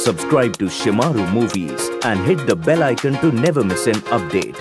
subscribe to Shimaru Movies and hit the bell icon to never miss an update.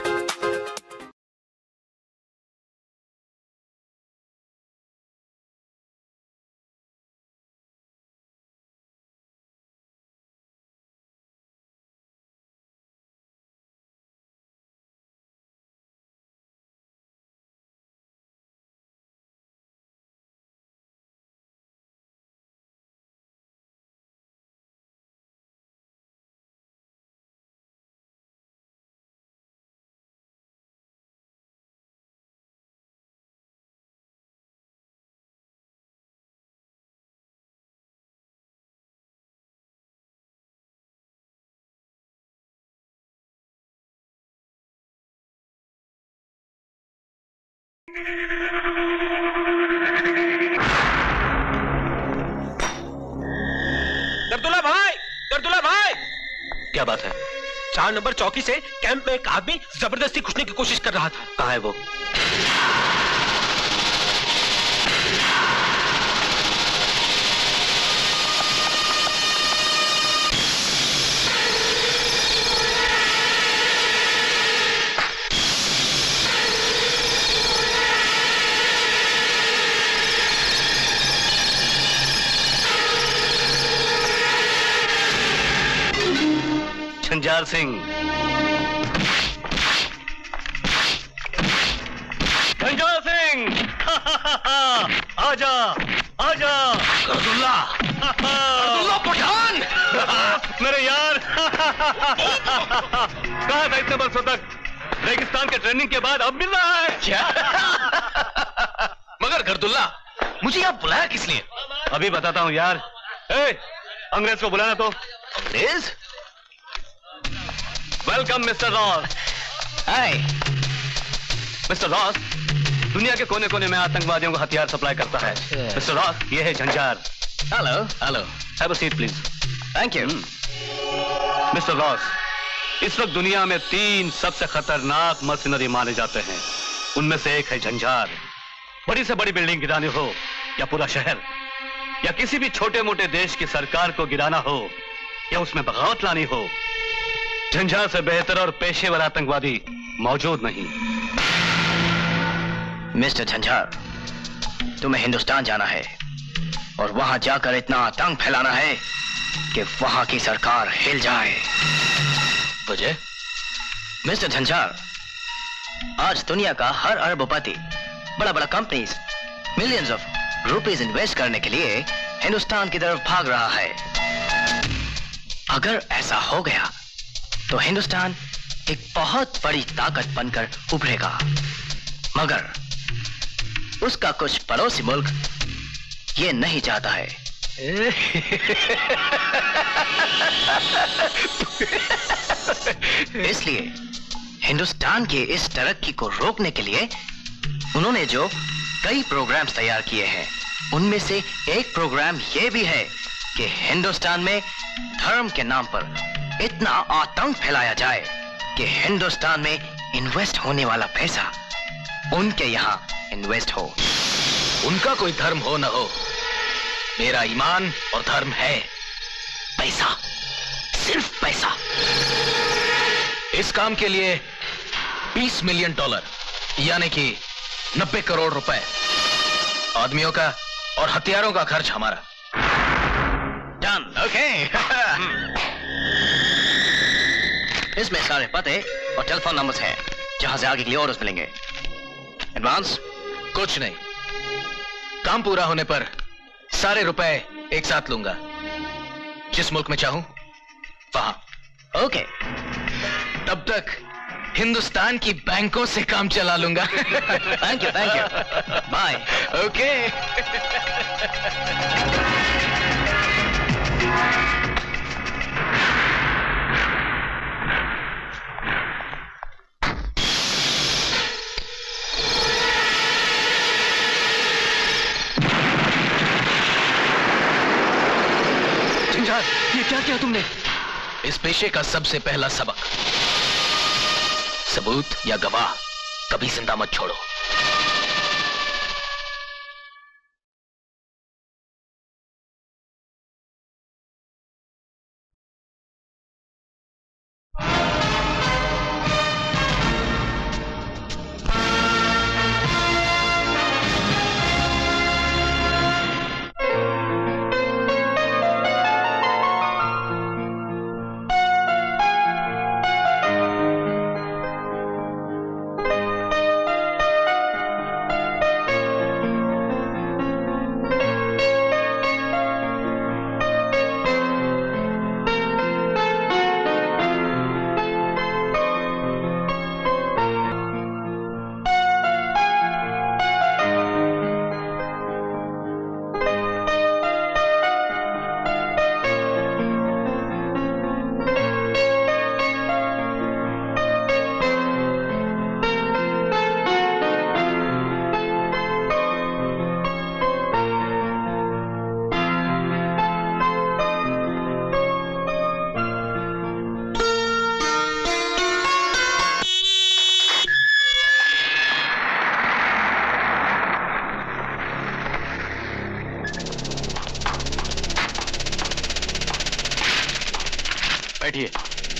गर्दुल्ला भाई, गर्दुल्ला भाई, क्या बात है? 4 नंबर चौकी से कैंप में एक आदमी जबरदस्ती घुसने की कोशिश कर रहा था। कहाँ है वो? झंझार सिंह। झंझार सिंह, आजा आजा। गर्दुल्ला, गर्दुल्ला पठान। मेरे यार, कहाँ था इतने बरसों तक? रेगिस्तान के ट्रेनिंग के बाद अब मिल रहा है क्या? मगर गर्दुल्ला, मुझे यहाँ बुलाया किस लिए? अभी बताता हूँ यार। अंग्रेज को बुलाना तो। अंग्रेज? Welcome mister Ross. Hi mister Ross दुनिया के कोने कोने में आतंकवादियों को हथियार सप्लाई करता है। मिस्टर रॉस, ये है Jhanjhar. Hello hello, have a seat please. Thank you. Mister Ross, इस वक्त दुनिया में 3 सबसे खतरनाक मर्सिनरी माने जाते हैं। उनमें से एक है झंझार। बड़ी से बड़ी बिल्डिंग गिरानी हो या पूरा शहर, या किसी भी छोटे मोटे देश की सरकार को गिराना हो या उसमें बगावत लानी हो, झंझार से बेहतर और पेशेवर आतंकवादी मौजूद नहीं। मिस्टर झंझार, तुम्हें हिंदुस्तान जाना है और वहां जाकर इतना आतंक फैलाना है कि वहां की सरकार हिल जाए। वजह? मिस्टर झंझार, आज दुनिया का हर अरबपति बड़ा बड़ा companies millions of rupees invest करने के लिए हिंदुस्तान की तरफ भाग रहा है। अगर ऐसा हो गया तो हिंदुस्तान एक बहुत बड़ी ताकत बनकर उभरेगा, मगर उसका कुछ पड़ोसी मुल्क ये नहीं चाहता है। इसलिए हिंदुस्तान के इस तरक्की को रोकने के लिए उन्होंने जो कई प्रोग्राम्स तैयार किए हैं, उनमें से एक प्रोग्राम यह भी है कि हिंदुस्तान में धर्म के नाम पर इतना आतंक फैलाया जाए कि हिंदुस्तान में इन्वेस्ट होने वाला पैसा उनके यहाँ इन्वेस्ट हो। उनका कोई धर्म हो न हो, मेरा ईमान और धर्म है पैसा, सिर्फ पैसा। इस काम के लिए $20 मिलियन यानी कि 90 करोड़ रुपए, आदमियों का और हथियारों का खर्च हमारा। डन। ओके। इसमें सारे पते और टेलीफोन नंबर्स हैं जहां से आगे के लिए ऑर्डर्स मिलेंगे। एडवांस? कुछ नहीं, काम पूरा होने पर सारे रुपए एक साथ लूंगा। जिस मुल्क में चाहूं वहां। ओके। तब तक हिंदुस्तान की बैंकों से काम चला लूंगा। Thank you thank you. Bye. Okay. ये क्या किया तुमने? इस पेशे का सबसे पहला सबक, सबूत या गवाह कभी जिंदा मत छोड़ो। बैठिए।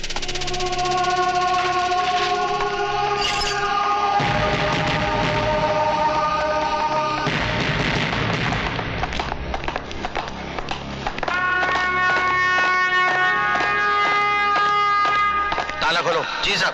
ताला खोलो। जी साहब।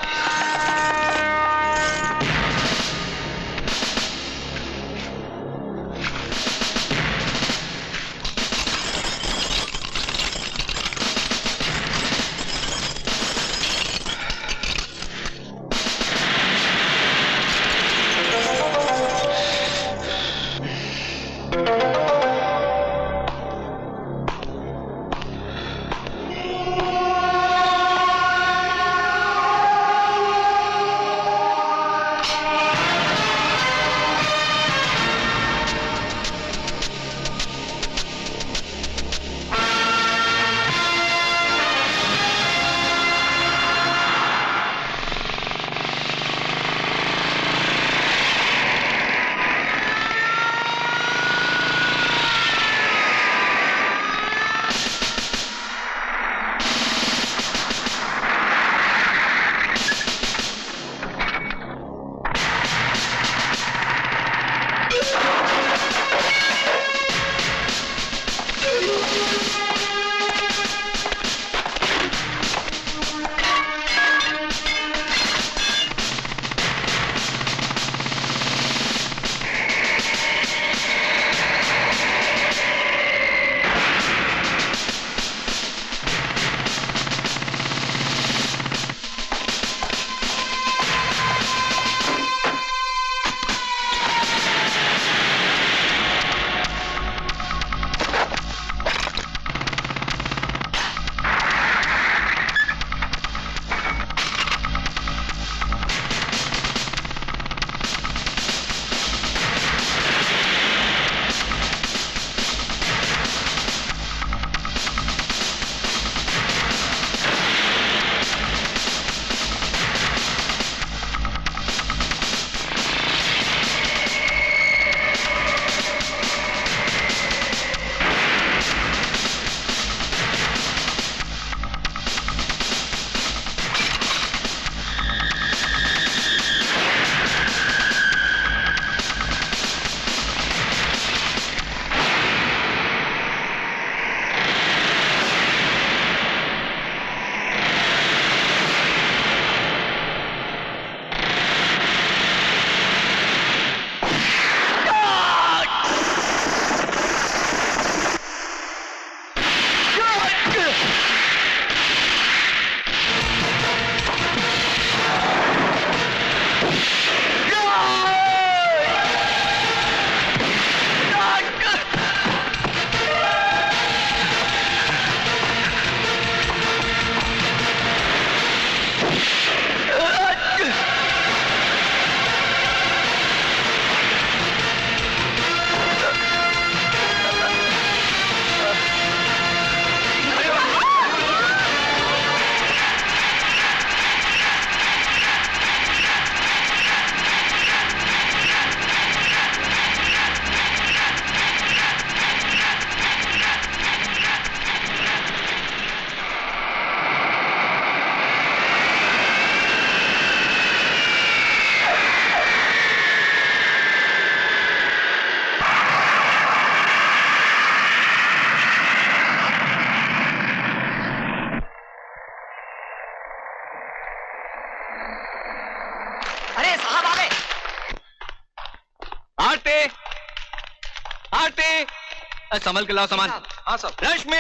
संभल के लाओ सामान। हाँ सब। रश्मि,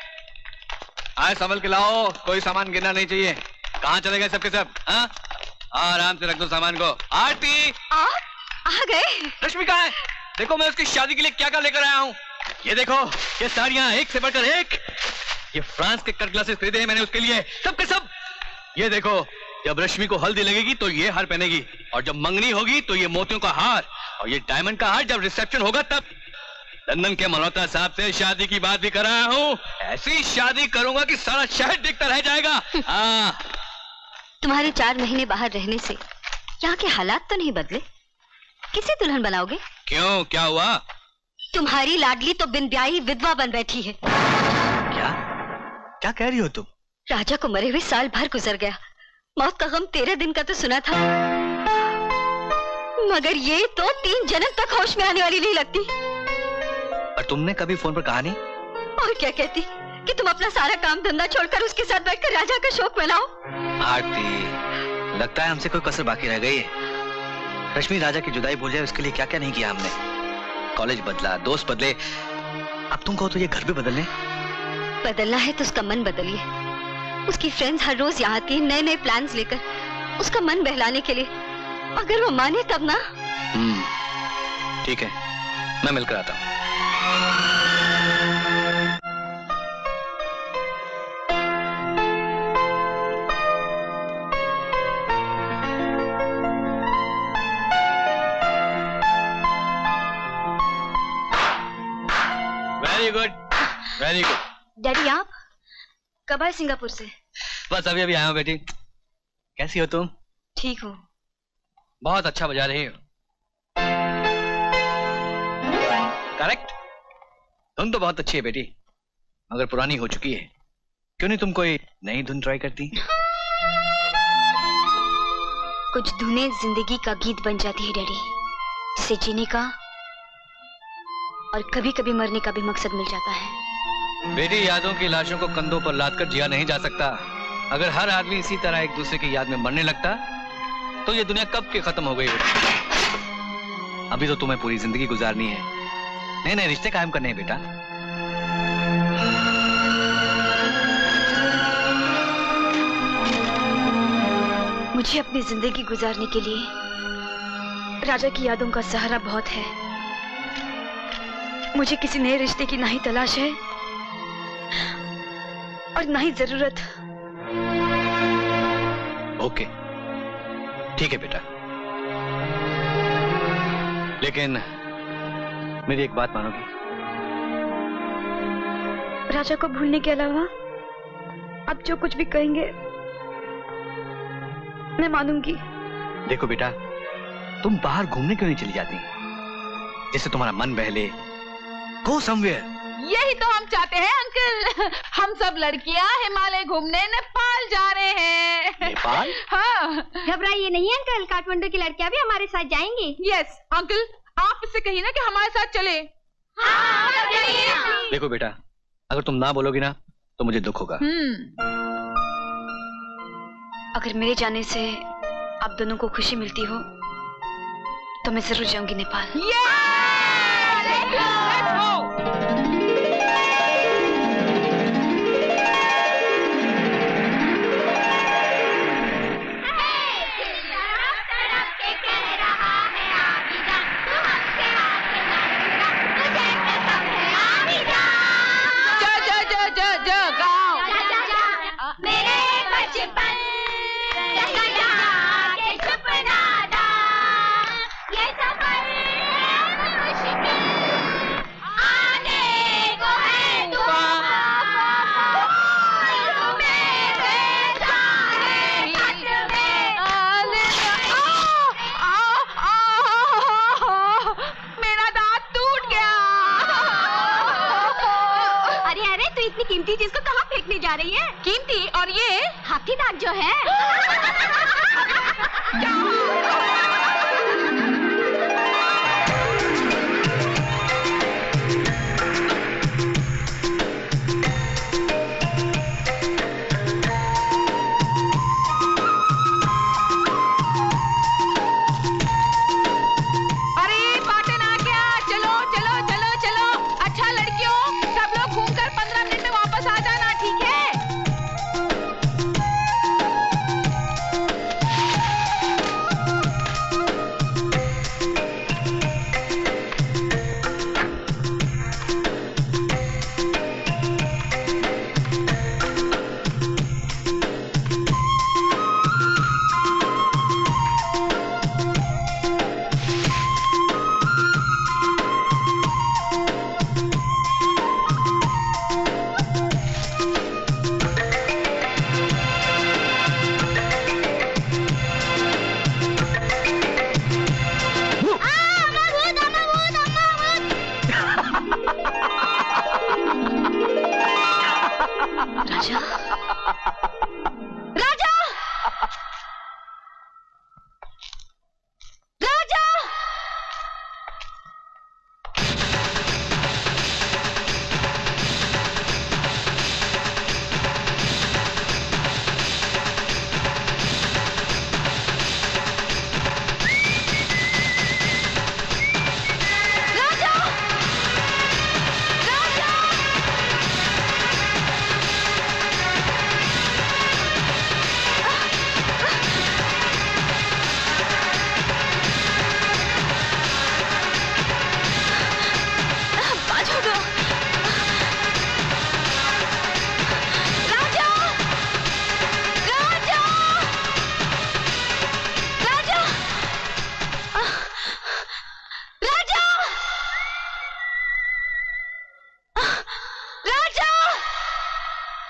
आए संभल के लाओ, कोई सामान गिरना नहीं चाहिए। कहाँ चले गए सबके सब? हाँ, आराम से रख दो सामान को। आरती आ गए। रश्मि कहाँ है? देखो मैं उसकी शादी के लिए क्या क्या लेकर आया हूँ। ये देखो, ये साड़ियाँ एक से बढ़कर एक। ये फ्रांस के कट ग्लासेस खरीदे हैं मैंने उसके लिए, सब के सब। ये देखो, जब रश्मि को हल्दी लगेगी तो ये हार पहनेगी, और जब मंगनी होगी तो ये मोतियों का हार, और ये डायमंड का हार जब रिसेप्शन होगा तब। लंदन के मल्होत्रा साहब से शादी की बात भी कर रहा हूँ। ऐसी शादी करूंगा कि सारा शहर देखता रह जाएगा। तुम्हारे 4 महीने बाहर रहने से यहाँ के हालात तो नहीं बदले? किसे दुल्हन बनाओगे? क्यों, क्या हुआ? तुम्हारी लाडली तो बिन ब्याही विधवा बन बैठी है। क्या क्या कह रही हो तुम? राजा को मरे हुए साल भर गुजर गया। मौत का गम 13 दिन का तो सुना था, मगर ये तो 3 जन्म तक होश में आने वाली नहीं लगती। पर तुमने कभी फोन पर कहा नहीं? और क्या कहती कि तुम अपना सारा काम धंधा छोड़कर उसके साथ बैठकर राजा का शोक मनाओ। आरती, लगता है हमसे कोई कसर बाकी रह गई है। रश्मि राजा की जुदाई भूल जाए उसके लिए क्या क्या नहीं किया हमने। कॉलेज बदला, दोस्त बदले, अब तुम कहो तो ये घर भी बदलने। बदलना है तो उसका मन बदलिए। उसकी फ्रेंड्स हर रोज यहाँ आती है नए नए प्लान्स लेकर, उसका मन बहलाने के लिए। अगर वो माने तब ना। ठीक है, मैं मिलकर आता हूँ। Very good, very good. Daddy आप कब आए सिंगापुर से? बस अभी अभी आया हूँ बेटी। कैसी हो तुम? ठीक हूँ। बहुत अच्छा बजा रही हो। करेक्ट, धुन तो बहुत अच्छी है बेटी, मगर पुरानी हो चुकी है। क्यों नहीं तुम कोई नई धुन ट्राई करती? कुछ धुनें जिंदगी का गीत बन जाती है डैडी, जिसे जीने का और कभी कभी मरने का भी मकसद मिल जाता है। बेटी, यादों की लाशों को कंधों पर लादकर जिया नहीं जा सकता। अगर हर आदमी इसी तरह एक दूसरे की याद में मरने लगता तो ये दुनिया कब की खत्म हो गई होती। अभी तो तुम्हें पूरी जिंदगी गुजारनी है, नए नए रिश्ते कायम करने हैं बेटा। मुझे अपनी जिंदगी गुजारने के लिए राजा की यादों का सहारा बहुत है। मुझे किसी नए रिश्ते की ना ही तलाश है और ना ही जरूरत। ओके, ठीक है बेटा, लेकिन मेरी एक बात मानोगी? राजा को भूलने के अलावा आप जो कुछ भी कहेंगे मैं मानूंगी। देखो बेटा, तुम बाहर घूमने क्यों नहीं चली जाती, जिससे तुम्हारा मन बहले? Go somewhere. यही तो हम चाहते हैं अंकल। हम सब लड़कियां हिमालय घूमने नेपाल जा रहे हैं। नेपाल? हाँ। घबराइए नहीं अंकल, काठमांडू की लड़कियां भी हमारे साथ जाएंगी। यस अंकल, आप इससे कहिए ना कि हमारे साथ चले। हाँ, देखो बेटा, अगर तुम ना बोलोगी ना तो मुझे दुख होगा। अगर मेरे जाने से आप दोनों को खुशी मिलती हो तो मैं जरूर जाऊंगी नेपाल। कीमती चीज को कहाँ फेंकने जा रही है? कीमती और ये हाथी दांत जो है। अरे पाटन आ गया, चलो चलो चलो चलो। अच्छा लड़कियों, सब लोग घूमकर 15 मिनट में वापस आ जाना, ठीक है? राजा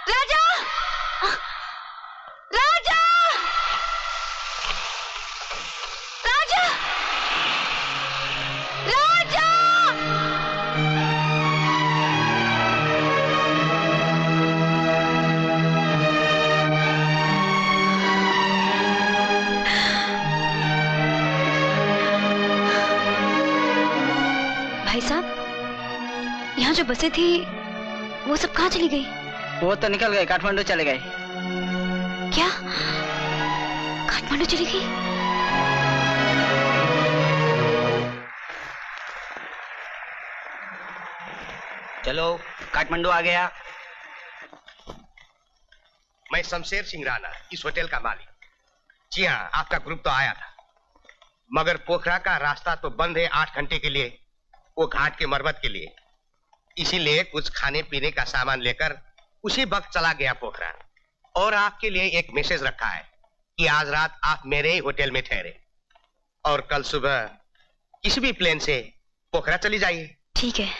राजा! राजा! राजा! राजा! भाई साहब, यहाँ जो बसें थी वो सब कहाँ चली गई? वो तो निकल गए, काठमांडू चले गए। क्या? काठमांडू चली गई? चलो, काठमांडू आ गया। मैं शमशेर सिंह राणा, इस होटल का मालिक। जी हाँ, आपका ग्रुप तो आया था, मगर पोखरा का रास्ता तो बंद है 8 घंटे के लिए, वो घाट के मरम्मत के लिए। इसीलिए कुछ खाने पीने का सामान लेकर उसी वक्त चला गया पोखरा। और आपके लिए एक मैसेज रखा है कि आज रात आप मेरे ही होटल में ठहरे और कल सुबह किसी भी प्लेन से पोखरा चली जाइए। ठीक है।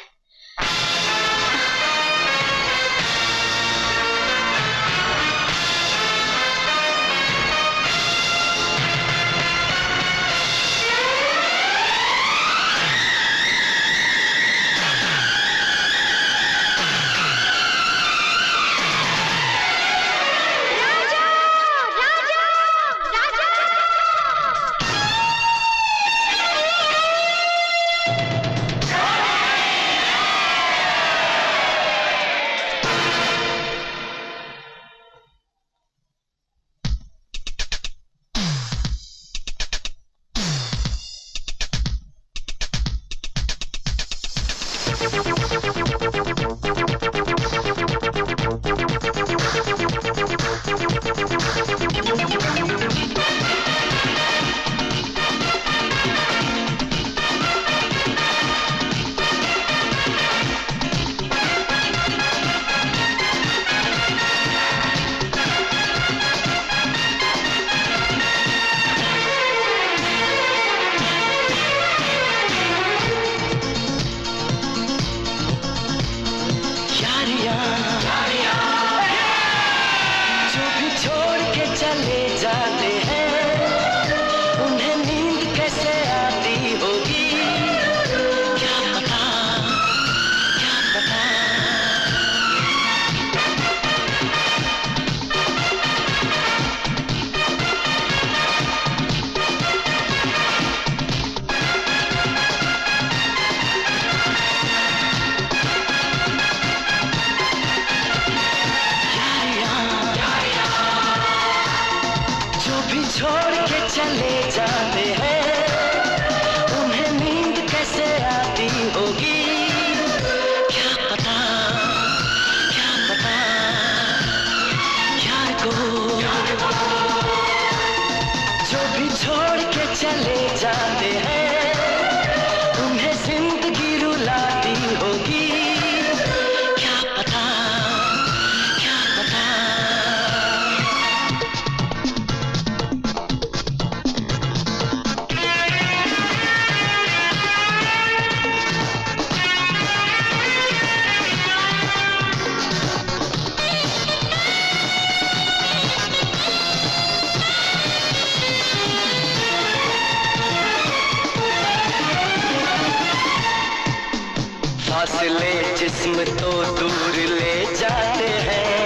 जिस्म तो दूर ले जाते हैं,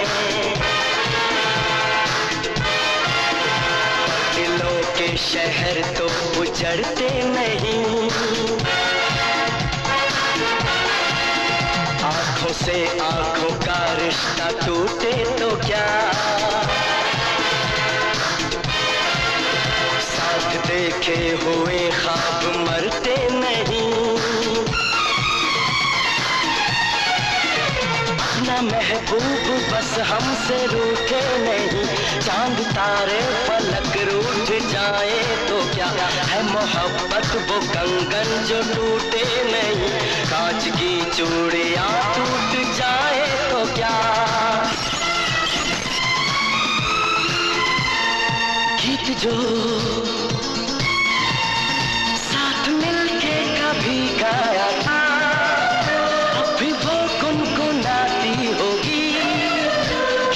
दिलों के शहर तो उजड़ते नहीं। आंखों से आंखों का रिश्ता टूटे तो क्या, साथ देखे हुए ख्वाब मरते नहीं। महबूब बस हमसे रूठे नहीं, चांद तारे पलक रूठ जाए तो क्या है मोहब्बत वो कंगन जो टूटे नहीं। कांच की चूड़ियां टूट जाए तो क्या, गीत जो साथ मिलके कभी गाया था, अभी वो गुनगुनाती होगी।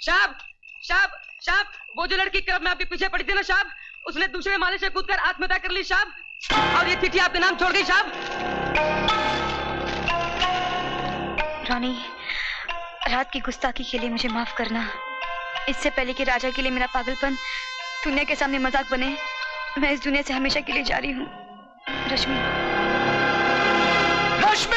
साहब साहब साहब, वो जो लड़की क्लब में आपके पीछे पड़ी थी ना साहब, उसने दूसरे माले से कूदकर आत्महत्या कर ली साहब, और ये चिट्ठी आपके नाम छोड़ गई साहब। रानी, रात की गुस्ताखी के लिए मुझे माफ करना। इससे पहले कि राजा के लिए मेरा पागलपन दुनिया के सामने मजाक बने, मैं इस दुनिया से हमेशा के लिए जा रही हूँ। रश्मि, रश्मि!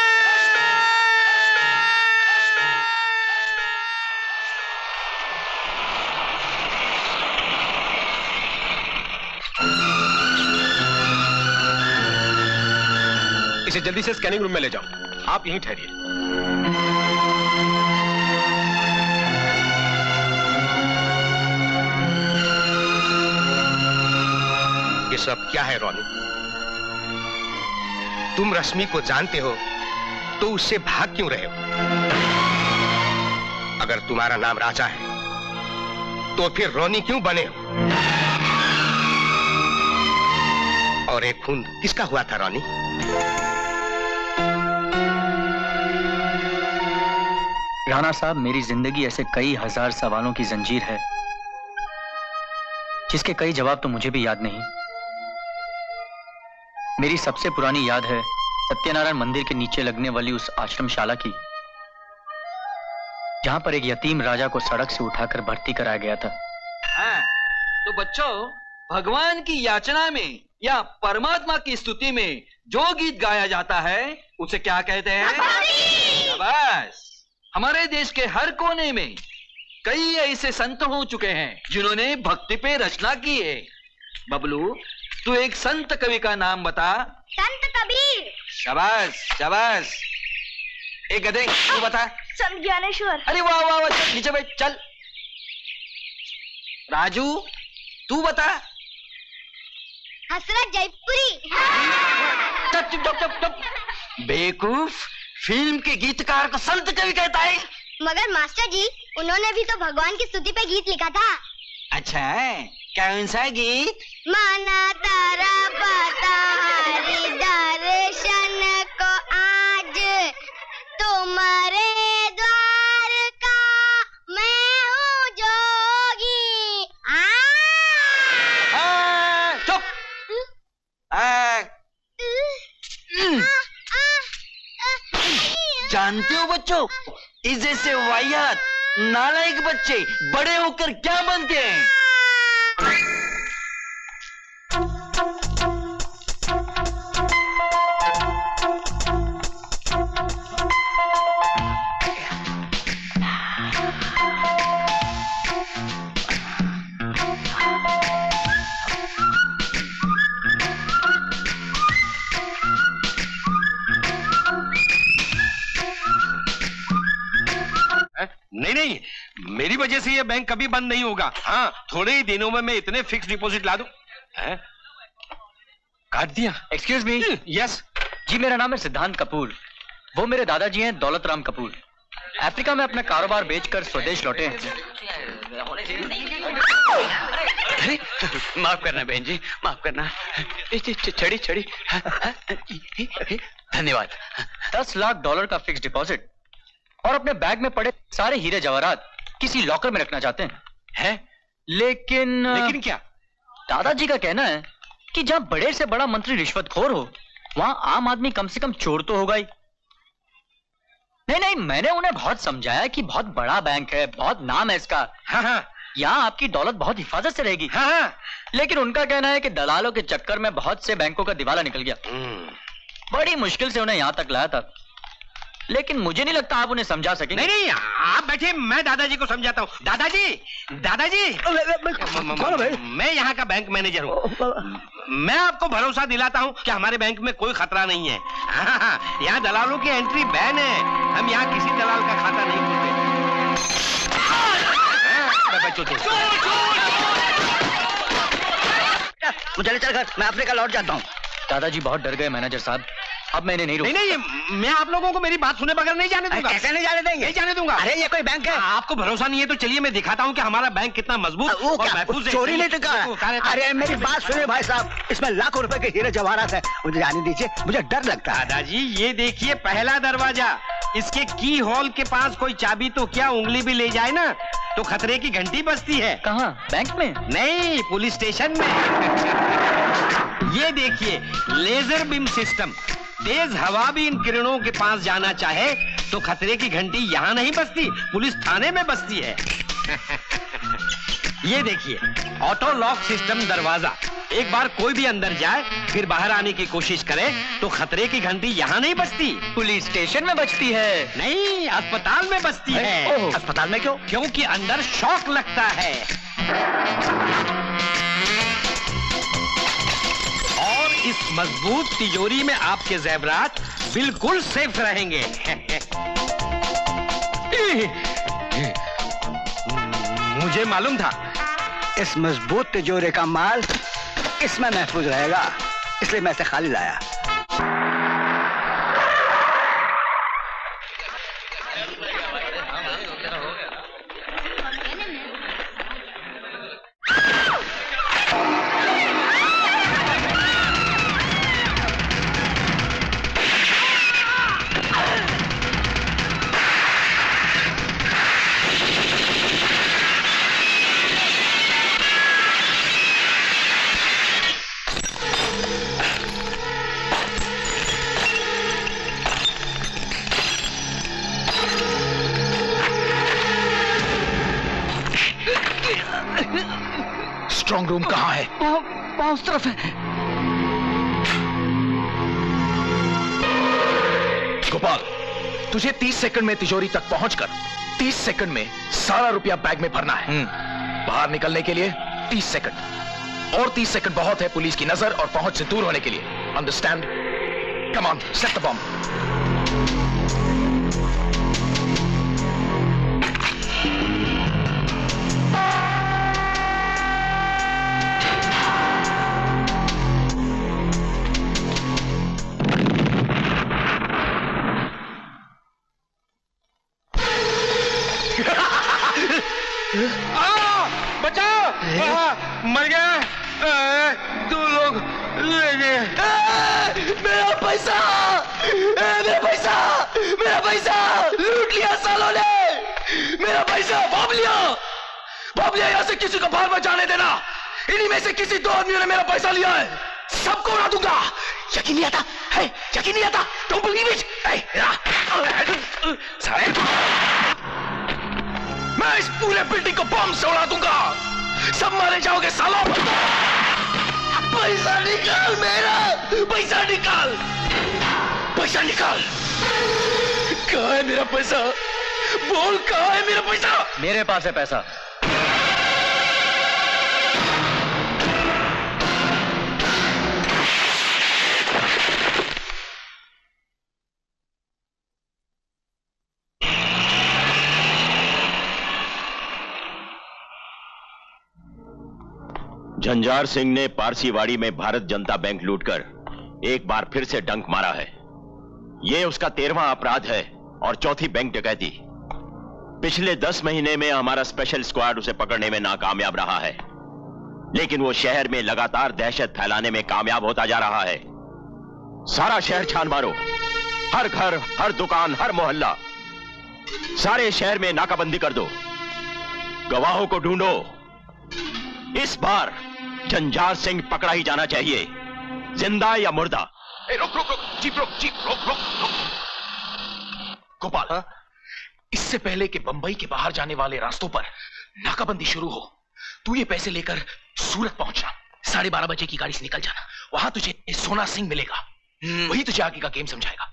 इसे जल्दी से स्कैनिंग रूम में ले जाओ। आप यहीं ठहरिए। ये सब क्या है रोनी? तुम रश्मि को जानते हो तो उससे भाग क्यों रहे हो? अगर तुम्हारा नाम राजा है तो फिर रोनी क्यों बने हो? और एक खून किसका हुआ था रोनी? राणा साहब, मेरी जिंदगी ऐसे कई हजार सवालों की जंजीर है जिसके कई जवाब तो मुझे भी याद नहीं। मेरी सबसे पुरानी याद है सत्यनारायण मंदिर के नीचे लगने वाली उस आश्रमशाला की, जहां पर एक यतीम राजा को सड़क से उठाकर भर्ती कराया गया था। हाँ, तो बच्चों, भगवान की याचना में या परमात्मा की स्तुति में जो गीत गाया जाता है उसे क्या कहते हैं? बस, हमारे देश के हर कोने में कई ऐसे संत हो चुके हैं जिन्होंने भक्ति पे रचना की है। बबलू, तू एक संत कवि का नाम बता। संत कबीर। शाबाश शाबाश। एक गधे, तू बता। संत ज्ञानेश्वर। अरे वाह वाह वाह, चल नीचे बैठ, चल। राजू, तू बता। हसरत जयपुरी। चुप चुप चुप चुप चुप। बेवकूफ, फिल्म के गीतकार को संत कवि कहता है। मगर मास्टर जी, उन्होंने भी तो भगवान की स्तुति पे गीत लिखा था। अच्छा है, कौन सा गीत? माना तारा पता हरि दर्शन को आज, तुम्हारे द्वार का मैं हूँ जोगी। चुप। जानते हो बच्चों, इस जैसे वाहियात नालायक बच्चे बड़े होकर क्या बनते हैं? नहीं नहीं, मेरी वजह से ये बैंक कभी बंद नहीं होगा। हाँ, थोड़े ही दिनों में मैं इतने फिक्स डिपॉजिट ला दूं। काट दिया। Excuse me. यस जी, मेरा नाम है सिद्धांत कपूर। वो मेरे दादाजी हैं दौलत राम कपूर। अफ्रीका में अपना कारोबार बेचकर स्वदेश लौटे हैं। अरे माफ करना बहन जी, माफ करना। छड़ी छड़ी। धन्यवाद। 10 लाख डॉलर का फिक्स डिपॉजिट और अपने बैग में पड़े सारे हीरे जवाहरात किसी लॉकर में रखना चाहते हैं? लेकिन क्या? दादाजी का कहना है कि जहां बड़े से बड़ा मंत्री रिश्वतखोर हो, वहां आम आदमी कम से कम चोर तो होगा ही। नहीं, मैंने उन्हें बहुत समझाया कि बहुत बड़ा बैंक है, बहुत नाम है इसका। हाँ, यहाँ आपकी दौलत बहुत हिफाजत से रहेगी। हाँ। लेकिन उनका कहना है कि दलालों के चक्कर में बहुत से बैंकों का दिवाला निकल गया। बड़ी मुश्किल से उन्हें यहाँ तक लाया था, लेकिन मुझे नहीं लगता आप उन्हें समझा सकेंगे। नहीं, आप बैठे, मैं दादाजी को समझाता हूँ। दादाजी कौन भाई? मैं यहाँ का बैंक मैनेजर हूँ। मैं आपको भरोसा दिलाता हूँ कि हमारे बैंक में कोई खतरा नहीं है। हाँ, यहाँ दलालों की एंट्री बैन है। हम यहाँ किसी दलाल का खाता नहीं खोलते। चल घर, मैं अफ्रीका लौट जाता हूँ। दादाजी बहुत डर गए मैनेजर साहब, अब मैंने नहीं रोका। नहीं, मैं आप लोगों को मेरी बात सुने बगैर नहीं जाने दूंगा। कैसे नहीं जाने देंगे? नहीं जाने दूंगा। अरे ये कोई बैंक है। आपको भरोसा नहीं है तो चलिए मैं दिखाता हूँ कि हमारा बैंक कितना मजबूत और महफूज है। चोरी नहीं टिका। अरे मेरी बात सुनिए भाई साहब, इसमें लाखों रुपए के हीरे जवाहरात है, मुझे जाने दीजिए, मुझे डर लगता है। दादाजी ये देखिए पहला दरवाजा, इसके की होल के पास कोई चाबी तो क्या उंगली भी ले जाए ना तो खतरे की घंटी बजती है। कहाँ? बैंक में? नहीं, पुलिस स्टेशन में। ये देखिए, लेजर बीम सिस्टम। तेज हवा भी इन किरणों के पास जाना चाहे तो खतरे की घंटी यहाँ नहीं बजती, पुलिस थाने में बजती है। ये देखिए, ऑटो लॉक सिस्टम दरवाजा। एक बार कोई भी अंदर जाए फिर बाहर आने की कोशिश करे तो खतरे की घंटी यहाँ नहीं बजती, पुलिस स्टेशन में बजती है। नहीं, अस्पताल में बजती है। अस्पताल में क्यों? क्योंकि अंदर शॉक लगता है। और इस मजबूत तिजोरी में आपके जेवरात बिल्कुल सेफ रहेंगे। मुझे मालूम था इस मजबूत तिजोरी का माल इसमें महफूज रहेगा, इसलिए मैं इसे खाली लाया। स्ट्रांग रूम कहाँ है? वहाँ उस तरफ है। गोपाल, तुझे 30 सेकंड में तिजोरी तक पहुंचकर 30 सेकंड में सारा रुपया बैग में भरना है। बाहर निकलने के लिए 30 सेकंड और 30 सेकंड बहुत है पुलिस की नजर और पहुंच से दूर होने के लिए। Understand? Come on, set the bomb. बचाओ! मर गया। तू लोग ले गए मेरा पैसा, मेरा पैसा, मेरा पैसा लूट लिया सालों ने। मेरा पैसा भाग लिया, भाग लिया। यहाँ से किसी को बाहर मत जाने देना। इन्हीं में से किसी 2 आदमियों ने मेरा पैसा लिया है। सबको उड़ा दूंगा। यकीन नहीं आता है? यकीन नहीं आता? Don't believe it? मैं इस पूरे बिल्डिंग को बम से उड़ा दूंगा। सब मारे जाओगे सालों। पैसा निकाल मेरा, पैसा निकाल, पैसा निकाल। कहाँ है मेरा पैसा? बोल, कहाँ है मेरा पैसा? मेरे पास है पैसा। झंझार सिंह ने पारसीवाड़ी में भारत जनता बैंक लूटकर एक बार फिर से डंक मारा है। यह उसका 13वां अपराध है और 4थी बैंक डकैती। पिछले 10 महीने में हमारा स्पेशल स्क्वाड उसे पकड़ने में नाकामयाब रहा है, लेकिन वो शहर में लगातार दहशत फैलाने में कामयाब होता जा रहा है। सारा शहर छान मारो, हर घर, हर दुकान, हर मोहल्ला, सारे शहर में नाकाबंदी कर दो। गवाहों को ढूंढो। इस बार झंझार सिंह पकड़ा ही जाना चाहिए, जिंदा या मुर्दा। रुक रुक रुक, जीप रुक, जीप रुक रुक रुक। गोपाल, इससे पहले कि बंबई के बाहर जाने वाले रास्तों पर नाकाबंदी शुरू हो, तू ये पैसे लेकर सूरत पहुंचना। 12:30 बजे की गाड़ी से निकल जाना। वहां तुझे सोना सिंह मिलेगा, वही तुझे आगे का गेम समझाएगा।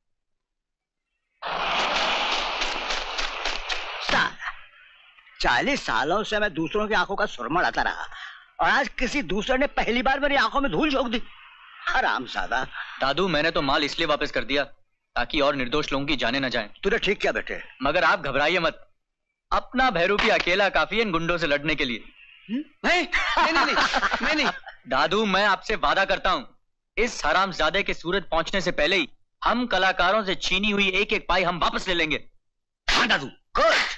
40 सालों से मैं दूसरों की आंखों का सुरमा लाता रहा और आज किसी दूसरे ने पहली बार मेरी आंखों में धूल झोंक दी। हरामजादा। दादू, मैंने तो माल इसलिए वापस कर दिया ताकि और निर्दोष लोगों की जाने न जाएं। तूने ठीक किया बेटे। मगर आप घबराइए मत, अपना भैरूपी अकेला काफी है इन गुंडों से लड़ने के लिए। नहीं। दादू, मैं आपसे वादा करता हूँ, इस हरामजादे के सूरत पहुंचने से पहले ही हम कलाकारों से छीनी हुई एक एक पाई हम वापस ले लेंगे। हाँ दादू, good.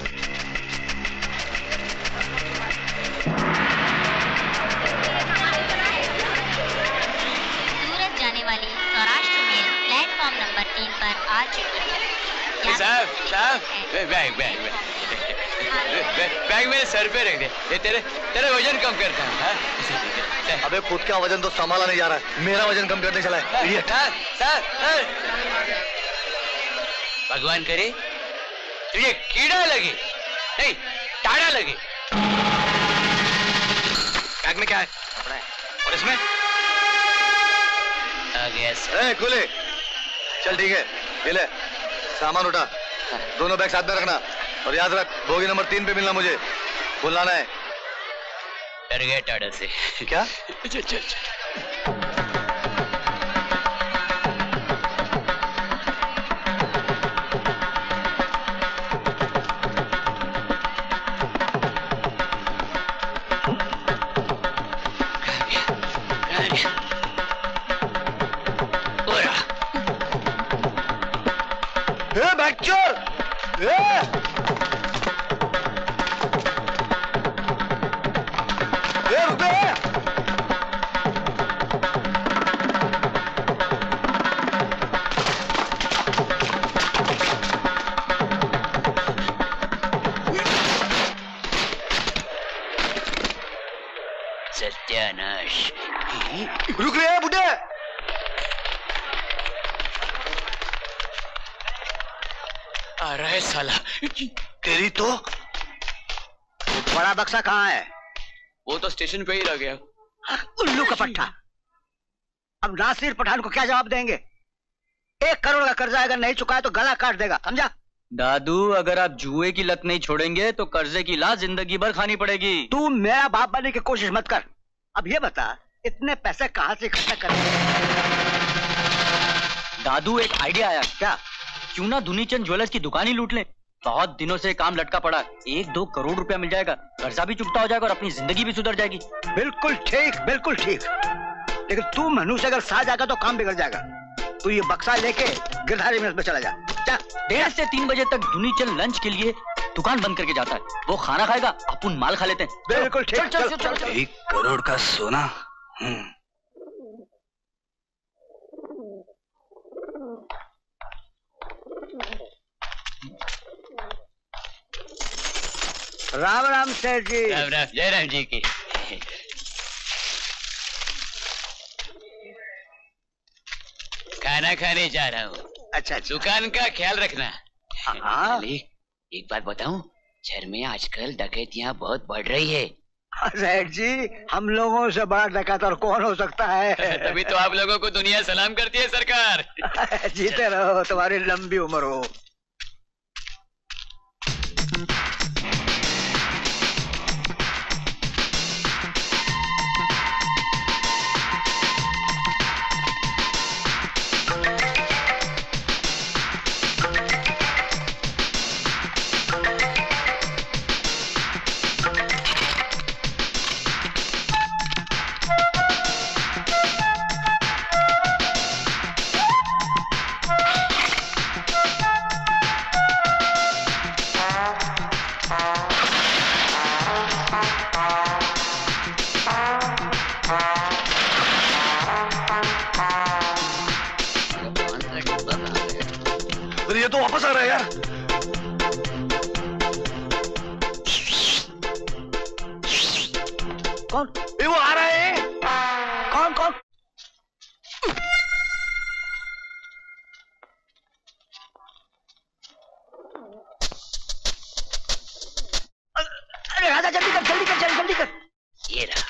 Saurashtra mail platform number 3 पर आ चुकी है। साहब, बैग मेरे सर पे रख दे, ये तेरे वजन कम करता है। अबे खुद का वजन तो संभाला नहीं जा रहा है, मेरा वजन कम करने चला है। सर भगवान करे तुझे कीड़ा लगे, नहीं टाड़ा लगे। बैग में क्या है? कपड़ा है। और इसमें आ गया सर। खुले। चल ठीक है, ये ले सामान उठा, दोनों बैग साथ में रखना और याद रख बोगी नंबर 3 पे मिलना मुझे, बुलाना है। डर गया टाड़ा से। क्या? चल चल सत्यानाश। रुक रे बुढ़े। आ रहा है साला। तेरी तो बड़ा बक्सा कहाँ है? वो तो स्टेशन पे ही रह गया। उल्लू का पट्टा। अब नासिर पठान को क्या जवाब देंगे? 1 करोड़ का कर्जा अगर नहीं चुकाया तो गला काट देगा, समझा? दादू अगर आप जुए की लत नहीं छोड़ेंगे तो कर्जे की लात जिंदगी भर खानी पड़ेगी। तू मेरा बाप बनने की कोशिश मत कर। अब ये बता इतने पैसे कहाँ से इकट्ठा कर? दादू एक आइडिया आया। क्या? क्यों ना धुनीचंद ज्वेलर्स की दुकान ही लूट ले। बहुत दिनों से काम लटका पड़ा, 1-2 करोड़ रुपया मिल जाएगा, कर्जा भी चुकता हो जाएगा और अपनी जिंदगी भी सुधर जाएगी। बिल्कुल ठीक, बिल्कुल ठीक। लेकिन तू मनु से अगर साथ जाएगा तो काम बिगड़ जाएगा। तू ये बक्सा लेके गिरधारी मिल में चला जा। 1:30 से 3 बजे तक धुनीचंद लंच के लिए दुकान बंद करके जाता है। वो खाना खाएगा, अपन माल खा लेते हैं। बिल्कुल ठीक। चल, चल, चल, चल। 1 करोड़ का सोना। राम राम सेठ जी। राम राम, जय राम जी की। खाना खाने जा रहा हूँ। अच्छा। दुकान का ख्याल रखना। हाँ। एक बात बताऊं, शहर में आजकल डकैतियाँ बहुत बढ़ रही है। सेठ जी हम लोगों से बड़ा डकैत और कौन हो सकता है? तभी तो आप लोगों को दुनिया सलाम करती है सरकार। जीते रहो, तुम्हारी लंबी उम्र हो। ये तो वापस आ रहा है यार। कौन? ये वो आ रहा है। कौन कौन? अरे राजा जल्दी कर, जल्दी कर, जल्दी कर। ये रहा।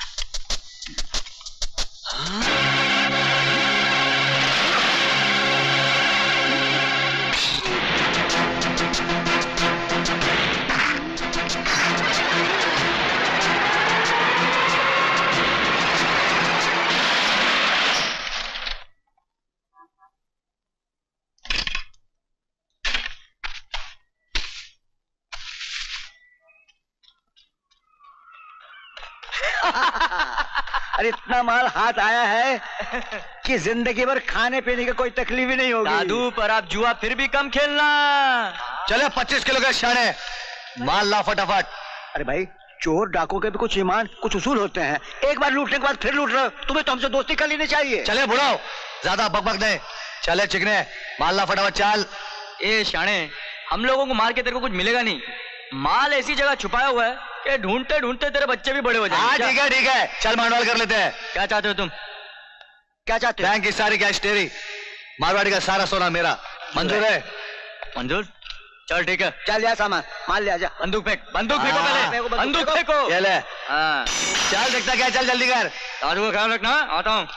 अरे इतना माल हाथ आया है कि जिंदगी भर खाने पीने की कोई तकलीफ ही नहीं होगी। दादू पर आप जुआ फिर भी कम खेलना। चले 25 किलो के शाने, माल ला फटाफट। अरे भाई चोर डाकू के भी कुछ ईमान, कुछ उसूल होते हैं। एक बार लूटने के बाद फिर लूट रहे हो, तुम्हें तो हमसे दोस्ती कर लेनी चाहिए। चले बुढ़ाओ, ज्यादा बकबक नहीं। चले चिकने, माल ला फटाफट चल। ए शाणे, हम लोगों को मार के तेरे को कुछ मिलेगा नहीं। माल ऐसी जगह छुपाया हुआ है कि ढूंढते ढूंढते तेरे बच्चे भी बड़े हो जाएंगे। ठीक है ठीक है, चल मारवाड़ कर लेते हैं। क्या चाहते हो तुम? क्या चाहते हो? बैंक की सारी कैश तेरी, मारवाड़ी का सारा सोना मेरा। मंजूर है? मंजूर, चल ठीक है। चल जा सामान, माल ले आजा। बंदूक फेंक, बंदूक फेंको पहले, बंदूक फेंको। ये ले। हाँ चल देखता क्या, चल जल्दी कर। दारू का ख्याल रखना, आता हूँ।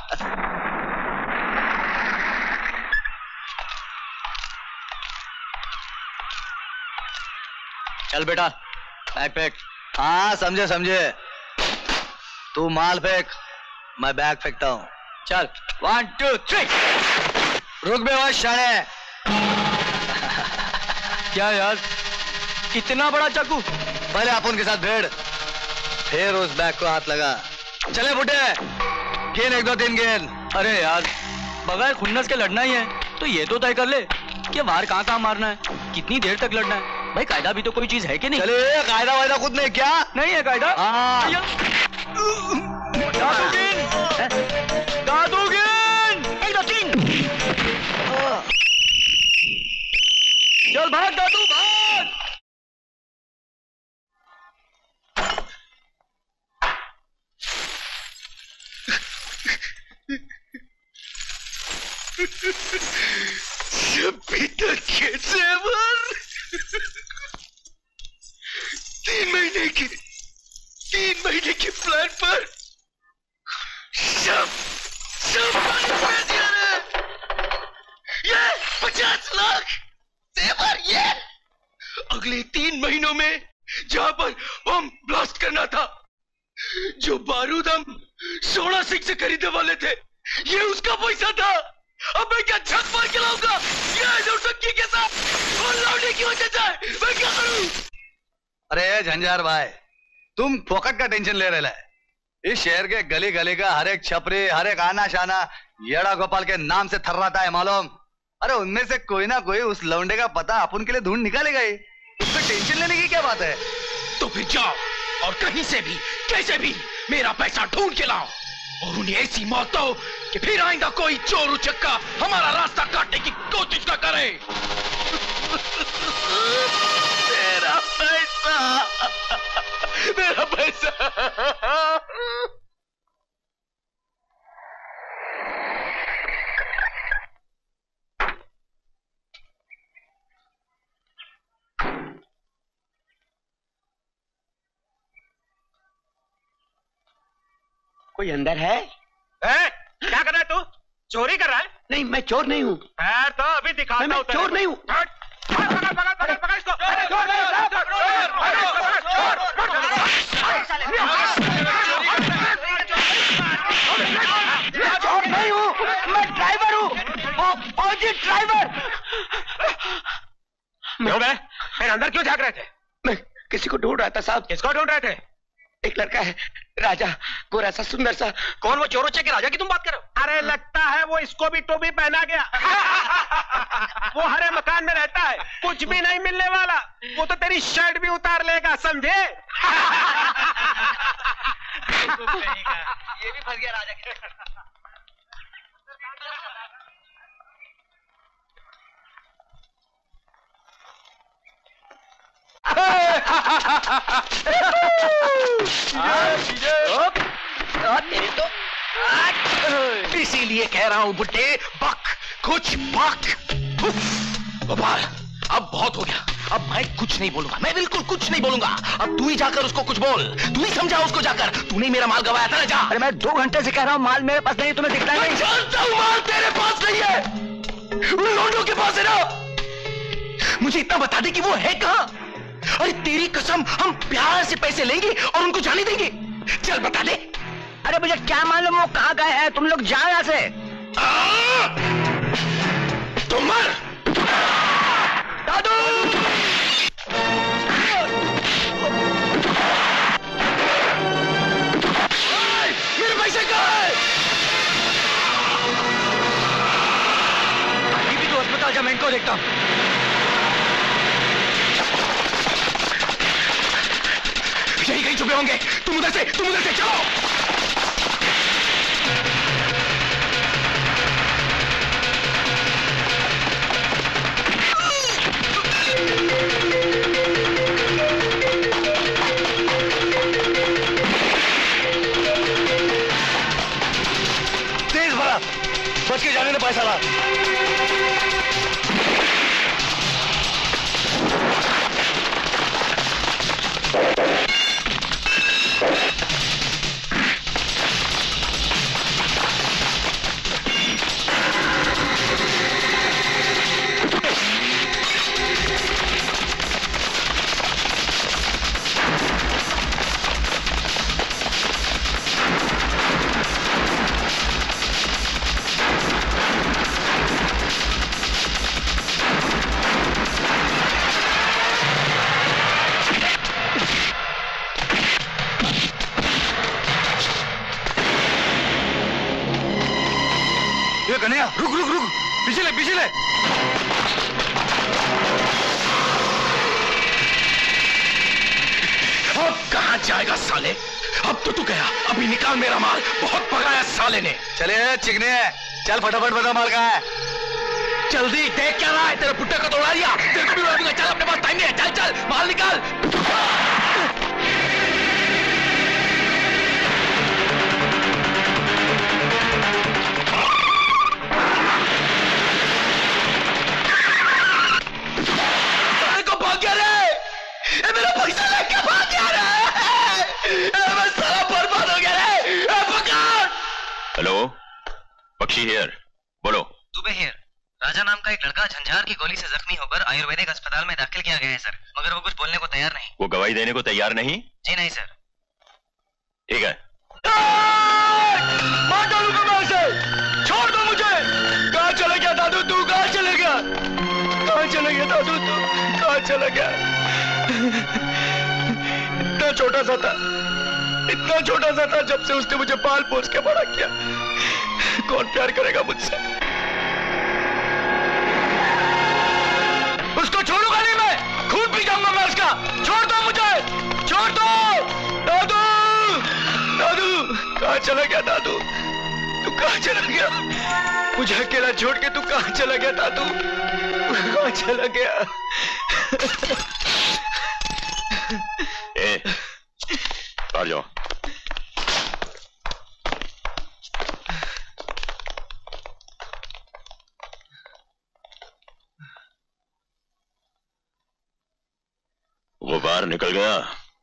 चल बेटा, बैग फेंक। हाँ समझे समझे, तू माल फेंक, मैं बैग फेंकता हूँ। चल 1 2 3। रुक बेवश शाणे। क्या यार, इतना बड़ा चाकू? पहले अपन के साथ भेड़, फिर उस बैग को हाथ लगा। चले बुड्ढे, गेंद 1 2 3 गेंद। अरे यार, बगैर खुन्नस के लड़ना ही है तो ये तो तय कर ले कि वार कहाँ कहाँ मारना है, कितनी देर तक लड़ना है। भाई कायदा भी तो कोई चीज है कि नहीं? चले, कायदा वायदा खुद नहीं, क्या नहीं है कायदा? दादूगिन 1 2 3। चल भाग दादू भाग। तीन महीने के प्लान पर सब ये 50 लाख जेवर, ये अगले 3 महीनों में जहां पर बम ब्लास्ट करना था, जो बारूद हम 16 सिंह से खरीदने वाले थे, ये उसका पैसा था। अब मैं क्या छत मार के लाऊंगा ये नौटंकी के साथ, और लौटने की वजह से मैं क्या करूं? अरे झंझार भाई, तुम फोकट का टेंशन ले रहे हैं। इस शहर के गली गली का हर एक छपरी, हर एक आना शाना येड़ा गोपाल के नाम से थर्राता है मालूम। अरे उनमें से कोई ना कोई उस लौंडे का पता अपन के लिए ढूंढ निकालेगा ही, उसमें टेंशन लेने की क्या बात है? तो फिर जाओ और कहीं से भी कैसे भी मेरा पैसा ढूंढ के लाओ, और उन्हें ऐसी मौत दो कि फिर आइंदा कोई चोर उचक्का हमारा रास्ता काटने की कोशिश न करे। मेरा पैसा, मेरा पैसा। कोई अंदर है? क्या कर रहा है तू? चोरी कर रहा है? नहीं, मैं चोर नहीं हूँ। खैर तो अभी दिखाता हूँ। चोर नहीं हूँ। पकड़ इसको। चोर नहीं हूँ, मैं ड्राइवर हूँ, फौजी ड्राइवर। फिर अंदर क्यों झांक रहे थे? मैं किसी को ढूंढ रहा था साहब। किसको ढूंढ रहे थे? एक लड़का है, राजा, गोरा सा, सुंदर सा। कौन वो चोर उच्चे के राजा की तुम बात कर रहे हो? अरे लगता है वो इसको भी टोपी पहना गया। वो हरे मकान में रहता है, कुछ भी नहीं मिलने वाला। वो तो तेरी शर्ट भी उतार लेगा, समझे? ये भी फंस गया राजा के। तेरे तो इसीलिए कह रहा हूं बुड्ढे, बक कुछ बक। गोपाल अब बहुत हो गया, अब मैं कुछ नहीं बोलूंगा, मैं बिल्कुल कुछ नहीं बोलूंगा। अब तू ही जाकर उसको कुछ बोल, तू ही समझा उसको जाकर। तूने मेरा माल गवाया था ना, जा। अरे मैं 2 घंटे से कह रहा हूँ माल मेरे पास नहीं, तुम्हें दिखता नहीं? जानता हूँ माल तेरे पास नहीं है, उन लोगों के पास है ना। मुझे इतना बता दे कि वो है कहाँ। अरे तेरी कसम, हम प्यार से पैसे लेंगे और उनको जाने देंगे। चल बता दे। अरे मुझे क्या मालूम वो कहाँ गए हैं, तुम लोग जाओ यहाँ से। तुम मर दादू। मेरे पैसे कहाँ हैं? अभी भी तो अस्पताल जा, मैं इनको देखता हूँ। यही कहीं छुपे होंगे। तुम उधर से चलो। रुक रुक रुक, पीछे ले पीछे ले। अब कहां जाएगा साले? अब तो तू गया, अभी निकाल मेरा माल, बहुत पकाया साले ने। चले चिकने, चल फटाफट बता माल कहाँ है। जल्दी देख क्या रहा है, तेरे पुट्टे को तोड़ा दिया, तेरे को भी उड़ा दूंगा। चल अपने पास टाइम नहीं है, चल चल माल निकाल। साले को भाग गया रे, ये मेरा पैसा लेके भाग गया रे, मैं साला बर्बाद हो गया रे, पकड़। हेलो, पक्षी हियर, बोलो। दुबे हियर। राजा नाम का एक लड़का झंझार की गोली से जख्मी होकर आयुर्वेदिक अस्पताल में दाखिल किया गया है सर, मगर वो कुछ बोलने को तैयार नहीं। वो गवाही देने को तैयार नहीं? जी नहीं सर। ठीक है। मार डालूंगा मैं उसे, छोड़ दो मुझे। कहाँ चले गया दादू तू, कहाँ चले गया, कहाँ चले गया दादू तू, कहाँ चला गया? इतना छोटा सा था, इतना छोटा सा था, जब से उसने मुझे पाल पोस के बड़ा किया। कौन प्यार करेगा मुझसे? उसको छोड़ूंगा नहीं मैं, खून पी जाऊंगा मैं उसका। छोड़ दो मुझे, छोड़ दो। दादू, दादू कहाँ चला गया दादू, तू कहाँ चला गया? मुझे अकेला छोड़ के तू कहाँ चला गया दादू, कहाँ चला गया? बाहर जाओ। गुबार निकल गया,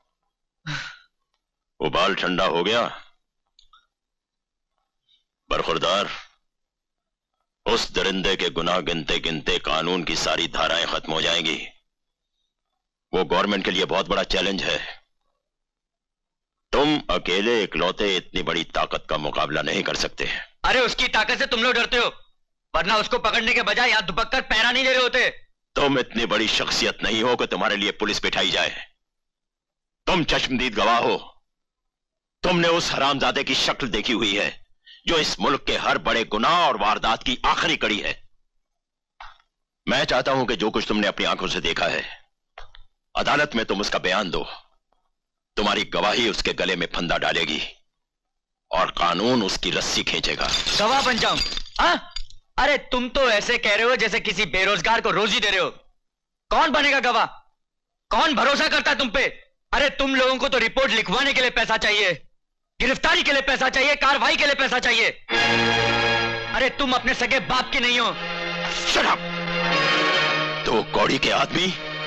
उबाल ठंडा हो गया। बरखुरदार, उस दरिंदे के गुनाह गिनते गिनते कानून की सारी धाराएं खत्म हो जाएंगी। वो गवर्नमेंट के लिए बहुत बड़ा चैलेंज है। तुम अकेले इकलौते इतनी बड़ी ताकत का मुकाबला नहीं कर सकते। अरे उसकी ताकत से तुम लोग डरते हो, वरना उसको पकड़ने के बजाय यहां दुबक कर पैरा नहीं दे रहे होते। तुम इतनी बड़ी शख्सियत नहीं हो कि तुम्हारे लिए पुलिस बिठाई जाए। तुम चश्मदीद गवाह हो। तुमने उस हरामजादे की शक्ल देखी हुई है जो इस मुल्क के हर बड़े गुनाह और वारदात की आखिरी कड़ी है। मैं चाहता हूं कि जो कुछ तुमने अपनी आंखों से देखा है, अदालत में तुम उसका बयान दो। तुम्हारी गवाही उसके गले में फंदा डालेगी और कानून उसकी रस्सी खींचेगा। गवाह बन जाऊं? हाँ? अरे तुम तो ऐसे कह रहे हो जैसे किसी बेरोजगार को रोजी दे रहे हो। कौन बनेगा गवाह? कौन भरोसा करता है तुम पे? अरे तुम लोगों को तो रिपोर्ट लिखवाने के लिए पैसा चाहिए, गिरफ्तारी के लिए पैसा चाहिए, कार्रवाई के लिए पैसा चाहिए। अरे तुम अपने सगे बाप के नहीं हो। Shut up! तो कौड़ी के आदमी,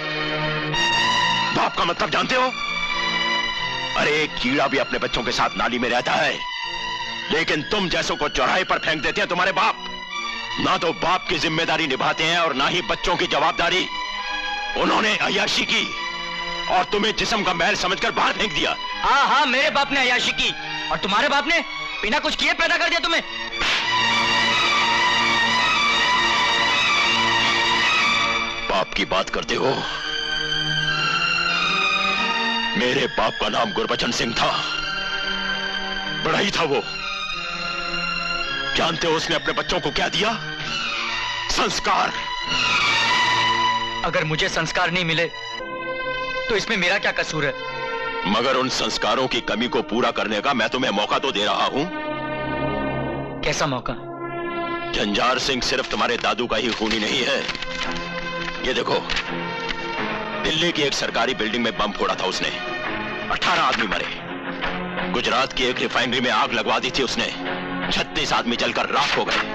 बाप का मतलब जानते हो? अरे एक कीड़ा भी अपने बच्चों के साथ नाली में रहता है, लेकिन तुम जैसों को चौराहे पर फेंक देते हैं तुम्हारे बाप। ना तो बाप की जिम्मेदारी निभाते हैं और ना ही बच्चों की जवाबदारी। उन्होंने अय्याशी की और तुम्हें जिस्म का महल समझकर बाहर फेंक दिया। हाँ हाँ, मेरे बाप ने अय्याशी की और तुम्हारे बाप ने बिना कुछ किए पैदा कर दिया तुम्हें। बाप की बात करते हो? मेरे बाप का नाम गुरबचन सिंह था, बड़ा ही था वो। जानते हो उसने अपने बच्चों को क्या दिया? संस्कार। अगर मुझे संस्कार नहीं मिले तो इसमें मेरा क्या कसूर है? मगर उन संस्कारों की कमी को पूरा करने का मैं तुम्हें मौका तो दे रहा हूं। कैसा मौका? झंझार सिंह सिर्फ तुम्हारे दादू का ही खूनी नहीं है। ये देखो, दिल्ली की एक सरकारी बिल्डिंग में बम फोड़ा था उसने, 18 आदमी मरे। गुजरात की एक रिफाइनरी में आग लगवा दी थी उसने, 36 आदमी जलकर राख हो गए।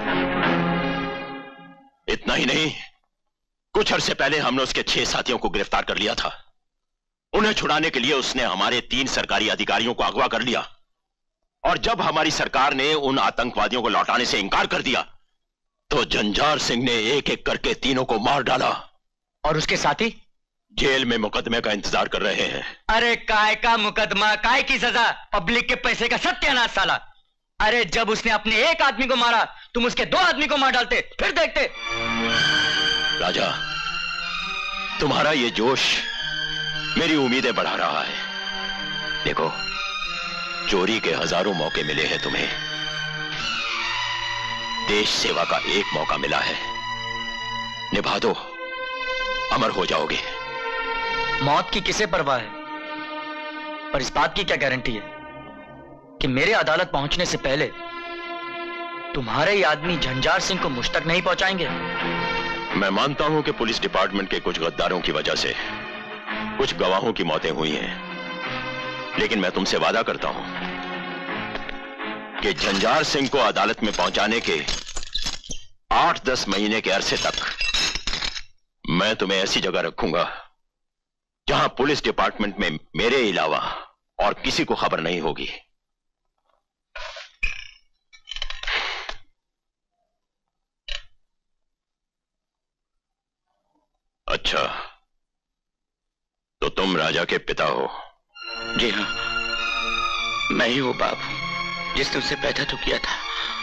इतना ही नहीं, कुछ अरसे पहले हमने उसके 6 साथियों को गिरफ्तार कर लिया था। उन्हें छुड़ाने के लिए उसने हमारे 3 सरकारी अधिकारियों को अगवा कर लिया, और जब हमारी सरकार ने उन आतंकवादियों को लौटाने से इनकार कर दिया तो झंझार सिंह ने एक एक करके तीनों को मार डाला। और उसके साथी जेल में मुकदमे का इंतजार कर रहे हैं। अरे काय का मुकदमा, काय की सजा? पब्लिक के पैसे का सत्यानाश साला। अरे जब उसने अपने एक आदमी को मारा तुम उसके 2 आदमी को मार डालते, फिर देखते। राजा, तुम्हारा ये जोश मेरी उम्मीदें बढ़ा रहा है। देखो, चोरी के हजारों मौके मिले हैं तुम्हें, देश सेवा का एक मौका मिला है, निभा दो, अमर हो जाओगे। मौत की किसे परवाह है, पर इस बात की क्या गारंटी है कि मेरे अदालत पहुंचने से पहले तुम्हारे ही आदमी झंझार सिंह को मुझ तक नहीं पहुंचाएंगे? मैं मानता हूं कि पुलिस डिपार्टमेंट के कुछ गद्दारों की वजह से कुछ गवाहों की मौतें हुई हैं, लेकिन मैं तुमसे वादा करता हूं कि झंझार सिंह को अदालत में पहुंचाने के 8-10 महीने के अरसे तक मैं तुम्हें ऐसी जगह रखूंगा जहां पुलिस डिपार्टमेंट में मेरे अलावा और किसी को खबर नहीं होगी। अच्छा, तो तुम राजा के पिता हो? जी हाँ, मैं ही वो बाप हूं जिसने उसे पैदा तो किया था,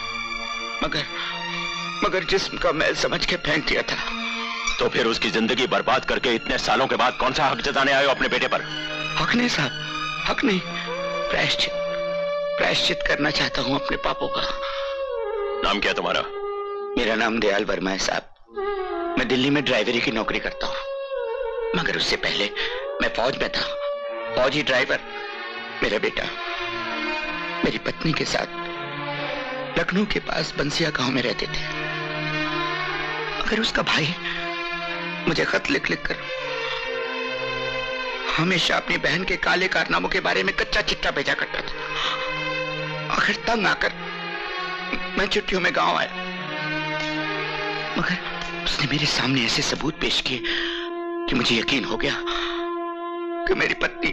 मगर जिस्म का मैल समझ के फेंक दिया था। तो फिर उसकी जिंदगी बर्बाद करके इतने सालों के बाद कौन सा हक जताने आए हो अपने बेटे पर? हक नहीं साहब, हक नहीं, प्रायश्चित करना चाहता हूं अपने पापों का। नाम क्या तुम्हारा? मेरा नाम दयाल वर्मा है साहब। मैं दिल्ली में ड्राइवरी की नौकरी करता हूं, मगर उससे पहले मैं फौज में था, फौजी ड्राइवर। मेरा बेटा मेरी पत्नी के साथ लखनऊ के पास बंसिया गांव में रहते थे, मगर उसका भाई मुझे खत लिख कर हमेशा अपनी बहन के काले कारनामों के बारे में कच्चा चिट्ठा भेजा करता था। आखिर तंग आकर मैं छुट्टियों में गांव आया, मगर उसने मेरे सामने ऐसे सबूत पेश किए कि मुझे यकीन हो गया कि मेरी पत्नी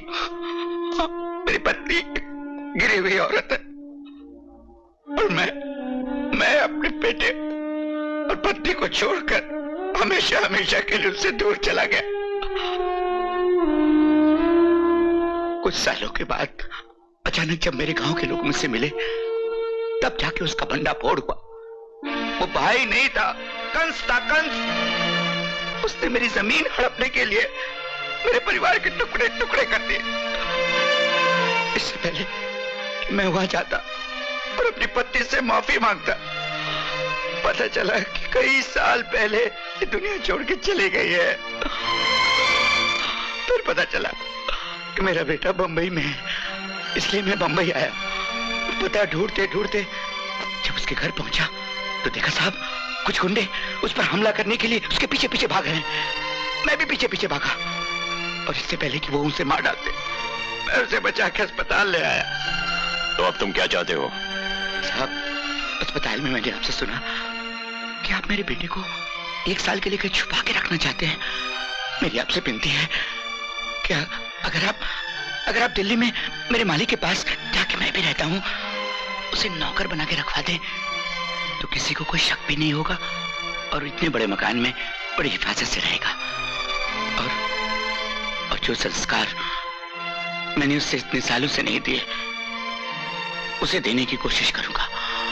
गिरी हुई औरत है, और मैं अपने बेटे और पत्नी को छोड़कर हमेशा के लिए उससे दूर चला गया। कुछ सालों के बाद अचानक जब मेरे गांव के लोग मुझसे मिले, तब जाके उसका भंडा फोड़ हुआ। वो भाई नहीं था, कंस था, कंस। उसने मेरी जमीन हड़पने के लिए मेरे परिवार के टुकड़े टुकड़े कर दिए। इससे पहले कि मैं वहां जाता और अपनी पत्नी से माफी मांगता, पता चला कि कई साल पहले ये दुनिया छोड़ के चली गई है। फिर पता चला कि मेरा बेटा बंबई में है, इसलिए मैं बंबई आया। पता ढूंढते ढूंढते जब उसके घर पहुंचा तो देखा साहब, कुछ गुंडे उस पर हमला करने के लिए उसके पीछे पीछे भाग रहे हैं। मैं भी पीछे पीछे भागा, और इससे पहले कि वो उसे मार डालते, मैं उसे बचा के अस्पताल ले आया। तो अब तुम क्या चाहते हो? साहब, अस्पताल में मैंने आपसे सुना कि आप मेरे बेटे को 1 साल के लिए छुपा के रखना चाहते हैं। मेरी आपसे विनती है, क्या अगर आप दिल्ली में मेरे मालिक के पास जाके मैं भी रहता हूँ, उसे नौकर बना के रखवा दें तो किसी को कोई शक भी नहीं होगा, और इतने बड़े मकान में बड़ी हिफाजत से रहेगा। और जो संस्कार मैंने उससे इतने सालों से नहीं दिए, उसे देने की कोशिश करूंगा।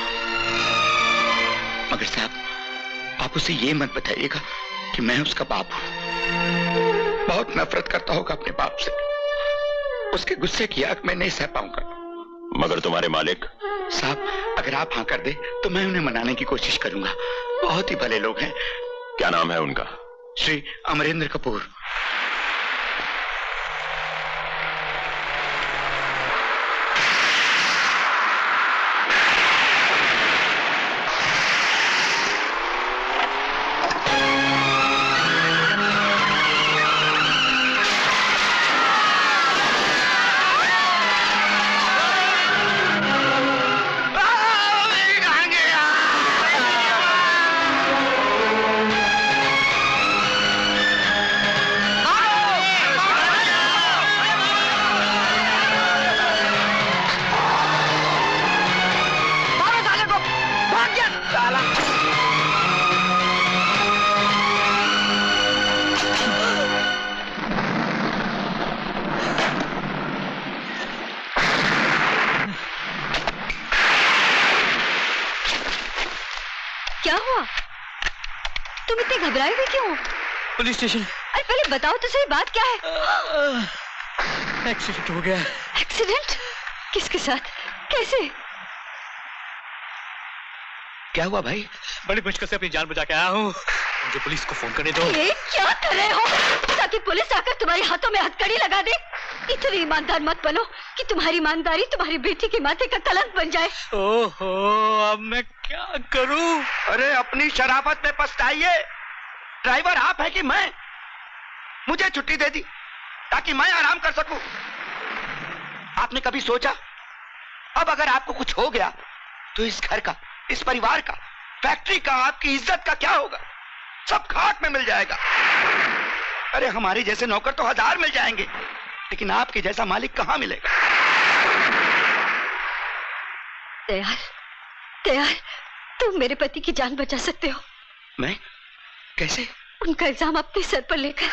मगर साहब, आप उसे ये मत बताइएगा कि मैं उसका बाप हूं। बहुत नफरत करता होगा अपने बाप से, उसके गुस्से की आग मैं नहीं सह पाऊंगा। मगर तुम्हारे मालिक? साहब, अगर आप हाँ कर दे तो मैं उन्हें मनाने की कोशिश करूंगा। बहुत ही भले लोग हैं। क्या नाम है उनका? श्री अमरेंद्र कपूर। Police station. अरे पहले बताओ तो सही, बात क्या है? एक्सीडेंट हो गया। एक्सीडेंट? किसके साथ? कैसे? क्या हुआ भाई? बड़ी मुश्किल से अपनी जान बचा के आया हूँ, मुझे पुलिस को फोन करने दो। ये क्या कर रहे हो? ताकि पुलिस आकर तुम्हारे हाथों में हथकड़ी लगा दे। इतनी ईमानदार मत बनो कि तुम्हारी ईमानदारी तुम्हारी बेटी के माथे का कलंक बन जाए। ओहो, अब मैं क्या करूं? अरे अपनी शराफत में पछताइए। ड्राइवर आप है कि मैं? मुझे छुट्टी दे दी ताकि मैं आराम कर सकूं। आपने कभी सोचा अब अगर आपको कुछ हो गया तो इस घर का, इस परिवार का, फैक्ट्री का, आपकी इज्जत का क्या होगा? सब खाक में मिल जाएगा। अरे हमारे जैसे नौकर तो 1000 मिल जाएंगे, लेकिन आपके जैसा मालिक कहां मिलेगा? तैयार तुम मेरे पति की जान बचा सकते हो। मैं? कैसे? उनका इल्जाम अपने सर पर लेकर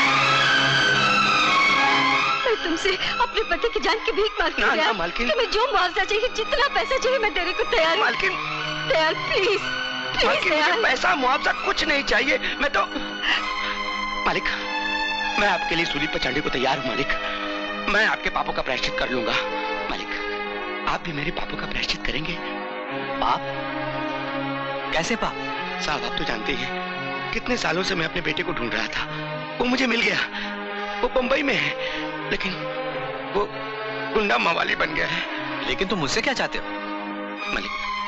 मैं तुमसे अपने पति की जान की भीख मांगती हूँ। ना मालकिन, तुम्हें जो मुआवजा चाहिए, जितना पैसा चाहिए, मैं देने को तैयार हूँ। मालकिन, तैयार प्लीज मालकिन, मुझे पैसा मुआवजा कुछ नहीं चाहिए। मैं तो मालिक, मैं आपके लिए सूली पर चढ़ने को तैयार हूँ मालिक। मैं आपके पापों का प्रायश्चित कर लूंगा मालिक। आप भी मेरे पापों का प्रायश्चित करेंगे? पाप? कैसे पाप? साहब आप तो जानते हैं कितने सालों से मैं अपने बेटे को ढूंढ रहा था। वो मुझे मिल गया। वो बंबई में है, लेकिन वो गुंडा मवाली बन गया है। लेकिन तुम मुझसे क्या चाहते हो? मालिक,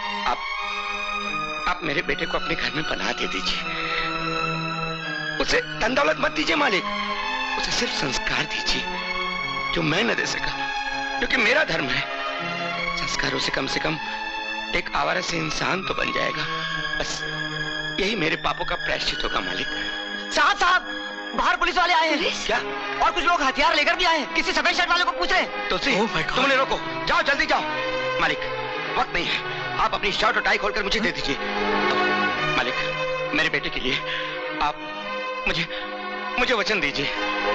आप मेरे बेटे को अपने घर में पनाह दे दीजिए। उसे धन दौलत मत दीजिए मालिक, उसे सिर्फ संस्कार दीजिए जो मैं न दे सका, क्योंकि मेरा धर्म है। संस्कारों से कम एक आवारा से इंसान तो बन जाएगा। बस यही मेरे पापों का प्रायश्चित होगा मालिक। साहब, बाहर पुलिस वाले आए हैं। क्या? और कुछ लोग हथियार लेकर भी आए हैं। किसी सफेद शर्ट वाले को पूछ रहे हैं। तो तुम उन्हें रोको। जाओ, जल्दी जाओ। मालिक, वक्त नहीं है। आप अपनी शर्ट और टाई खोलकर मुझे दे दीजिए। मालिक, मेरे बेटे के लिए आप मुझे वचन दीजिए।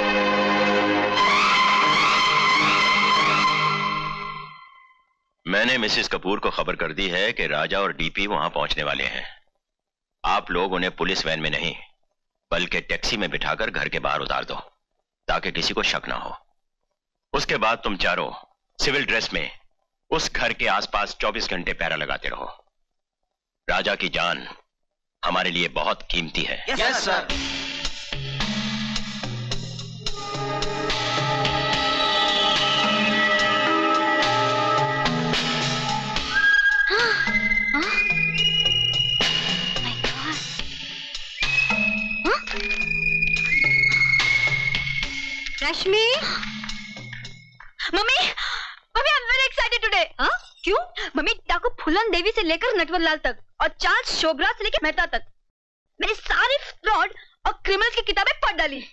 मैंने मिसेस कपूर को खबर कर दी है कि राजा और डीपी वहां पहुंचने वाले हैं। आप लोग उन्हें पुलिस वैन में नहीं बल्कि टैक्सी में बिठाकर घर के बाहर उतार दो, ताकि किसी को शक ना हो। उसके बाद तुम चारों सिविल ड्रेस में उस घर के आसपास 24 घंटे पहरा लगाते रहो। राजा की जान हमारे लिए बहुत कीमती है। Yes sir. Rashmi, mummy, I am very excited today. हाँ? क्यों? मम्मी, डाकू फूलन देवी से लेकर नटवरलाल तक और चार्ल्स शोभराज से लेकर मेहता तक मैंने सारी फ्रॉड और क्रिमिनल्स की किताबें पढ़ डाली।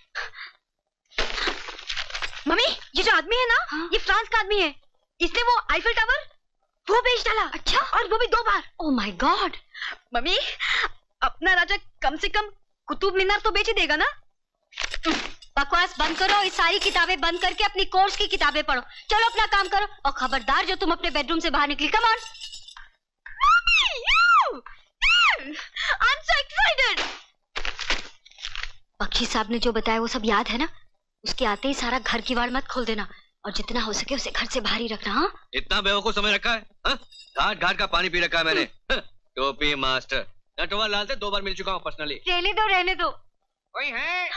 मम्मी, ये जो आदमी है ना, ये फ्रांस का आदमी है। इसने वो आईफल टावर वो बेच डाला। अच्छा? और वो भी 2 बार। Oh my god. मम्मी, अपना राजा कम से कम कुतुब मीनार तो बेच ही देगा ना? बकवास बंद करो, इस सारी किताबें बंद करके अपनी कोर्स की किताबें पढ़ो। चलो अपना काम करो और खबरदार जो तुम अपने बेडरूम से बाहर निकली। Come on. I am so excited. Bakshi साहब ने जो बताया वो सब याद है ना? उसके आते ही सारा घर की वाड़ मत खोल देना और जितना हो सके उसे घर से बाहर ही रखना। हाँ? इतना बेवकूफ समझ रखा है? घाट घाट का पानी पी रखा है मैंने। टोपी मास्टर नटवरलाल से 2 बार मिल चुका हूँ पर्सनली। रहने दो। कोई है?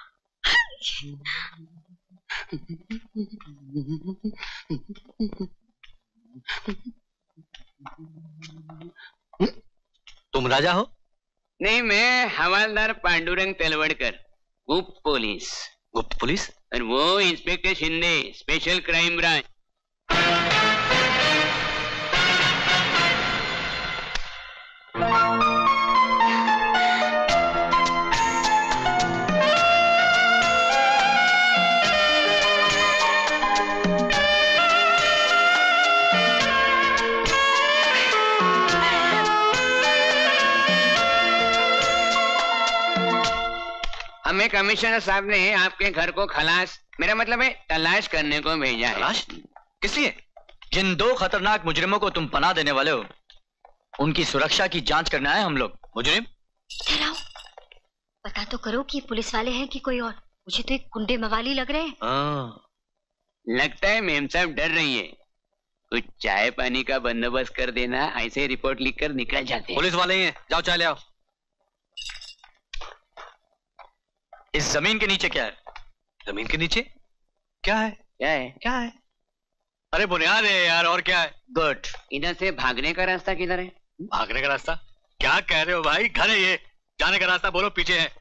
तुम राजा हो? नहीं, मैं हवालदार पांडुरंग तलवड़कर, गुप्त पुलिस। गुप्त पुलिस? और वो inspector Shinde, special crime branch. हमें कमिश्नर साहब ने आपके घर को खलास, मेरा मतलब है तलाश करने को भेजा है। तलाश? किस लिए? जिन 2 खतरनाक मुजरिमों को तुम पनाह देने वाले हो, उनकी सुरक्षा की जांच करने आए हम लोग। मुजरिम? पता तो करो कि पुलिस वाले हैं कि कोई और। मुझे तो एक गुंडे मवाली लग रहे हैं। लगता है मेम साहब डर रही है। कुछ चाय पानी का बंदोबस्त कर देना, ऐसे रिपोर्ट लिखकर निकल जाते हैं। पुलिस वाले ही हैं, जाओ चाय ले आओ। इस जमीन के नीचे क्या है? जमीन के नीचे क्या है? क्या है? क्या है? अरे बुनियाद है यार, और क्या है? गुड। इधर से भागने का रास्ता किधर है? भागने का रास्ता? क्या कह रहे हो भाई? घर है ये, जाने का रास्ता बोलो पीछे है।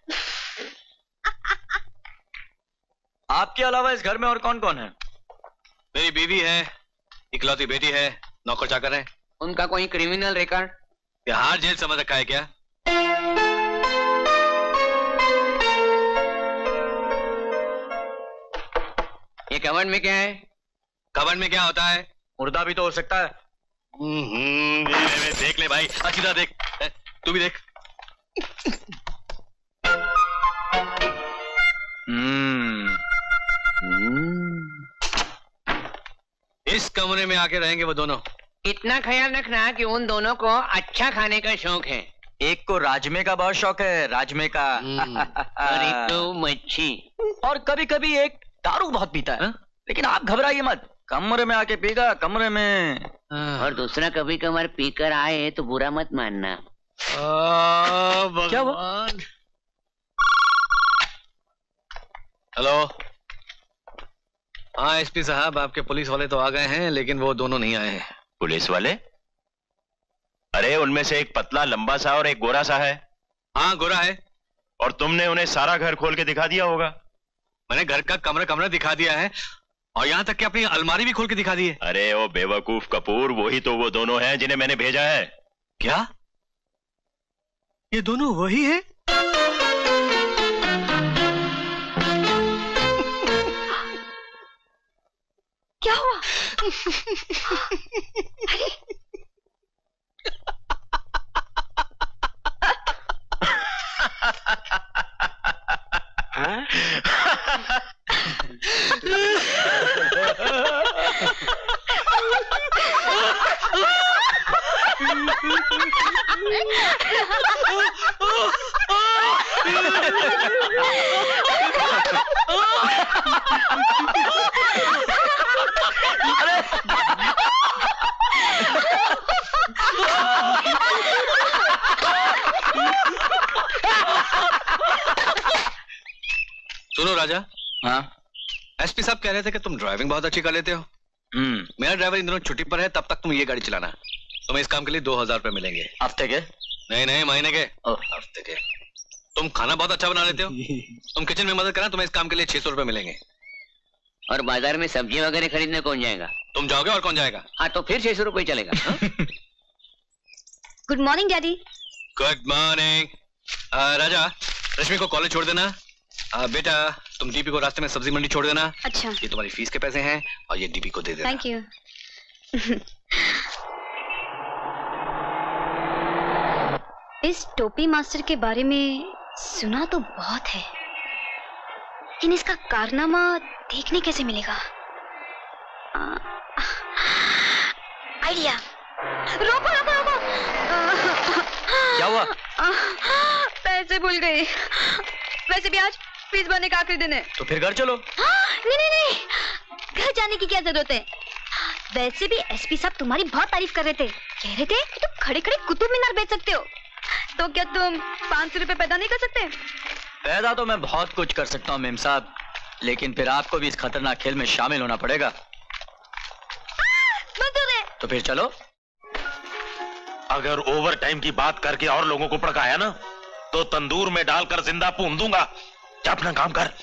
आपके अलावा इस घर में और कौन कौन है? मेरी बीवी है, इकलौती बेटी है, नौकर चाकर है। उनका कोई क्रिमिनल रिकॉर्ड? बिहार जेल समझ रखा है क्या? ये कबर्ड में क्या है? कबर्ड में क्या होता है? मुर्दा भी तो हो सकता है। देख ले भाई, अच्छी तरह देख, तू भी देख। इस कमरे में आके रहेंगे वो दोनों। इतना ख्याल रखना कि उन दोनों को अच्छा खाने का शौक है। एक को राजमे का बहुत शौक है, राजमे का। और एक तो मच्छी। और कभी कभी एक दारू बहुत पीता है। लेकिन आप घबराइए मत, कमरे में आके पीगा, कमरे में। और दूसरा कभी कभार पीकर आए तो बुरा मत मानना। क्या हुआ? हेलो, हाँ एसपी साहब, आपके पुलिस वाले तो आ गए हैं, लेकिन वो दोनों नहीं आए हैं। पुलिस वाले? अरे उनमें से एक पतला लंबा सा और एक गोरा सा है। हाँ गोरा है। और तुमने उन्हें सारा घर खोल के दिखा दिया होगा। मैंने घर का कमरा दिखा दिया है, और यहाँ तक कि अपनी अलमारी भी खोल के दिखा दी है। अरे ओ बेवकूफ कपूर, वही तो वो दोनों हैं जिन्हें मैंने भेजा है। क्या? ये दोनों वही है? क्या हुआ? सुनो राजा। हाँ? एसपी साहब कह रहे थे कि तुम ड्राइविंग बहुत अच्छी कर लेते हो। मेरा ड्राइवर इन दिनों छुट्टी पर है, तब तक तुम ये गाड़ी चलाना। तुम्हें इस काम के लिए 2000 रुपए मिलेंगे। हफ्ते के? नहीं महीने के। हफ्ते के। तुम खाना बहुत अच्छा बना लेते हो, तुम किचन में मदद करना, तुम्हें इस काम के लिए 600 रुपए मिलेंगे। और बाजार में सब्जी वगैरह खरीदने कौन जाएगा? तुम जाओगे, और कौन जाएगा? हाँ तो फिर 600 रुपए चलेगा। Good morning daddy. Good morning. Raja, Rashmi को कॉलेज छोड़ देना। बेटा, तुम डीपी को रास्ते में सब्जी मंडी छोड़ देना। अच्छा। ये तुम्हारी फीस के पैसे हैं, और ये डीपी को दे देना। Thank you. इस टोपी मास्टर के बारे में सुना तो बहुत है, लेकिन इसका कारनामा देखने कैसे मिलेगा? आइडिया। रोको रोको रोको। क्या हुआ? पैसे भूल गई। वैसे भी आज फीस भरने का आखिरी दिन है। तो फिर घर चलो। नहीं, घर जाने की क्या जरूरत है? वैसे भी एसपी साहब तुम्हारी बहुत तारीफ कर रहे थे, कह रहे थे कि तुम खड़े खड़े कुतुब मीनार बेच सकते हो। तो क्या तुम 500 रुपए पैदा नहीं कर सकते? पैदा तो मैं बहुत कुछ कर सकता हूँ मेम साहब, लेकिन फिर आपको भी इस खतरनाक खेल में शामिल होना पड़ेगा। तो फिर चलो। अगर ओवर टाइम की बात करके और लोगों को भड़काया ना, तो तंदूर में डालकर जिंदा भून दूंगा। जा अपना काम कर।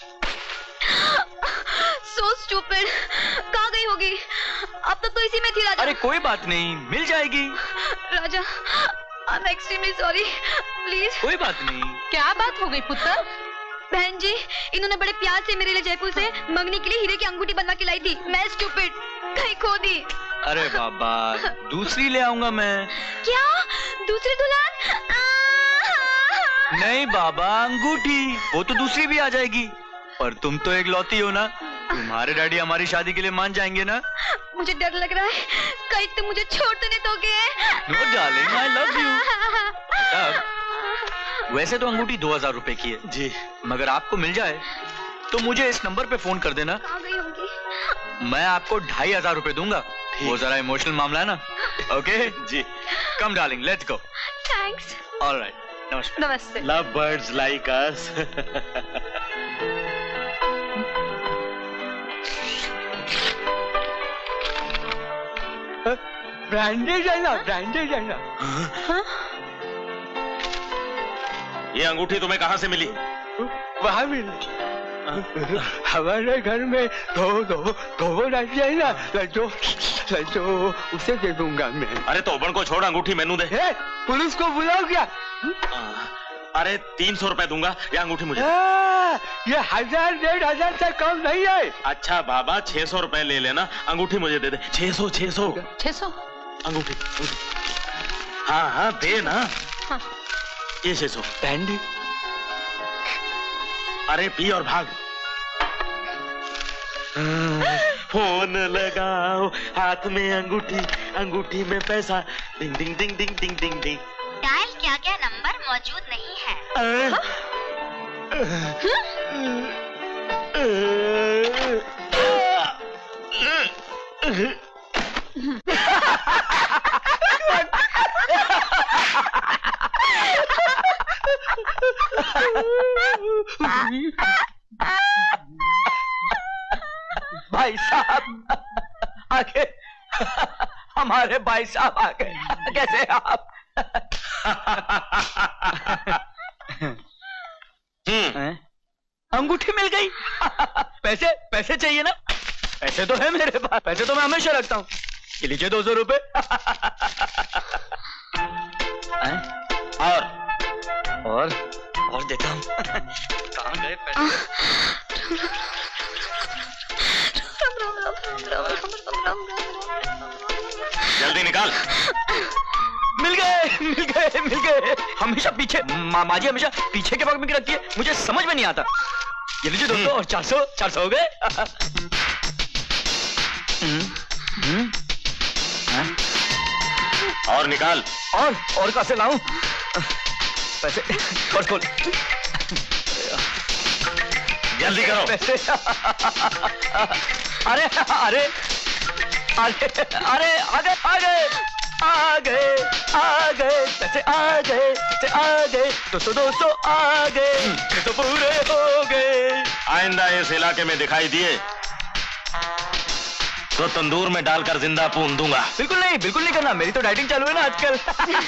So stupid। कहाँ गई होगी? अब तक तो इसी में थी राजा। अरे कोई बात नहीं, मिल जाएगी। Raja, I'm extremely sorry। Please. कोई बात नहीं। क्या बात हो गई पुत्र? बहन जी, इन्होंने बड़े प्यार से मेरे लिए जयपुर से मंगनी के लिए हीरे की अंगूठी बनवा के लाई थी। मैं स्टूपिड कहीं खो दी। अरे बाबा, दूसरी ले आऊंगा मैं। क्या? दूसरी दुल्हन? नहीं बाबा, अंगूठी, वो तो दूसरी भी आ जाएगी। पर तुम तो एक लौती हो ना, तुम्हारे डैडी हमारी शादी के लिए मान जाएंगे ना? मुझे डर लग रहा है, कहीं तुम मुझे छोड़ तो नहीं दोगे? No darling, I love you. वैसे तो अंगूठी 2000 रुपए की है जी, मगर आपको मिल जाए तो मुझे इस नंबर पे फोन कर देना। कहाँ गई होंगी? मैं आपको 2500 रुपए दूंगा। वो जरा इमोशनल मामला है ना। Okay ji, come darling, let's go. Thanks. Alright, नमस्ते। नमस्ते। Love birds like us. Branded है ना, ब्रांडेड है ना। ये अंगूठी तुम्हें कहाँ से मिली? वहाँ मिली। हमारे घर में दो राशि है ना, तो उसे दे दूंगा मैं। अरे तोबड़ को छोड़, अंगूठी मैनू दे। पुलिस को बुलाओ क्या? अरे 300 रुपए दूंगा, या अंगूठी मुझे। ये 1000 1500 से कम नहीं है। अच्छा बाबा 600 रुपए ले लेना, अंगूठी मुझे दे दे। 600 अंगूठी। हाँ हाँ दे ना। हाँ। ये 600 बैंडी। अरे पी और भाग। फोन लगाओ, हाथ में अंगूठी, अंगूठी में पैसा। डिंग डिंग डिंग डिंग डिंग डिंग डिंग। डायल किया गया नंबर मौजूद नहीं है। भाई साहब आगे, हमारे भाई साहब आ गए। कैसे आप? अंगूठी मिल गई। पैसे चाहिए ना? पैसे तो है मेरे पास, पैसे तो मैं हमेशा रखता हूँ। ये लीजिए 200 रुपए। और देता हूँ। कहाँ गए पैसे? जल्दी निकाल। मिल गए। हमेशा पीछे, माँ जी हमेशा पीछे के भाग में रखती है, मुझे समझ में नहीं आता। ये लीजिए 200 और 400 हो गए। और निकाल। और कहाँ से लाऊं पैसे? खोल। जल्दी करो। पैसे। अरे आ गए 200 आ गए, तो पूरे हो गए। आइंदा इस इलाके में दिखाई दिए तो तंदूर में डालकर जिंदा भून दूंगा। बिल्कुल नहीं करना, मेरी तो डाइटिंग चालू है ना आजकल।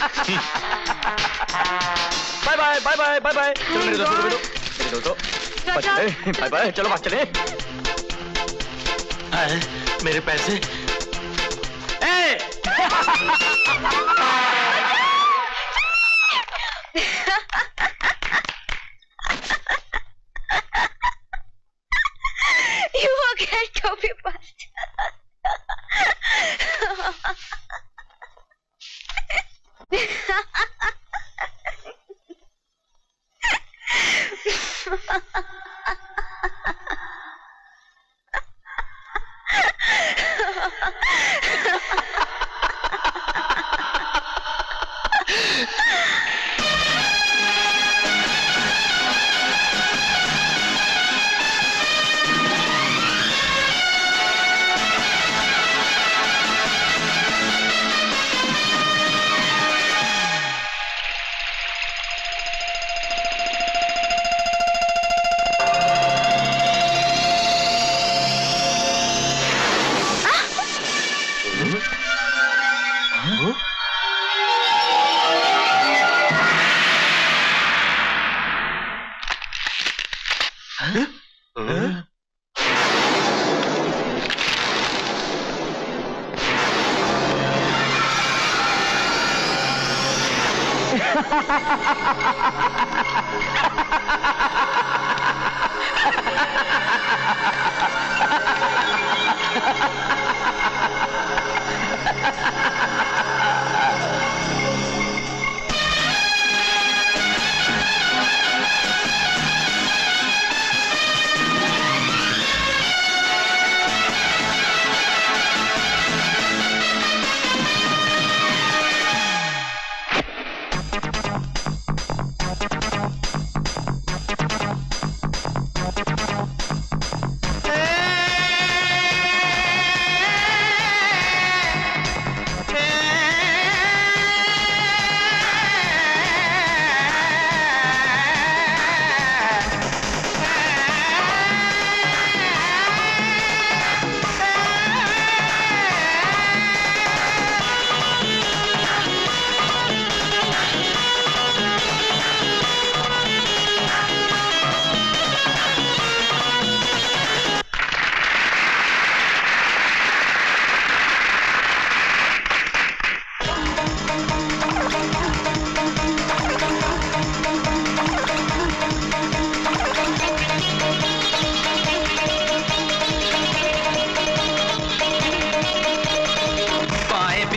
बाय। चलो मेरे 200 रुपए दो। बाय, चलो बात चले। मेरे पैसे। You will get copy past.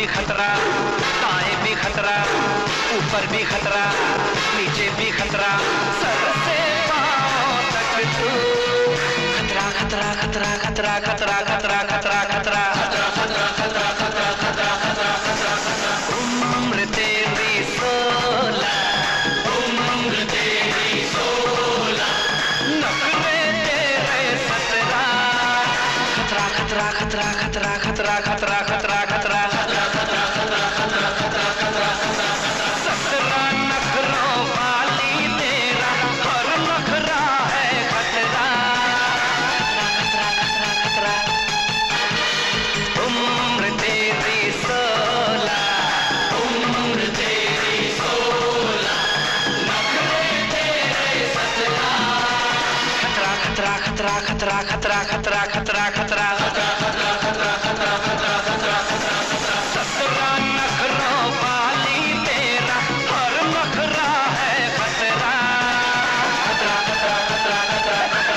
भी खतरा, दाएं भी खतरा, ऊपर भी खतरा, नीचे भी खतरा, सर से पांव तक तू खतरा खतरा खतरा खतरा खतरा खतरा खतरा खतरा खतरा खतरा खतरा खतरा खतरा खतरा खतरा। उम्र तेरी 16, उम्र तेरी 16, नखरे तेरे 17, खतरा खतरा खतरा खतरा खतरा खतरा खतरा खतरा खतरा खतरा खतरा खतरा खतरा खतरा खतरा 17 नखरों वाली तेरा हर नखरा है खतरा खतरा खतरा खतरा। उम्र तेरी 16, उम्र तेरी 16, नखरे तेरे 17, खतरा खतरा खतरा खतरा खतरा खतरा खतरा खतरा खतरा खतरा खतरा खतरा खतरा खतरा खतरा खतरा। 17 नखरों वाली तेरा हर नखरा है खतरा खतरा खतरा खतरा खतरा खतरा।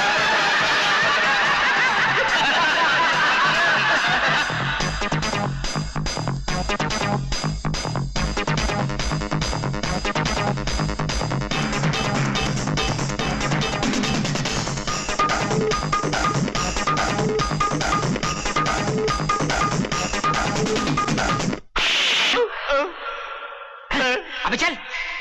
अबे चल।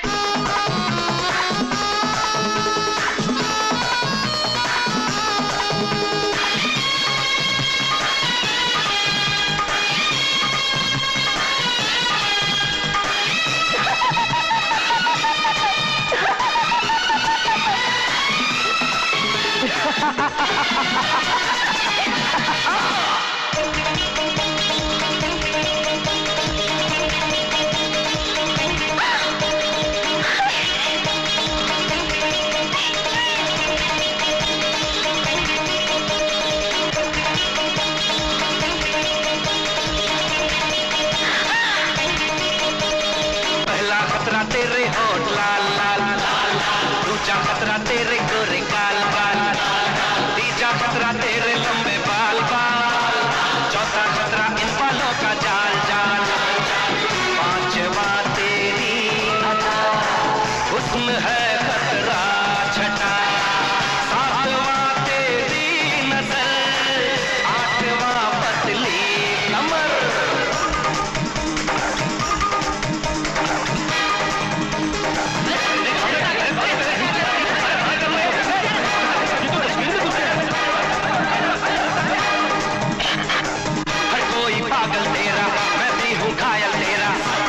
पहला खतरा तेरे होठ लाल लाल, दूसरा खतरा तेरे गोरे काल बाल, तीसरा खतरा तेरे लंबे बाल बाल, चौथा खतरा इन बालों का जाल जाल, पांचवा तेरी अदा हुस्न है खतरा छठा, सातवां तेरी नजर, आठवां पतली कमर। हर कोई पागल तेरा, मैं भी हूँ घायल तेरा।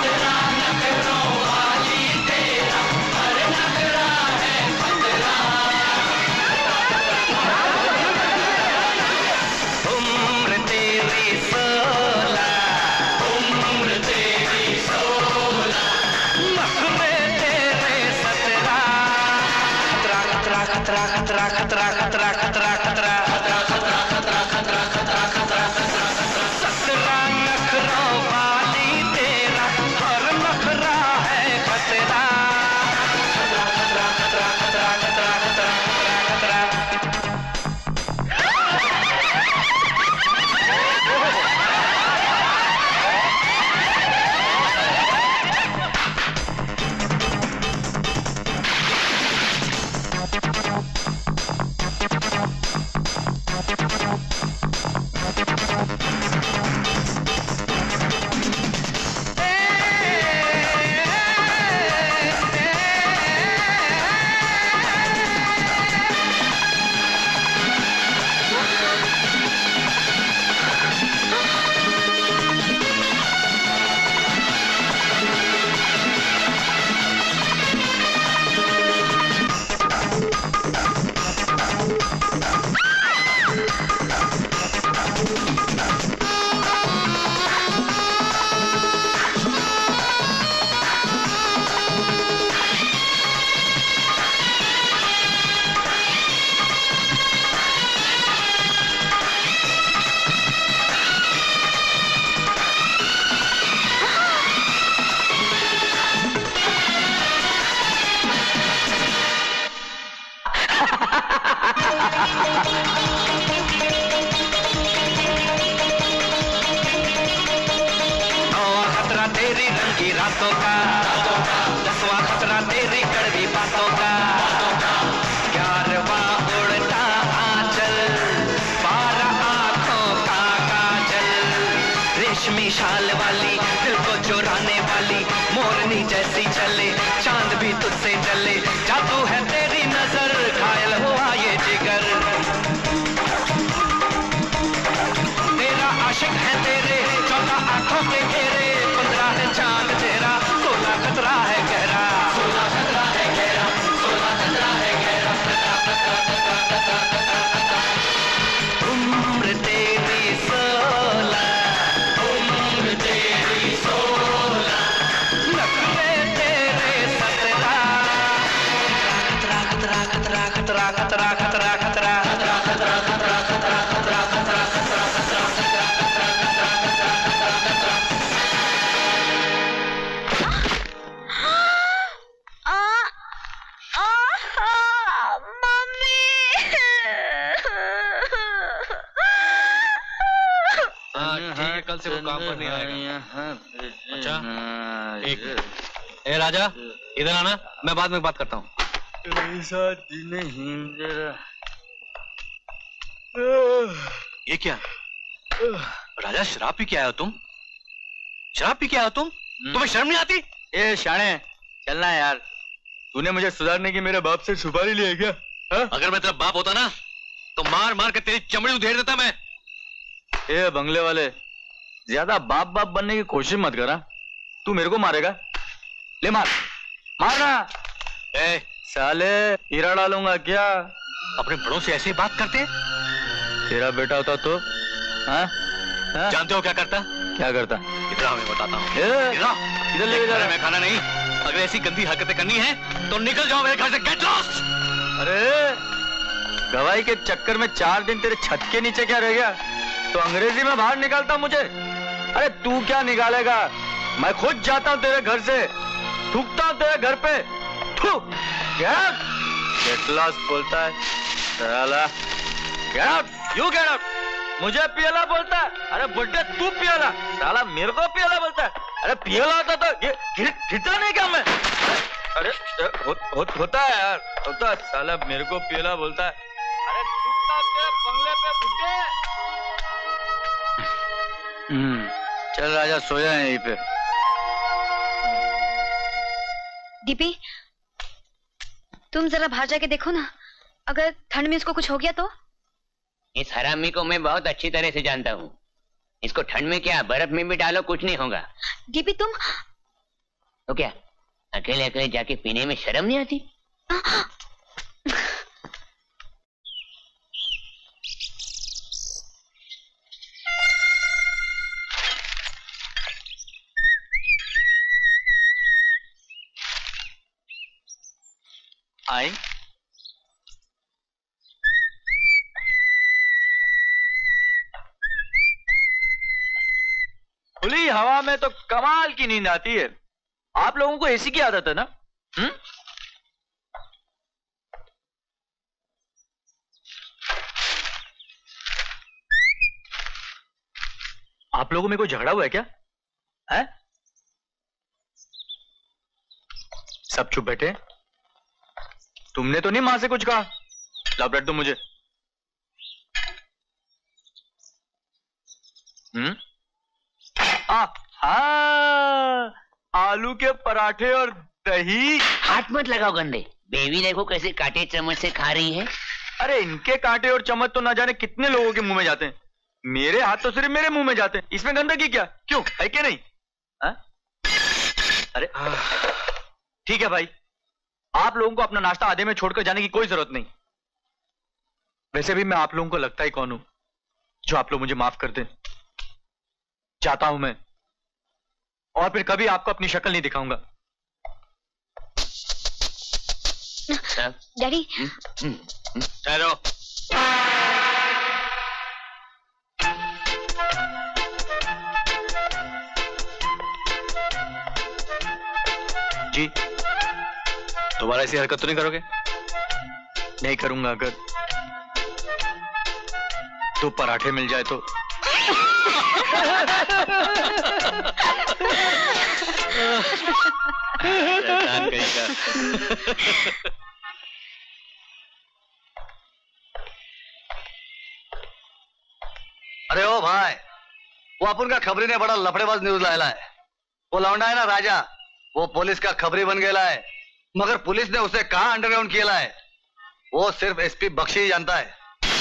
उम्र तेरी 16, उम्र तेरी 16, नखरे तेरे 17, खतरा खतरा खतरा खतरा खतरा खतरा खतरा खतरा खतरा खतरा खतरा खतरा खतरा खतरा खतरा खतरा। 17 नखरों वाली तेरा हर नखरा है खतरा खतरा खतरा खतरा खतरा खतरा खतरा खतरा खतरा। की रातों का, 10वां खतरा तेरी कड़वी बातों का, 11वां उड़ता आंचल, 12 आंखों का काजल, रेशमी शाल वाली दिल को चुराने वाली, मोरनी जैसी चले चांद भी तुझसे जले, जादू है तेरी नजर, घायल हुआ ये जिगर, तेरा आशिक है तेरे 14 आंखों के घेरे, 15 है चांद तेरा, 16 खतरा है गहरा, 16 खतरा है गहरा, 16 खतरा है गहरा, उम्र तेरी 16, उम्र तेरी 16, नखरे तेरे 17, खतरा खतरा खतरा खतरा खतरा खतरा खतरा खतरा खतरा खतरा खतरा खतरा खतरा कल से वो काम पर नहीं आएगा। अच्छा एक ए राजा इधर आना, मैं बाद में बात करता हूँ। ये क्या राजा, शराब पी के आए हो तुम? शराब पी के आए हो तुम? तुम्हें शर्म नहीं आती? ए शाणे चलना है यार, तूने मुझे सुधारने की मेरे बाप से सुपारी ली है क्या? अगर मैं तेरा बाप होता ना तो मार मार के तेरी चमड़ी उधेड़ देता मैं। ए बंगले वाले, ज्यादा बाप बाप बनने की कोशिश मत करा, तू मेरे को मारेगा? ले मार, मारना। ए साले हीरा डालूंगा क्या? अपने बड़ों से ऐसे बात करते? तेरा बेटा होता तो? हाँ? जानते हो क्या करता? क्या करता? इधर मैं बताता हूँ। इधर ले जा। मैं खाना नहीं, अगर ऐसी गंदी हरकतें करनी है तो निकल जाओ मेरे घर से, गेट लॉस्ट। अरे गवाही के चक्कर में 4 दिन तेरे छत के नीचे क्या रह गया तो अंग्रेजी में बाहर निकालता मुझे? अरे तू क्या निकालेगा, मैं खुद जाता हूँ तेरे घर से, थूकता हूँ तेरे घर पे। गेट लॉस्ट बोलता है साला। Get out, you get out. मुझे पियला बोलता है? अरे बुड्ढे तू पियला, साला मेरे को पियला बोलता है? अरे पियला होता तो घिरता नहीं क्या मैं? अरे होता है यार, होता है। साला मेरे को पियला बोलता है। अरे थूकता तेरे बंगले पे बुड्ढे। चल राजा सोया है यहीं पे। दीपी तुम जरा बाहर जाके देखो ना, अगर ठंड में इसको कुछ हो गया तो? इस हरामी को मैं बहुत अच्छी तरह से जानता हूँ, इसको ठंड में क्या बर्फ में भी डालो कुछ नहीं होगा। दीपी तुम तो क्या अकेले अकेले जाके पीने में शर्म नहीं आती? आई खुली हवा में तो कमाल की नींद आती है। आप लोगों को एसी की आदत है ना? आप लोगों में कोई झगड़ा हुआ है क्या? है? सब चुप बैठे। तुमने तो नहीं मां से कुछ कहा? ला ब्रेड दो मुझे। हाँ, आलू के पराठे और दही। हाथ मत लगाओ गंदे, बेबी देखो कैसे कांटे चम्मच से खा रही है। अरे इनके कांटे और चम्मच तो ना जाने कितने लोगों के मुंह में जाते हैं, मेरे हाथ तो सिर्फ मेरे मुंह में जाते हैं। इसमें गंदगी क्या? क्यों है कि नहीं? अरे ठीक है भाई, आप लोगों को अपना नाश्ता आधे में छोड़कर जाने की कोई जरूरत नहीं। वैसे भी मैं आप लोगों को लगता ही कौन हूं जो आप लोग मुझे माफ कर दें। चाहता हूं मैं, और फिर कभी आपको अपनी शक्ल नहीं दिखाऊंगा। डैडी ठहरो। जी दोबारा ऐसी हरकत तो नहीं करोगे? नहीं करूंगा। अगर 2 पराठे मिल जाए तो। शैतान कहीं का। अरे ओ भाई, वो अपन का खबरी ने बड़ा लफड़ेबाज न्यूज लाया है। वो लौंडा है ना राजा, वो पुलिस का खबरी बन गया है, मगर पुलिस ने उसे कहाँ अंडरग्राउंड किया है वो सिर्फ एसपी बख्शी ही जानता है।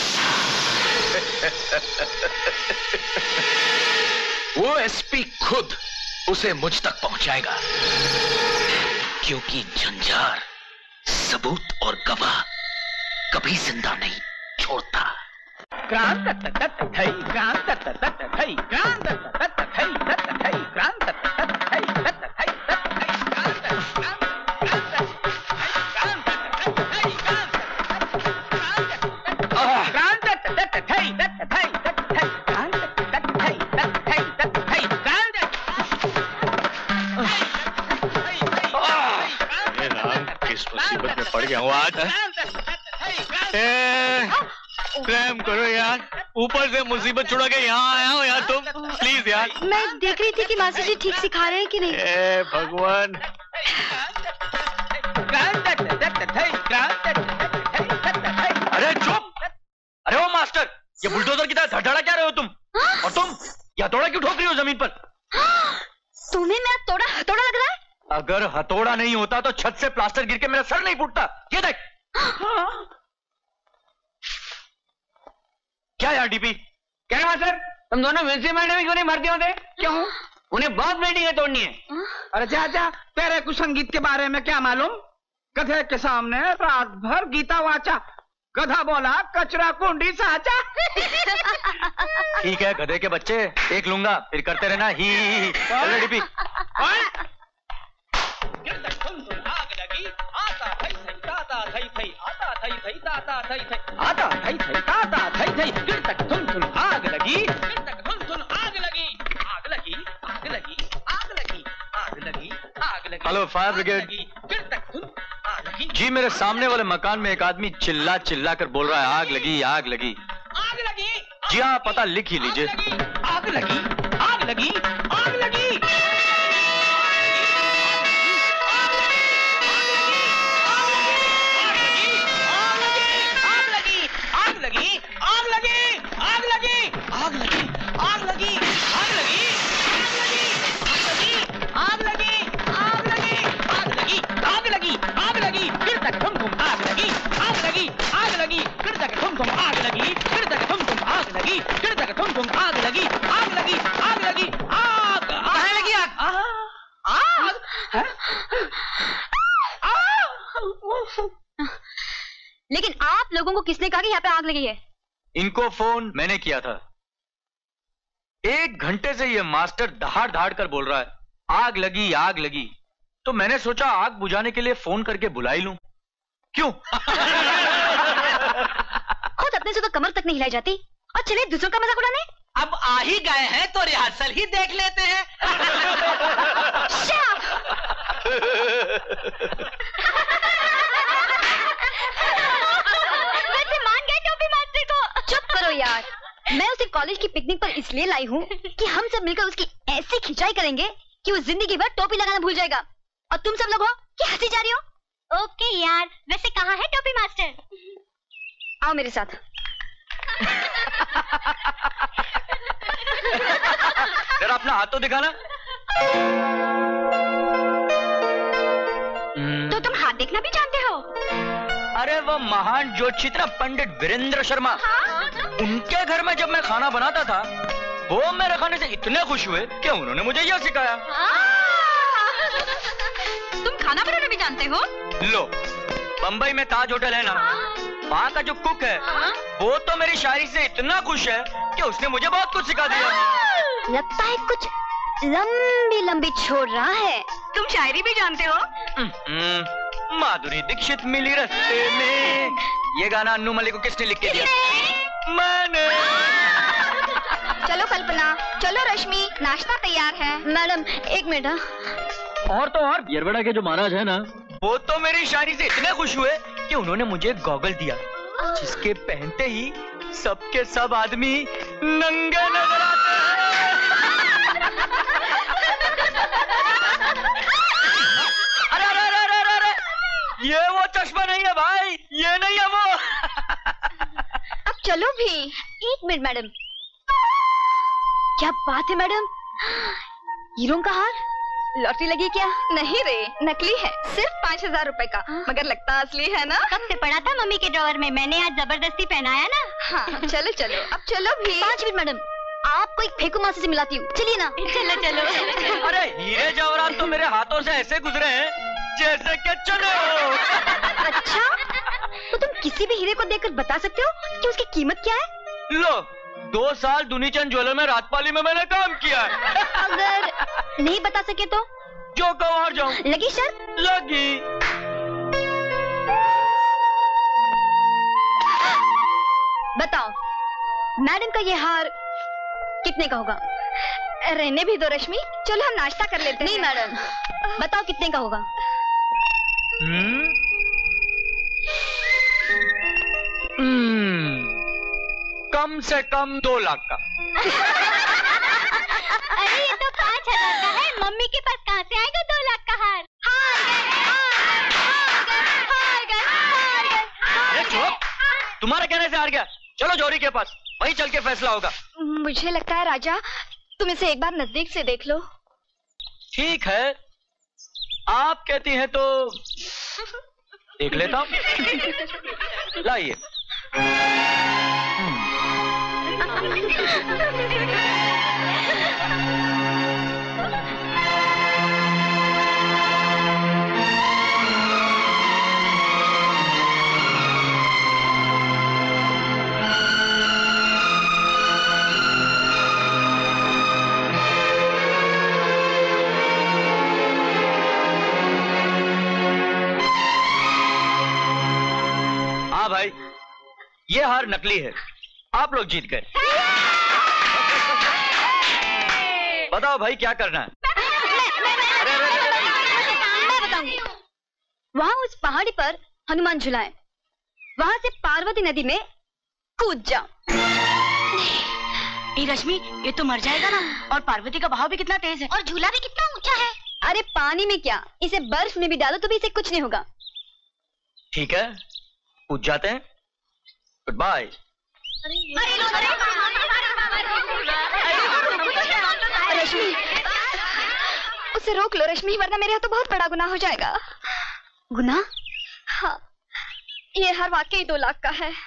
वो एसपी खुद उसे मुझ तक पहुंचाएगा, क्योंकि झंझार सबूत और गवाह कभी जिंदा नहीं छोड़ता। किस मुसीबत में पड़ गया हूँ आज। प्रेम करो यार, ऊपर से मुसीबत छुड़ा के यहाँ आया हो यार तुम, प्लीज यार। मैं देख रही थी कि मासी जी ठीक सिखा रहे हैं कि नहीं। भगवान। अरे चुप! अरे वो मास्टर, ये बुलडोजर की तरह धड़धड़ा क्या रहे हो तुम? और तुम या हथौड़ा क्यों ठोक रही हो जमीन पर? तुम्हें मेरा तोड़ा हथौड़ा लग रहा है? अगर हथौड़ा नहीं होता तो छत से प्लास्टर गिर के मेरा सर नहीं फूटता। ये देख। क्या यार डीपी? क्या है सर, तुम दोनों वैसे मैंने भी क्यों नहीं मरते होते? क्यों? उन्हें बहुत मीटिंग है तोड़नी है। अरे चाचा, तेरे को संगीत के बारे में क्या मालूम? गधे के सामने रात भर गीता वाचा, गधा बोला कचरा कुंडी साचा। ठीक है गधे के बच्चे, एक लूंगा, फिर करते रहना ही। चलो DP. Hello fire brigade ji, मेरे सामने वाले मकान में एक आदमी चिल्ला चिल्ला कर बोल रहा है आग लगी आग लगी। आग लगी। जी हाँ, पता लिख ही लीजिए। आग लगी आग लगी आग लगी। आग लगी आग लगी आग लगी आग लगी आग लगी आग लगी आग लगी आग लगी आग लगी आग लगी आग लगी फिर तक धुम धुम आग लगी आग लगी आग लगी फिर तक धुम धुम आग लगी फिर तक धुम धुम आग लगी फिर तक धुम धुम आग लगी आग लगी आग लगी आग कहाँ लगी आग आग। लेकिन आप लोगों को किसने कहा कि यहाँ पे आग लगी है? इनको फोन मैंने किया था। 1 घंटे से ये मास्टर दहाड़ दहाड़ कर बोल रहा है आग लगी आग लगी, तो मैंने सोचा आग बुझाने के लिए फोन करके बुला ही लूं। क्यों? खुद अपने से तो कमर तक नहीं हिलाई जाती और चले दूसरों का मजाक उड़ाने। अब आ ही गए हैं तो रिहर्सल ही देख लेते हैं। वैसे मान गए टोपी मास्टर को। चुप करो यार, मैं उसे कॉलेज की पिकनिक पर इसलिए लाई हूँ कि हम सब मिलकर उसकी ऐसी खिंचाई करेंगे कि वो जिंदगी भर टोपी लगाना भूल जाएगा। और तुम सब लोग हो कि हंसी जा रही हो? ओके यार, वैसे कहाँ है टोपी मास्टर? आओ मेरे साथ। जरा अपना हाथ तो दिखाना। तो तुम हाथ देखना भी जानते हो? अरे वो महान ज्योतिषी पंडित वीरेंद्र शर्मा, उनके घर में जब मैं खाना बनाता था वो मेरे खाने से इतने खुश हुए कि उन्होंने मुझे यह सिखाया। तुम खाना बनाना भी जानते हो? लो, बंबई में ताज होटल है ना, वहाँ का जो कुक है वो तो मेरी शायरी से इतना खुश है कि उसने मुझे बहुत कुछ सिखा दिया। लगता है कुछ लंबी लंबी छोड़ रहा है। तुम शायरी भी जानते हो? माधुरी दीक्षित मिली रास्ते में, ये गाना अन्नू मलिक को किसने लिख के दिया? मैंने। चलो कल्पना, चलो रश्मि, नाश्ता तैयार है। मैडम एक मिनट। और तो और बियरबड़ा के जो महाराज है ना, वो तो मेरी शायरी से इतने खुश हुए कि उन्होंने मुझे गॉगल दिया, जिसके पहनते ही सबके सब आदमी नंगे नजर आते हैं। ये वो चश्मा नहीं है भाई, ये नहीं है वो। अब चलो भी। एक मिनट मैडम, क्या बात है मैडम, हीरों का हार? लॉटरी लगी क्या? नहीं रे, नकली है, सिर्फ 5000 रुपए का, मगर लगता असली है ना। कब से पड़ा था मम्मी के ड्रॉवर में, मैंने आज जबरदस्ती पहनाया ना। हाँ चलो चलो, अब चलो भी। 5 मिनट मैडम, आपको एक फेंकू मासी से मिलाती हूँ, चलिए ना। चलो चलो। अरे हीरे जवाहरात तो मेरे हाथों से ऐसे गुजरे हैं जैसे कि चले हो। अच्छा, तो तुम किसी भी हीरे को देखकर बता सकते हो कि उसकी कीमत क्या है? लो, 2 साल दुनीचंद ज्वेलर में राजपाली में मैंने काम किया है। अगर नहीं बता सके तो? जो कहो हार जाऊं। लगी शर्त? लगी। बताओ, मैडम का ये हार कितने का होगा? रहने भी दो रश्मि, चलो हम नाश्ता कर लेते हैं। नहीं मैडम, बताओ कितने का होगा? कम से कम 2 लाख का। अरे ये तो 5000 का है, मम्मी के पास कहाँ से आएगा 2 लाख का हार? चुप, तुम्हारे कहने से हार गया। चलो जौहरी के पास, वहीं चल के फैसला होगा। मुझे लगता है राजा, तुम इसे एक बार नजदीक से देख लो। ठीक है, आप कहती हैं तो देख लेता हूँ। लाइए। हाँ भाई, ये हार नकली है, आप लोग जीत गए। बताओ भाई क्या करना है? मैं बताऊंगी। वहाँ उस पहाड़ी पर हनुमान झूलाए, वहाँ से पार्वती नदी में कूद जाओ। रश्मि, ये तो मर जाएगा ना, और पार्वती का बहाव भी कितना तेज है, और झूला भी कितना ऊंचा है। अरे पानी में क्या, इसे बर्फ में भी डालो तो भी इसे कुछ नहीं होगा। ठीक है, कूद जाते हैं। Good bye. रश्मि, उसे रोक लो रश्मि, वरना मेरे यहाँ तो बहुत बड़ा गुनाह हो जाएगा। गुनाह? हाँ, ये हर वाकई 2 लाख का है।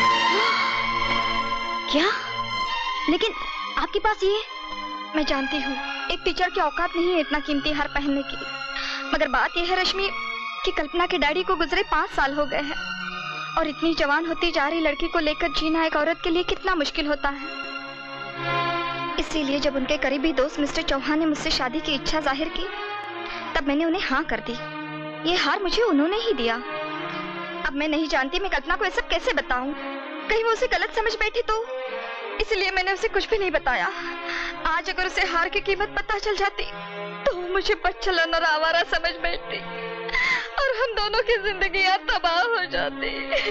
क्या? लेकिन आपके पास ये? मैं जानती हूँ एक टीचर की औकात नहीं है इतना कीमती हार पहनने की, मगर बात यह है रश्मि कि कल्पना के डैडी को गुजरे 5 साल हो गए हैं, और इतनी जवान होती जा रही लड़की को लेकर जीना एक औरत के लिए कितना मुश्किल होता है। इसीलिए जब उनके करीबी दोस्त मिस्टर चौहान ने मुझसे शादी की इच्छा जाहिर की, तब मैंने उन्हें हाँ कर दी। ये हार मुझे उन्होंने ही दिया। अब मैं नहीं जानती मैं कल्पना को ये सब कैसे बताऊं, कहीं वो उसे गलत समझ बैठी तो, इसलिए मैंने उसे कुछ भी नहीं बताया। आज अगर उसे हार की कीमत पता चल जाती तो वो मुझे बच्चलन और आवारा समझ बैठती, और हम दोनों की जिंदगियां तबाह हो जाती।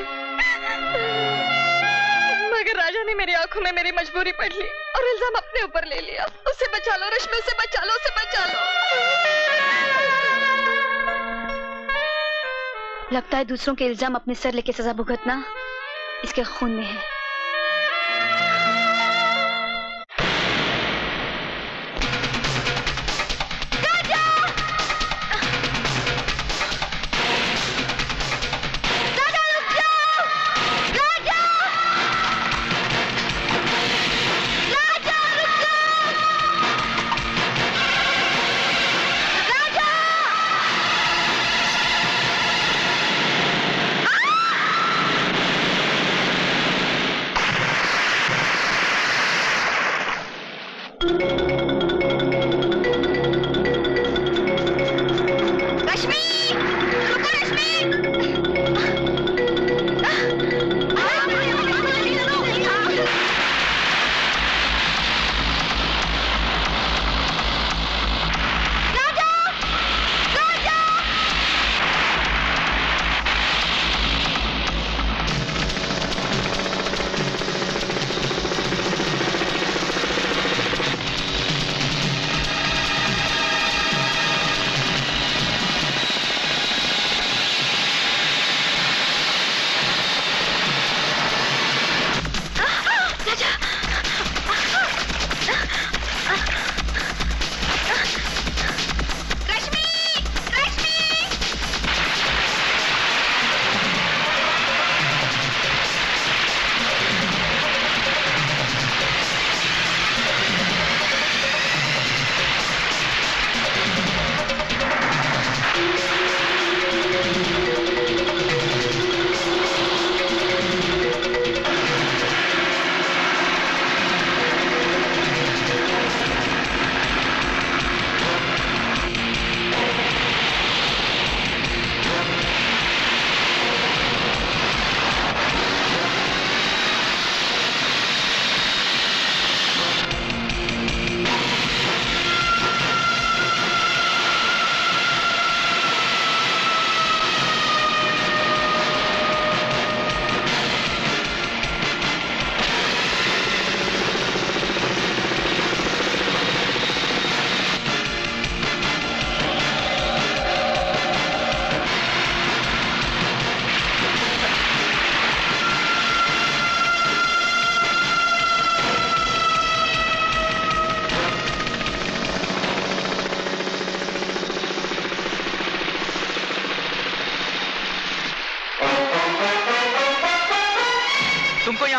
मगर राजा ने मेरी आंखों में मेरी मजबूरी पढ़ ली और इल्जाम अपने ऊपर ले लिया। उसे बचा लो रश्मि, उसे बचा लो, उसे बचा लो। लगता है दूसरों के इल्जाम अपने सर लेके सजा भुगतना इसके खून में है।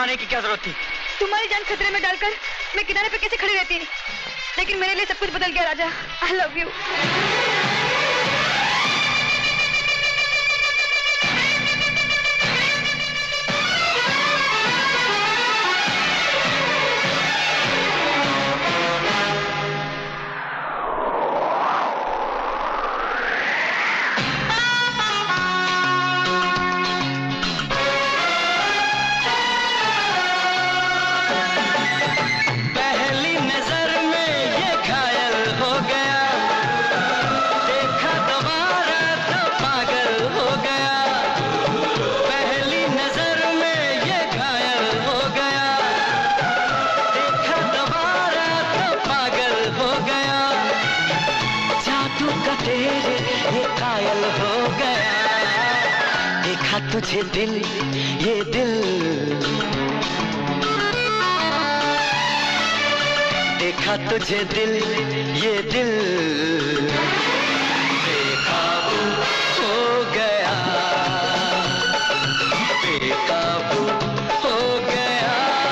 घबराने की क्या जरूरत थी? तुम्हारी जान खतरे में डालकर मैं किनारे पे कैसे खड़ी रहती, लेकिन मेरे लिए सब कुछ बदल गया राजा। आई लव यू। तुझे दिल, ये दिल देखा, तुझे दिल, ये दिल बेकाबू हो गया, बेकाबू हो गया।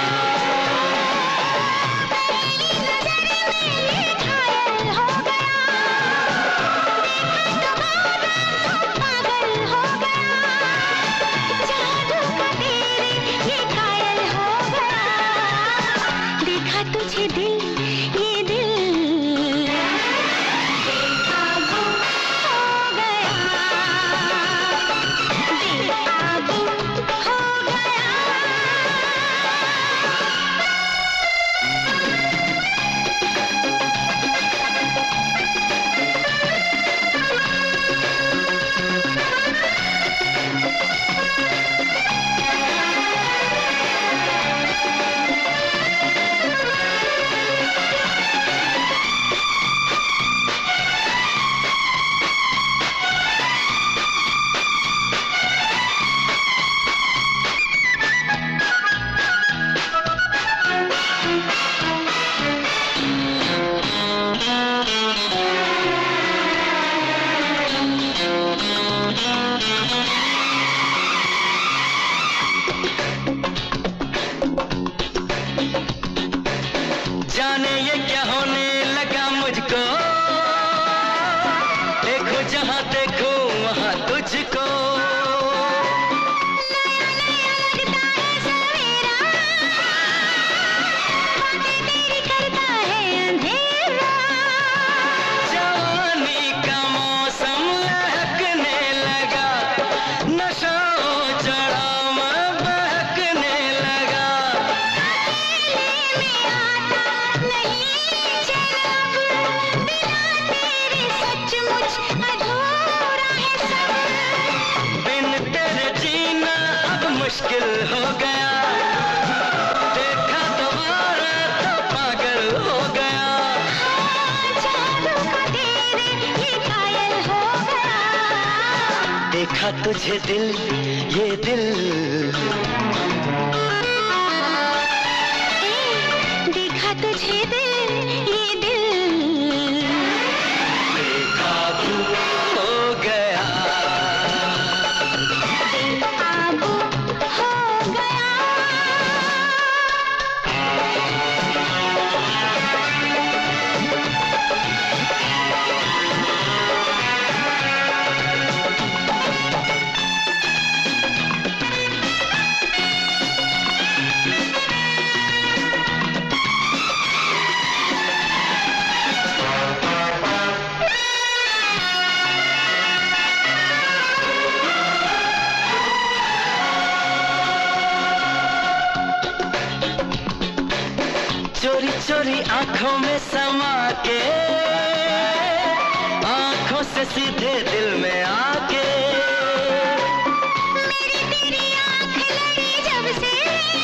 तुझे दिल, ये दिल बेकाबू हो गया, बेकाबू हो गया। जाने ये क्या होने लगा मुझको, देखो जहाँ देखो वहाँ तुझको। जवानी का मौसम लहकने लगा, नशाओ चढ़ाव बहकने लगा। मुश्किल हो गया, देखा दोबारा तो पागल हो गया। जादू का तेरे ये कायल हो गया, देखा तुझे दिल, ये दिल देखा तुझे दिल, ये दिल बेकाबू हो गया, बेकाबू हो गया। चोरी चोरी आंखों में समा के, आंखों से सीधे दिल में आके, मेरी तेरी आंख लड़ी जब से,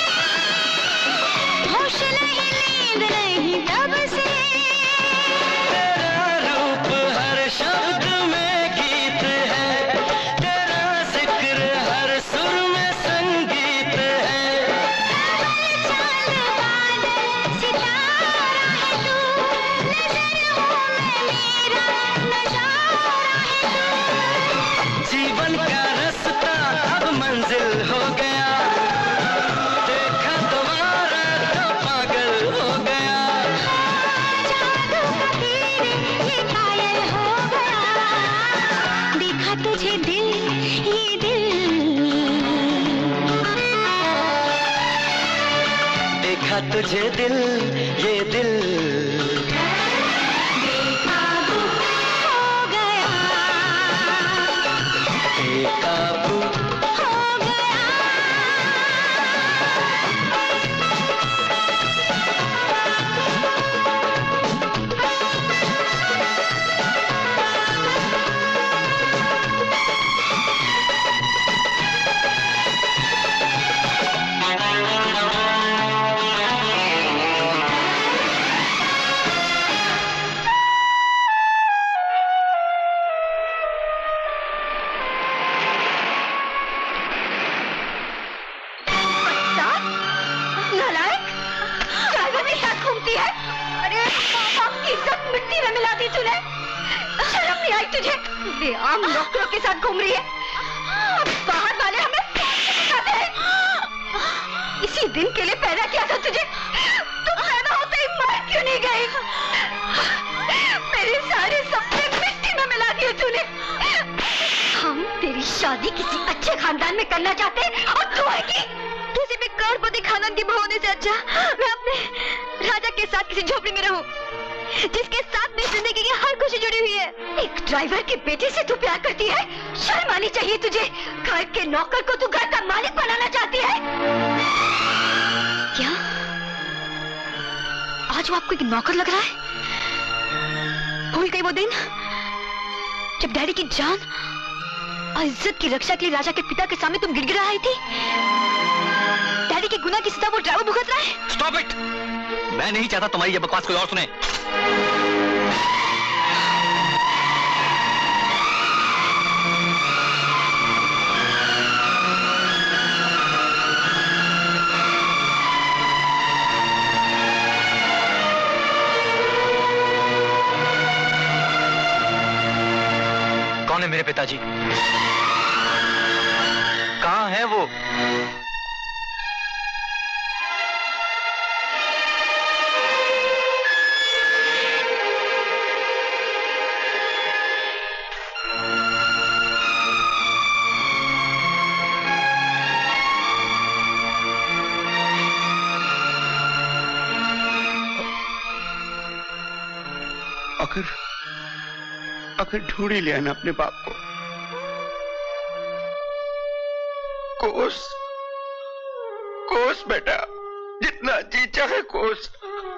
होश नहीं नींद नहीं तब से। तेरा रूप हर शब्द में गीत है, तेरा जिक्र हर सुर में संगीत है। मुझे दिल, ये दिल बेकाबू हो गया, बेकाबू हो गया। आम डॉक्टरों के साथ घूम रही है, बाहर वाले हमें सिखाते हैं। इसी दिन के लिए पैदा किया था तुझे, तू पैदा होते ही मर क्यों नहीं गई? मेरे सारे सपने मिट्टी में मिला दिए तूने। हम तेरी शादी किसी अच्छे खानदान में करना चाहते हैं और तू है कि किसी भी करोड़पति खानदान की बहू होने से अच्छा मैं अपने राजा के साथ किसी झोपड़ी में रहूं जिसके साथ मेरी जिंदगी की हर खुशी जुड़ी हुई है। एक ड्राइवर के बेटे से तू प्यार करती है? शर्म आनी चाहिए तुझे। घर के नौकर को तू घर का मालिक बनाना चाहती है क्या? आज वो आपको एक नौकर लग रहा है? भूल गई वो दिन जब डैडी की जान और इज्जत की रक्षा के लिए राजा के पिता के सामने तुम गिड़गिड़ा रही थी? डैडी के गुनाह की सजा वो ड्राइवर भुगत रहा है। Stop it! मैं नहीं चाहता तुम्हारी ये बकवास कोई और सुने। कौन है मेरे पिताजी? कहाँ है वो? अगर ढूंढ ही लिया ना अपने बाप को, कोस कोस बेटा, जितना जी चाहे कोस।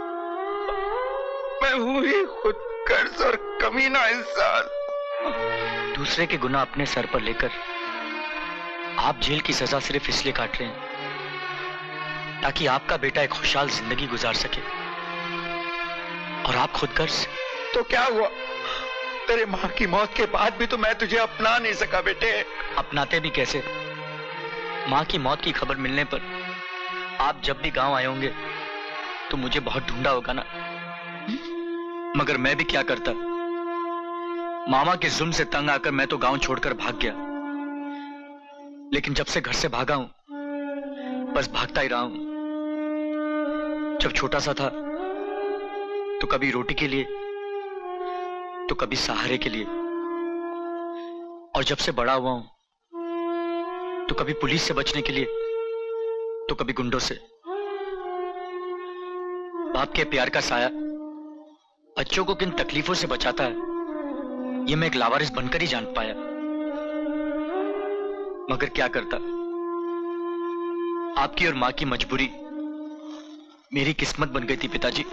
मैं हूं ही खुद कर्ज और कमीना इंसान। दूसरे के गुनाह अपने सर पर लेकर आप जेल की सजा सिर्फ इसलिए काट रहे हैं ताकि आपका बेटा एक खुशहाल जिंदगी गुजार सके, और आप खुद कर्ज। तो क्या हुआ? तेरे माँ की मौत के बाद भी तो मैं तुझे अपना नहीं सका बेटे। अपनाते भी कैसे? माँ की मौत की खबर मिलने पर आप जब भी गांव आए होंगे तो मुझे बहुत ढूंढा होगा ना, मगर मैं भी क्या करता। मामा के जुल्म से तंग आकर मैं तो गांव छोड़कर भाग गया, लेकिन जब से घर से भागा हूं बस भागता ही रहा हूं। जब छोटा सा था तो कभी रोटी के लिए तो कभी सहारे के लिए, और जब से बड़ा हुआ हूं तो कभी पुलिस से बचने के लिए तो कभी गुंडों से। बाप के प्यार का साया बच्चों को किन तकलीफों से बचाता है ये मैं एक लावारिस बनकर ही जान पाया, मगर क्या करता। आपकी और मां की मजबूरी मेरी किस्मत बन गई थी पिताजी।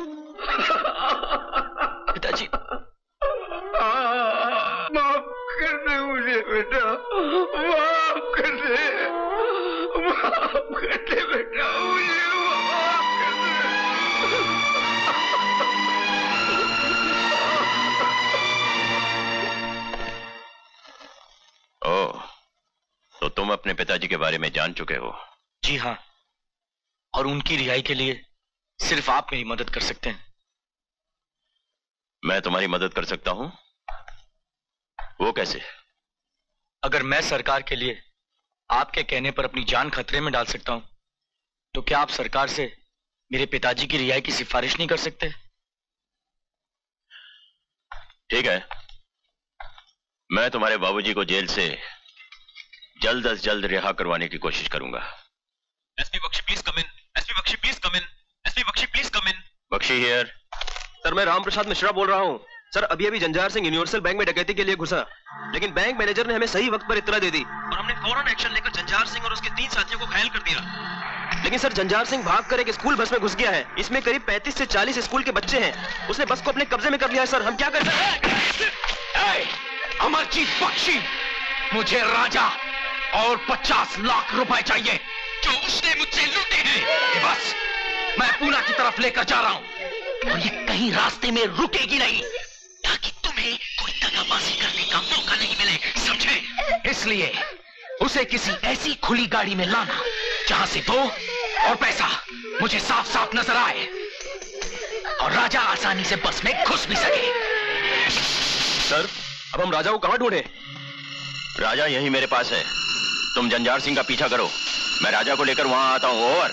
पिताजी माफ कर दे मुझे बेटा, माफ कर दे, माफ कर दे बेटा, मुझे माफ कर दे। ओह, तो तुम अपने पिताजी के बारे में जान चुके हो? जी हाँ, और उनकी रिहाई के लिए सिर्फ आप मेरी मदद कर सकते हैं। मैं तुम्हारी मदद कर सकता हूं? वो कैसे? अगर मैं सरकार के लिए आपके कहने पर अपनी जान खतरे में डाल सकता हूं, तो क्या आप सरकार से मेरे पिताजी की रिहाई की सिफारिश नहीं कर सकते? ठीक है, मैं तुम्हारे बाबूजी को जेल से जल्द से जल्द रिहा करवाने की कोशिश करूंगा। SP Bakshi please come in, SP Bakshi please come in, SP Bakshi Bakshi please come in. Bakshi here. Sir मैं राम प्रसाद मिश्रा बोल रहा हूँ। सर अभी अभी जंजार सिंह यूनिवर्सल बैंक में डकैती के लिए घुसा, लेकिन बैंक मैनेजर ने हमें सही वक्त पर इत्तला दे दी और हमने फौरन एक्शन लेकर जंजार सिंह और उसके 3 साथियों को घायल कर दिया। लेकिन सर जंजार सिंह भागकर एक स्कूल बस में घुस गया है। इसमें करीब 35 से 40 स्कूल के बच्चे हैं। उसने बस को अपने कब्जे में कर लिया है। सर हम क्या कर सकते हैं? अमरजीत बख्शी, मुझे राजा और 50 लाख रुपए चाहिए जो उसने मुझसे लूटे हैं। बस मैं पूना की तरफ लेकर जा रहा हूं और ये कहीं रास्ते में रुकेगी नहीं ताकि तुम्हें कोई दगाबाजी करने का मौका नहीं मिले, समझे? इसलिए उसे किसी ऐसी खुली गाड़ी में लाना जहां से दो और पैसा मुझे साफ साफ नजर आए और राजा आसानी से बस में घुस भी सके। सर अब हम राजा को कहां ढूंढे? राजा यही मेरे पास है। तुम जंजार सिंह का पीछा करो, मैं राजा को लेकर वहां आता हूं। ओवर।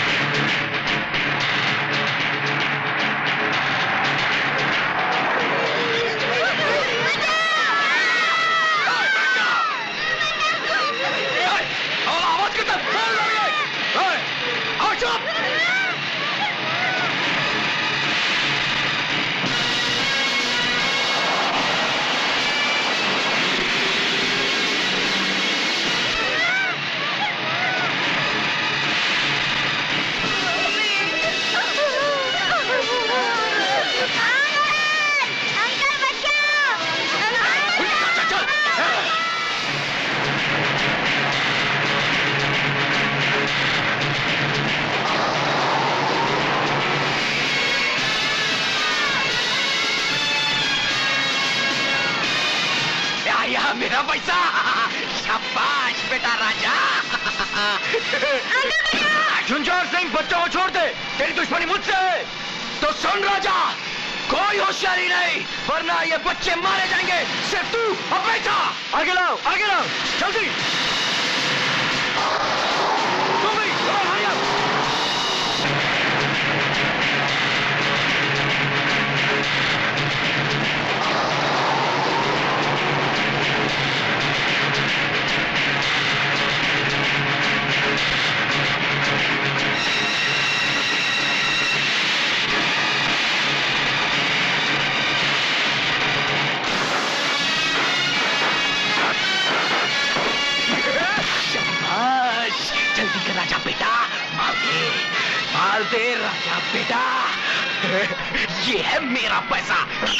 मेरा पैसा। शाबाश बेटा राजा। जंजार सिंह बच्चों को छोड़ दे, तेरी दुश्मनी मुझसे है। तो सुन राजा, कोई होशियारी नहीं वरना ये बच्चे मारे जाएंगे। सिर्फ तू और बेटा। आगे लाओ जल्दी। तुम भी हरी आप। राजा बेटा मार दे राजा बेटा। ये है मेरा पैसा।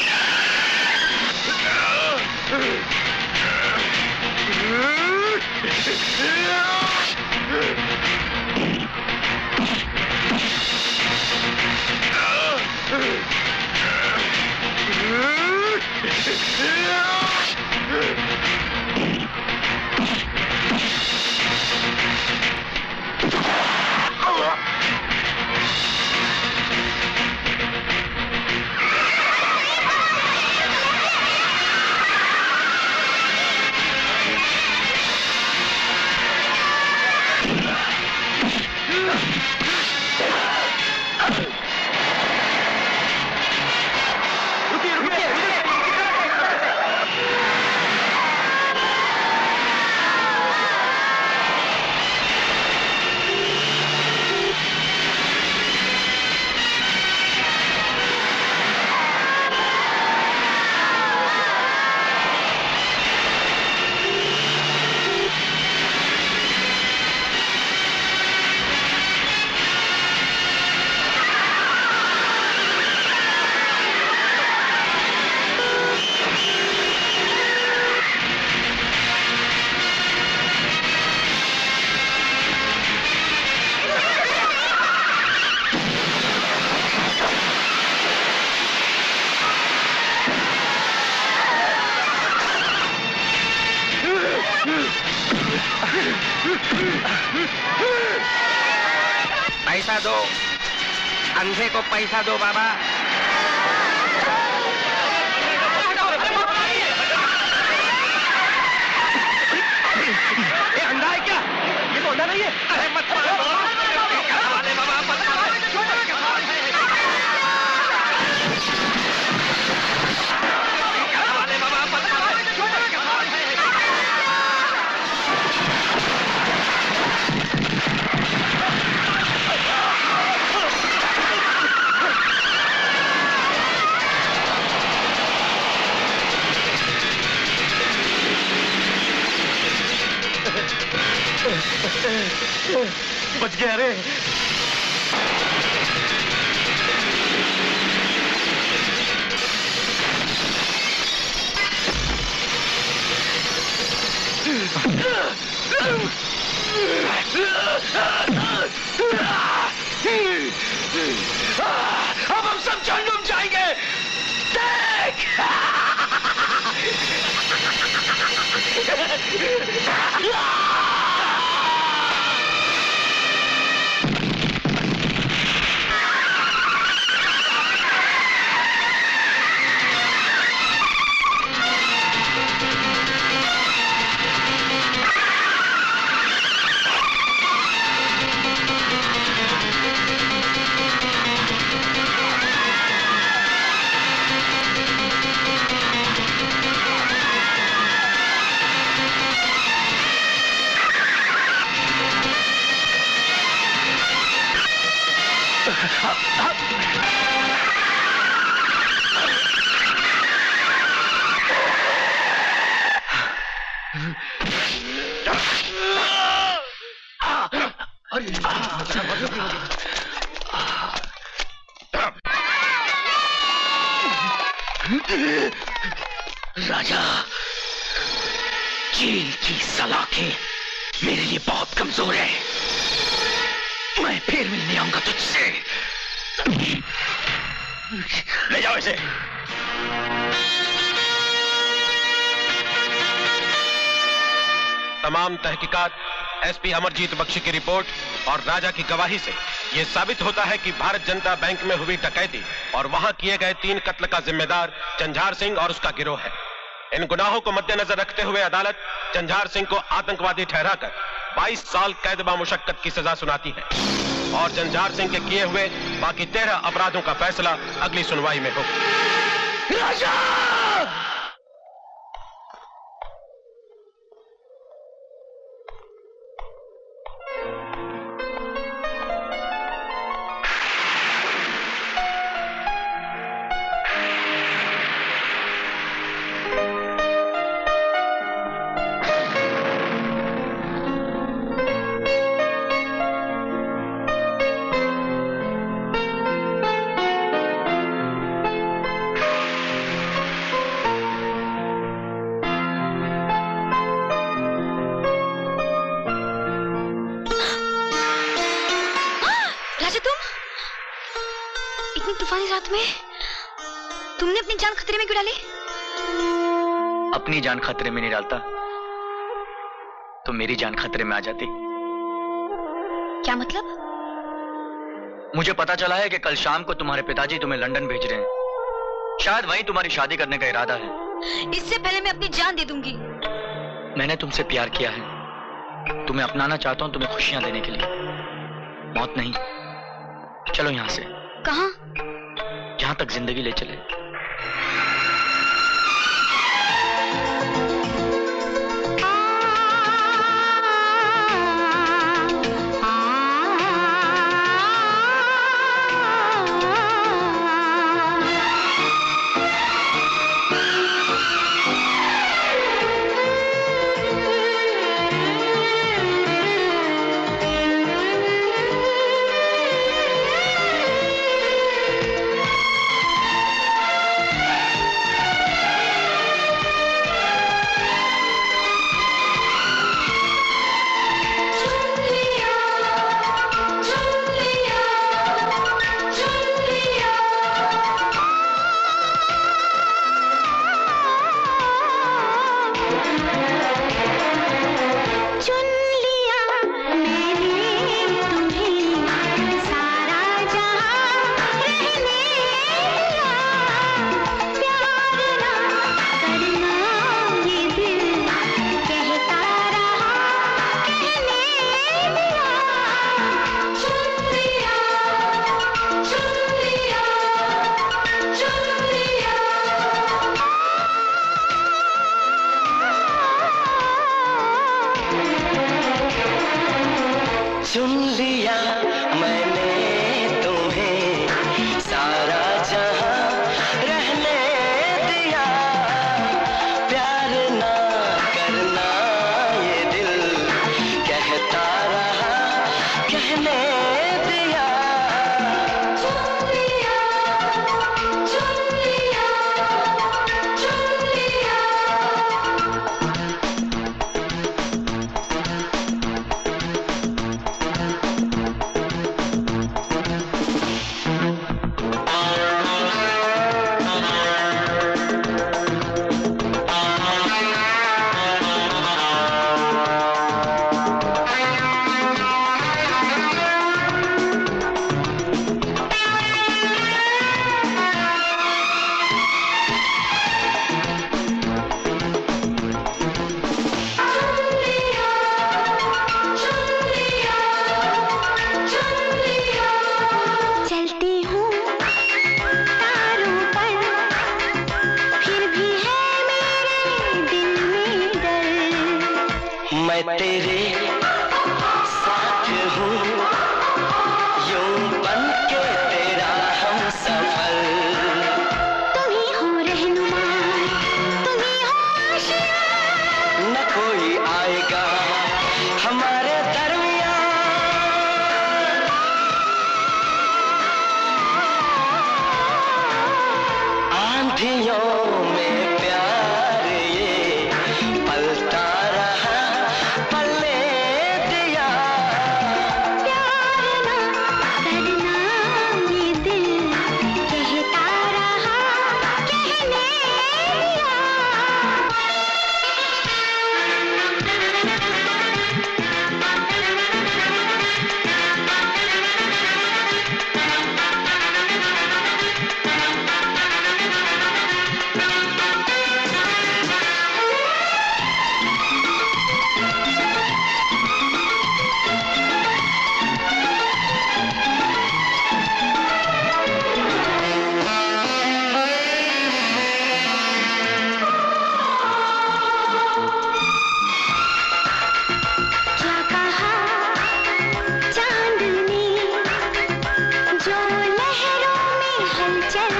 पैसा दो, अंधे को पैसा दो बाबा। ये अंधा है क्या? ये तो अंधा नहीं है। अरे मत मारो बाबा, मत मारो। बच गया रे। अब हम सब जल डूब जाएंगे। देख। राजा, चील की सलाखें मेरे लिए बहुत कमजोर है। मैं फिर मिलने आऊंगा तुझसे। ले जाओ इसे। तमाम तहकीकात एसपी अमरजीत बख्शी की रिपोर्ट और राजा की गवाही से यह साबित होता है कि भारत जनता बैंक में हुई डकैती और वहां किए गए 3 कत्ल का जिम्मेदार झंझार सिंह और उसका गिरोह है। इन गुनाहों को मद्देनजर रखते हुए अदालत झंझार सिंह को आतंकवादी ठहराकर 22 साल कैद बामुशक्कत की सजा सुनाती है और झंझार सिंह के किए हुए बाकी 13 अपराधों का फैसला अगली सुनवाई में होगा। राजा! तुमने अपनी जान खतरे में क्यों डाली? अपनी जान खतरे में नहीं डालता तो मेरी जान खतरे में आ जाती। क्या मतलब? मुझे पता चला है कि कल शाम को तुम्हारे पिताजी तुम्हें लंदन भेज रहे हैं। शायद वहीं तुम्हारी शादी करने का इरादा है। इससे पहले मैं अपनी जान दे दूंगी। मैंने तुमसे प्यार किया है, तुम्हें अपनाना चाहता हूं तुम्हें खुशियां देने के लिए, मौत नहीं। चलो यहां से। कहां? जहां तक जिंदगी ले चले। आंधियों में प्यार ये पलता रहा, पलने दिया। प्यार ना करना ये दिल कहता रहा, कहने दिया। क्या कहा चांद ने, जो लहरों में हलचल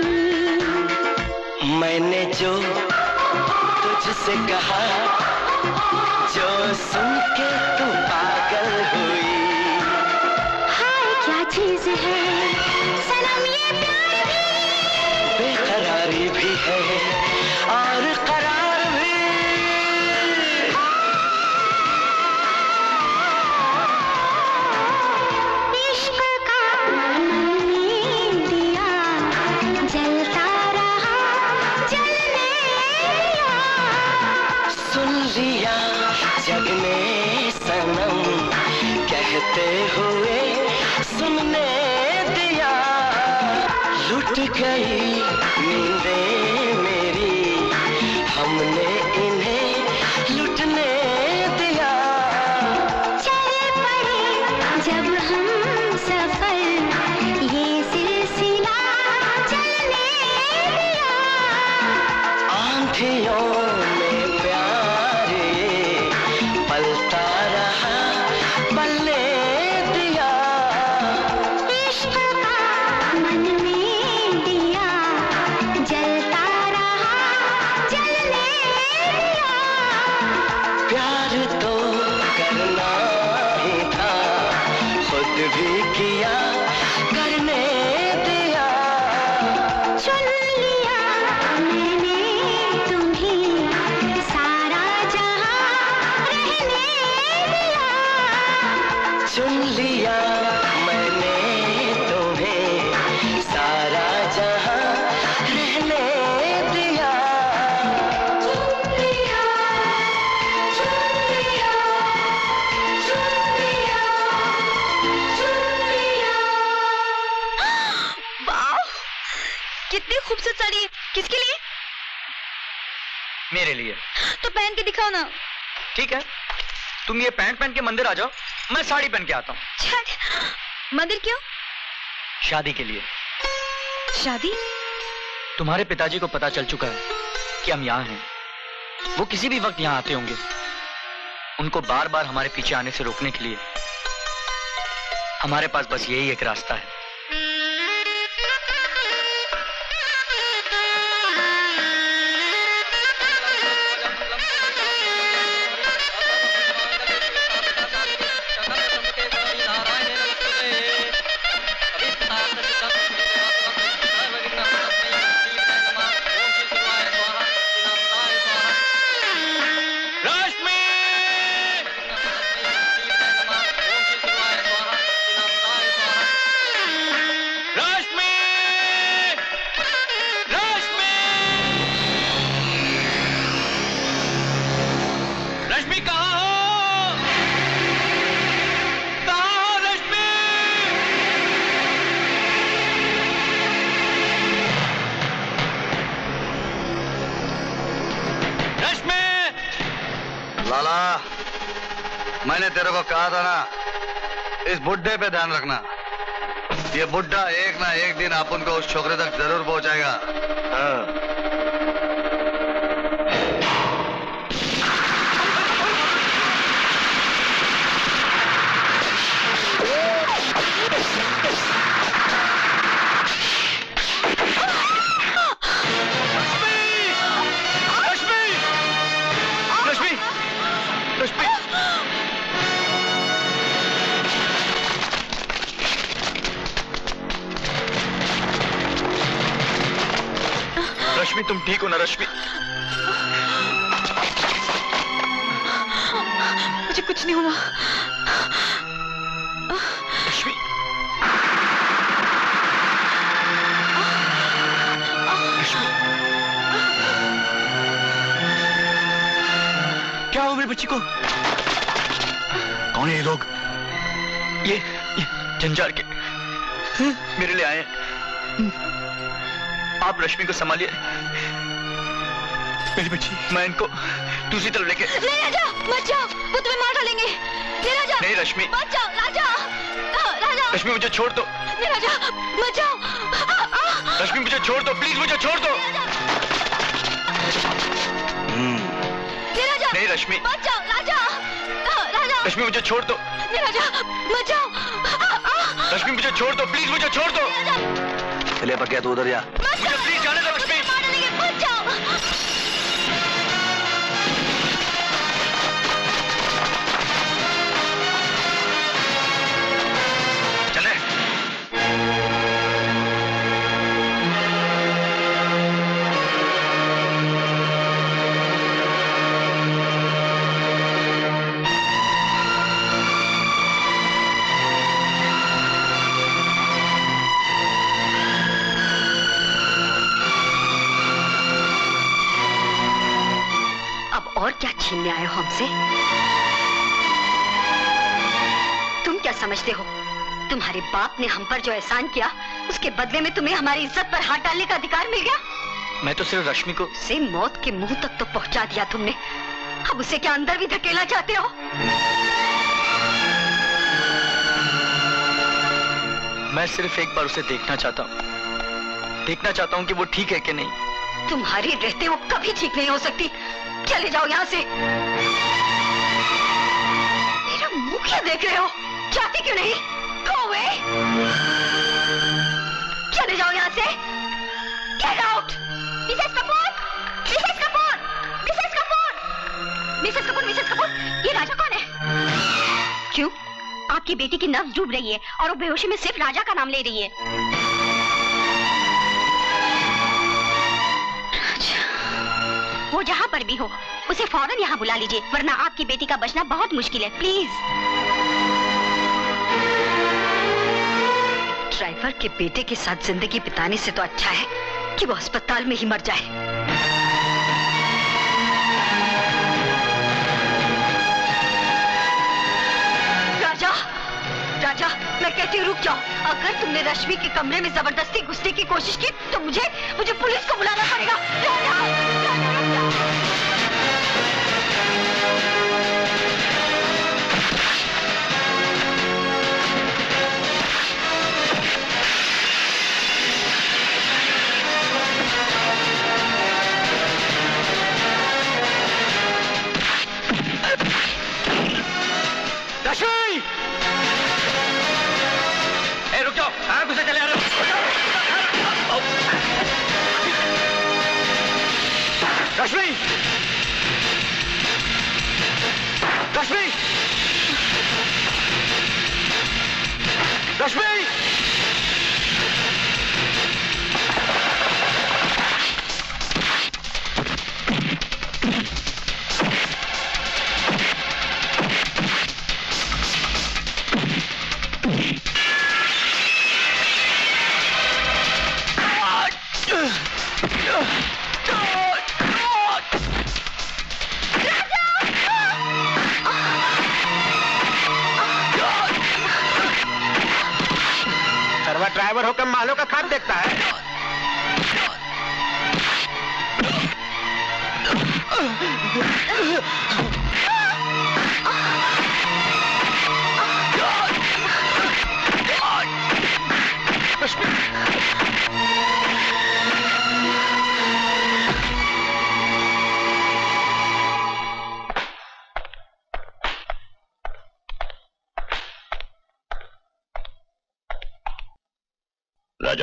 हुई। मैंने जो तुझसे कहा, जो सुन के तू पागल हुई। हाय क्या चीज है सनम ये प्यार भी, बेकरारी भी है और करार भी। इश्क का मैंने दिया, जलता रहा, जलने दिया। सुन लिया जग ने सनम कहते हुए, सुनने दिया। लुट गई नींदें मेरी, हमने इन्हें लुटने दिया। चल पड़े जब हम सफर, ये सिलसिला चलने दिया। आंधियों में प्यार ये पलता रहा, पलने दिया। इश्क का मन में दिया, जलता रहा, जलने दिया। प्यार तो करना ही था, खुद भी किया, करने दिया। चुन लिया मैंने तुम्हें, सारा जहां रहने दिया। चुन लिया मैंने तुम्हें, सारा जहां रहने दिया। चुन लिया, चुन लिया, चुन लिया, चुन लिया। वाह, कितनी खूबसूरत साड़ी है। किसके लिए? मेरे लिए। तो पहन के दिखाओ ना। ठीक है, तुम ये पैंट पहन के मंदिर आ जाओ, मैं साड़ी पहन के आता हूँ। छट, मंदिर क्यों? शादी के लिए। शादी? तुम्हारे पिताजी को पता चल चुका है कि हम यहाँ हैं। वो किसी भी वक्त यहाँ आते होंगे। उनको बार बार हमारे पीछे आने से रोकने के लिए हमारे पास बस यही एक रास्ता है। लाला, मैंने तेरे को कहा था ना, इस बुड्ढे पे ध्यान रखना। ये बुड्ढा एक ना एक दिन अपन को उस छोकरे तक जरूर पहुंचाएगा। हाँ। रश्मि तुम ठीक हो ना रश्मि? मुझे कुछ नहीं हुआ। रश्मि क्या हुआ मेरी बच्ची को? कौन है ये लोग? ये झंझार के मेरे लिए आए हैं। आप रश्मि को संभालिए। मेरी बच्ची, मैं इनको दूसरी तरफ लेके। नहीं राजा, मत जाओ, वो तुम्हें मार डालेंगे। नहीं राजा, नहीं रश्मि, मत जाओ राजा। राजा, रश्मि मुझे छोड़ दो। नहीं राजा, मत जाओ। रश्मि मुझे छोड़ दो, प्लीज मुझे छोड़ दो। नहीं रश्मि, मत जाओ राजा। राजा, रश्मि मुझे छोड़ दो। नहीं राजा, मत जाओ। रश्मि मुझे छोड़ दो, प्लीज मुझे छोड़ दो। चले पक्या तू उधर जा। मुझे प्लीज जाने दो रश्मि। मार डालेंगे, मत जाओ। चले। और क्या छीनने आए हो हमसे? तुम क्या समझते हो? तुम्हारे बाप ने हम पर जो एहसान किया, उसके बदले में तुम्हें हमारी इज्जत पर हाथ डालने का अधिकार मिल गया? मैं तो सिर्फ रश्मि को से मौत के मुंह तक तो पहुंचा दिया तुमने, अब उसे क्या अंदर भी धकेलना चाहते हो? मैं सिर्फ एक बार उसे देखना चाहता हूँ कि वो ठीक है कि नहीं। तुम्हारी रहते वो कभी ठीक नहीं हो सकती। चले जाओ यहाँ से। मेरा मुंह क्या देख रहे हो? जाते क्यों नहीं? Go away! चले जाओ यहाँ से। Get out! Mrs Kapoor! Mrs Kapoor! Mrs Kapoor! Mrs Kapoor! Mrs Kapoor! ये राजा कौन है? क्यों? आपकी बेटी की नब्ज डूब रही है और वो बेहोशी में सिर्फ राजा का नाम ले रही है। वो जहाँ पर भी हो, उसे फौरन यहाँ बुला लीजिए, वरना आपकी बेटी का बचना बहुत मुश्किल है। प्लीज। ड्राइवर के बेटे के साथ जिंदगी बिताने से तो अच्छा है कि वो अस्पताल में ही मर जाए। राजा, राजा, मैं कहती हूँ रुक जाओ। अगर तुमने रश्मि के कमरे में जबरदस्ती घुसने की कोशिश की तो मुझे पुलिस को बुलाना पड़ेगा। राजा, राजा रुक जाओ। रश्मि! ए, रुक जाओ, कहाँ घुसे चले आ रहे हो? रश्मि! रश्मि! रश्मि! ड्राइवर होकर मालों का खाब देखता है। राजा,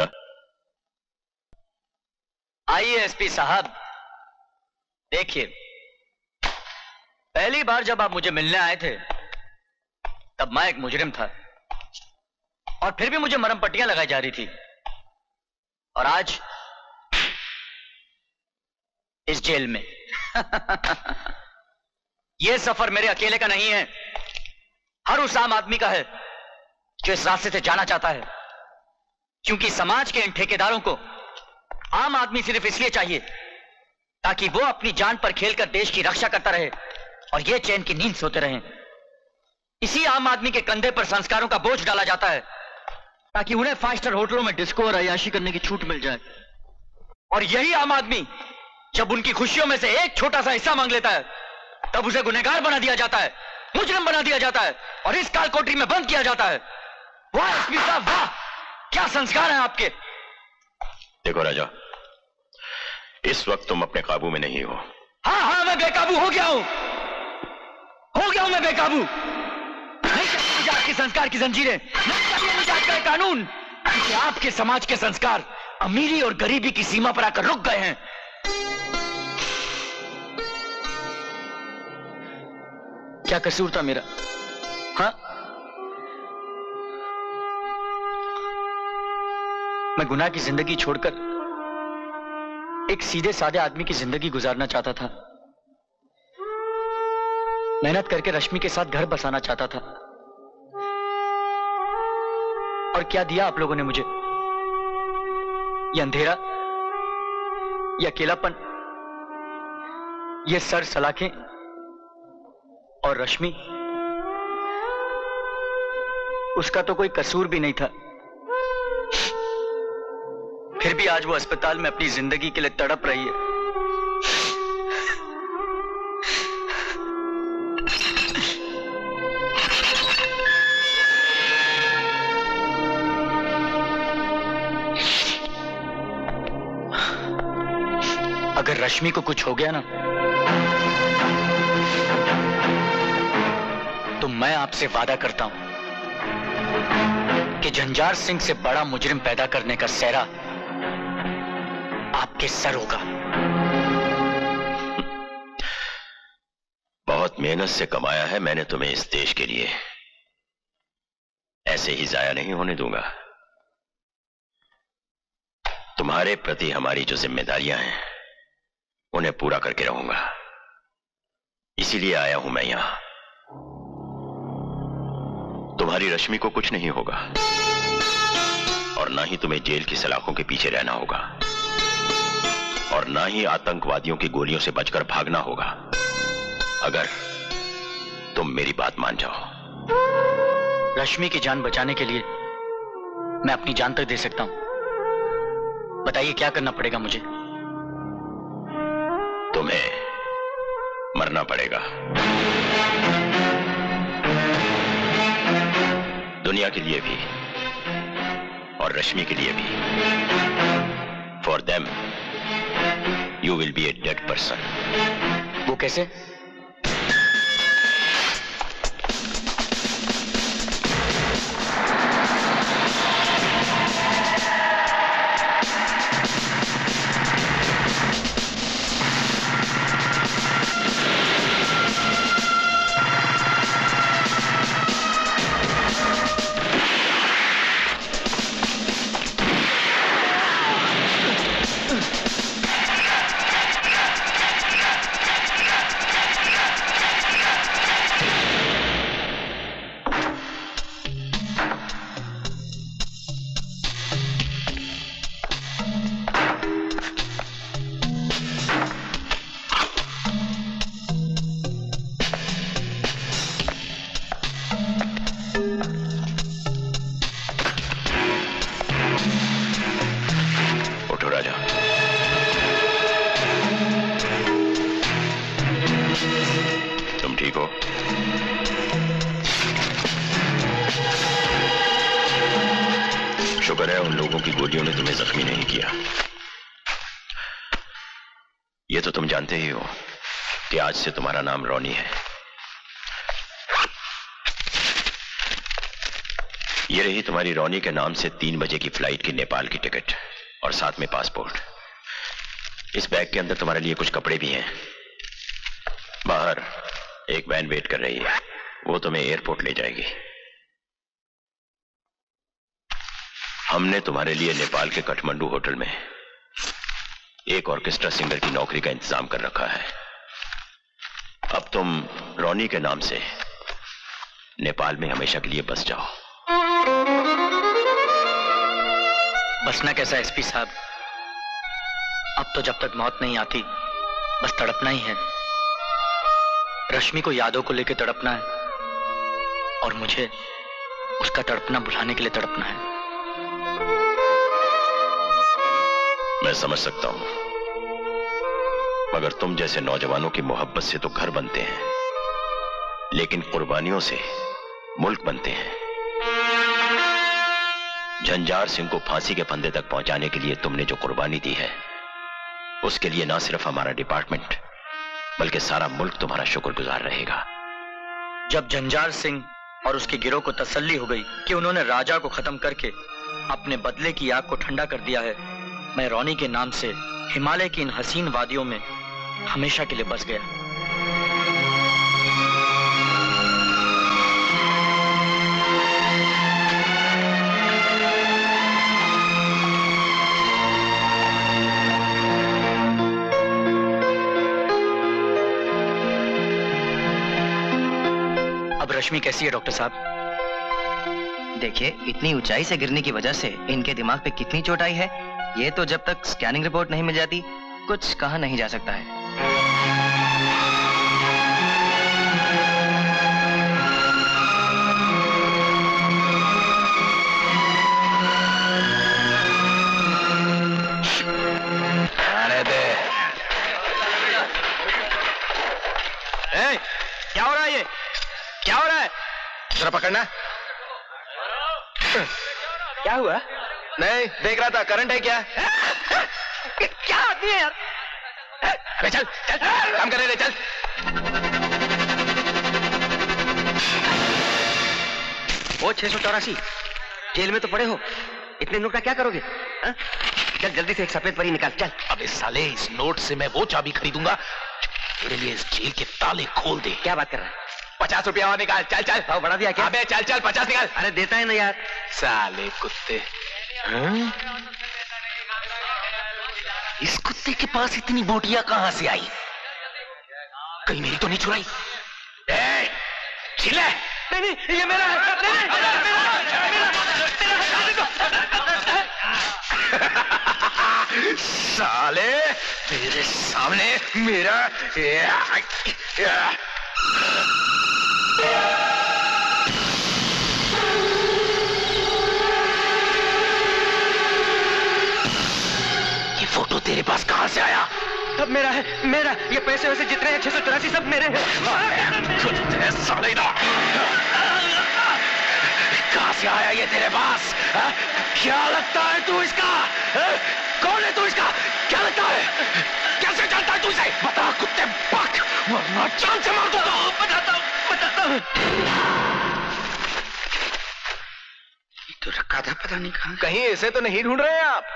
आइए एसपी साहब। देखिए, पहली बार जब आप मुझे मिलने आए थे तब मैं एक मुजरिम था और फिर भी मुझे मरहम पट्टियां लगाई जा रही थी, और आज इस जेल में। यह सफर मेरे अकेले का नहीं है, हर उस आम आदमी का है जो इस रास्ते से जाना चाहता है। क्योंकि समाज के इन ठेकेदारों को आम आदमी सिर्फ इसलिए चाहिए ताकि वो अपनी जान पर खेलकर देश की रक्षा करता रहे और ये चैन की नींद सोते रहें। इसी आम आदमी के कंधे पर संस्कारों का बोझ डाला जाता है ताकि उन्हें 5 स्टार होटलों में डिस्को और अय्याशी करने की छूट मिल जाए। और यही आम आदमी जब उनकी खुशियों में से एक छोटा सा हिस्सा मांग लेता है तब उसे गुनहगार बना दिया जाता है, मुजरिम बना दिया जाता है और इस काल कोठरी में बंद किया जाता है। वाह एसपी साहब, वाह, क्या संस्कार है आपके। देखो राजा, इस वक्त तुम अपने काबू में नहीं हो। हाँ हाँ, मैं बेकाबू हो गया हूं मैं बेकाबू। नहीं चलती निजात के संस्कार की जंजीरें, नहीं चलती निजात का कानून, क्योंकि आपके समाज के संस्कार अमीरी और गरीबी की सीमा पर आकर रुक गए हैं। क्या कसूर था मेरा? हाँ, मैं गुनाह की जिंदगी छोड़कर एक सीधे साधे आदमी की जिंदगी गुजारना चाहता था। मेहनत करके रश्मि के साथ घर बसाना चाहता था। और क्या दिया आप लोगों ने मुझे? ये अंधेरा, ये अकेलापन, ये सर सलाखें और रश्मि, उसका तो कोई कसूर भी नहीं था। फिर भी आज वो अस्पताल में अपनी जिंदगी के लिए तड़प रही है। अगर रश्मि को कुछ हो गया ना तो मैं आपसे वादा करता हूं कि झंझार सिंह से बड़ा मुजरिम पैदा करने का सेहरा आपके सर होगा। बहुत मेहनत से कमाया है मैंने तुम्हें इस देश के लिए, ऐसे ही जाया नहीं होने दूंगा। तुम्हारे प्रति हमारी जो जिम्मेदारियां हैं उन्हें पूरा करके रहूंगा, इसीलिए आया हूं मैं यहां। तुम्हारी रश्मि को कुछ नहीं होगा और ना ही तुम्हें जेल की सलाखों के पीछे रहना होगा और ना ही आतंकवादियों की गोलियों से बचकर भागना होगा, अगर तुम मेरी बात मान जाओ। रश्मि की जान बचाने के लिए मैं अपनी जान तक दे सकता हूं। बताइए क्या करना पड़ेगा मुझे? तुम्हें मरना पड़ेगा, दुनिया के लिए भी और रश्मि के लिए भी। For them you will be a dead person. वो कैसे? जानते ही हो कि आज से तुम्हारा नाम रॉनी है। ये रही तुम्हारी रॉनी के नाम से 3 बजे की फ्लाइट की नेपाल की टिकट और साथ में पासपोर्ट। इस बैग के अंदर तुम्हारे लिए कुछ कपड़े भी हैं। बाहर एक वैन वेट कर रही है, वो तुम्हें एयरपोर्ट ले जाएगी। हमने तुम्हारे लिए नेपाल के काठमांडू होटल में एक ऑर्केस्ट्रा सिंगर की नौकरी का इंतजाम कर रखा है। अब तुम रॉनी के नाम से नेपाल में हमेशा के लिए बस जाओ। बसना कैसा एसपी साहब? अब तो जब तक मौत नहीं आती बस तड़पना ही है। रश्मि को यादों को लेकर तड़पना है और मुझे उसका तड़पना भुलाने के लिए तड़पना है। मैं समझ सकता हूं, मगर तुम जैसे नौजवानों की मोहब्बत से तो घर बनते हैं, लेकिन कुर्बानियों से मुल्क बनते हैं। झंझार सिंह को फांसी के फंदे तक पहुंचाने के लिए तुमने जो कुर्बानी दी है, उसके लिए ना सिर्फ हमारा डिपार्टमेंट बल्कि सारा मुल्क तुम्हारा शुक्रगुजार रहेगा। जब झंझार सिंह और उसके गिरोह को तसल्ली हो गई कि उन्होंने राजा को खत्म करके अपने बदले की आग को ठंडा कर दिया है, मैं रॉनी के नाम से हिमालय की इन हसीन वादियों में हमेशा के लिए बस गया। अब रश्मि कैसी है डॉक्टर साहब? देखिए, इतनी ऊंचाई से गिरने की वजह से इनके दिमाग पे कितनी चोट आई है, ये तो जब तक स्कैनिंग रिपोर्ट नहीं मिल जाती कुछ कहा नहीं जा सकता है। आने दे। क्या हो रहा है? ये क्या हो रहा है? जरा पकड़ना। क्या हुआ? नहीं देख रहा था, करंट है क्या? क्या आदमी है यार? अरे चल चल काम कर रहे, चल। वो 684 जेल में तो पड़े हो, इतने नोट का क्या करोगे? हा? चल जल्दी से एक सफेद परी निकाल, चल। अबे साले, इस नोट से मैं वो चाबी खरीदूंगा तेरे लिए इस जेल के ताले खोल दे। क्या बात कर रहा है? 50 रुपया और निकाल, चल चल। भाव बढ़ा दिया क्या? अबे चल चल 50 निकाल। अरे देता है ना यार। साले कुत्ते। हाँ? इस कुत्ते के पास इतनी बोटियां कहां से आई? कहीं मेरी तो नहीं चुराई? छिले। नहीं, ये मेरा है। साले तेरे सामने मेरा ये फोटो तेरे पास कहां से आया? अब मेरा है, मेरा। ये पैसे वैसे जितने हैं 684 सब मेरे हैं। साले ना, कहां से आया ये तेरे पास? हा? क्या लगता है तू इसका? हा? कौन है तू इसका? क्या लगता है? कैसे जानता है तू इसे? बता कुत्ते बक, वरना जान से मार दूंगा। बताता हूं। तो रखा था, पता नहीं कहां। कहीं इसे तो नहीं ढूंढ रहे हैं आप?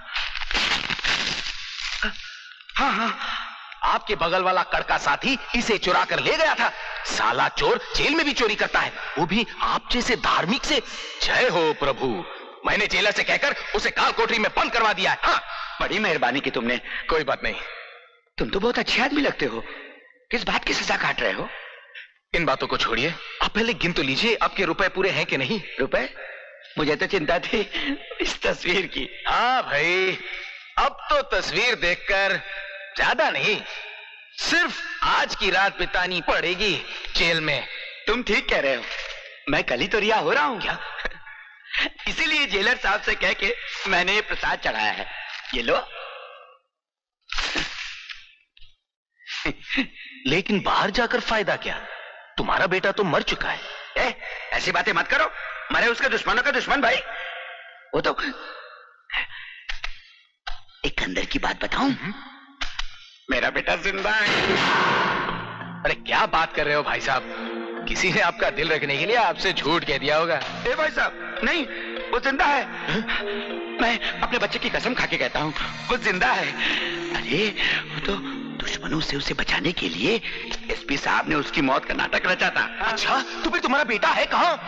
हाँ, आपके बगल वाला कड़का साथी इसे चुरा कर ले गया था। साला चोर जेल में भी चोरी करता है, वो भी आप जैसे धार्मिक से। जय हो प्रभु, मैंने जेलर से कहकर उसे काल कोठरी में बंद करवा दिया है। हाँ, बड़ी मेहरबानी की तुमने। कोई बात नहीं। तुम तो बहुत अच्छे आदमी लगते हो। किस बात की सजा काट रहे हो? इन बातों को छोड़िए, आप पहले गिन तो लीजिए आपके रुपए पूरे हैं कि नहीं। रुपए? मुझे तो चिंता थी इस तस्वीर की। हाँ भाई, अब तो तस्वीर देखकर ज्यादा नहीं, सिर्फ आज की रात बितानी पड़ेगी जेल में। तुम ठीक कह रहे हो, मैं कल ही तो रिहा हो रहा हूं क्या? इसीलिए जेलर साहब से कह के मैंने ये प्रसाद चढ़ाया है। ये लो। लेकिन बाहर जाकर फायदा क्या? तुम्हारा बेटा तो मर चुका है। ऐसी बातें मत करो, मरे उसके दुश्मनों का दुश्मन भाई। वो तो एक अंदर की बात बताऊं, मेरा बेटा जिंदा है। अरे क्या बात कर रहे हो भाई साहब? किसी ने आपका दिल रखने के लिए आपसे झूठ कह दिया होगा। ए भाई साहब, नहीं, वो जिंदा है। मैं अपने बच्चे की कसम खा के कहता हूँ, वो जिंदा है। अरे वो तो दुश्मनों से उसे बचाने के लिए एसपी साहब ने उसकी मौत का नाटक रचा था। अच्छा, तो फिर तुम्हारा बेटा है कहाँ?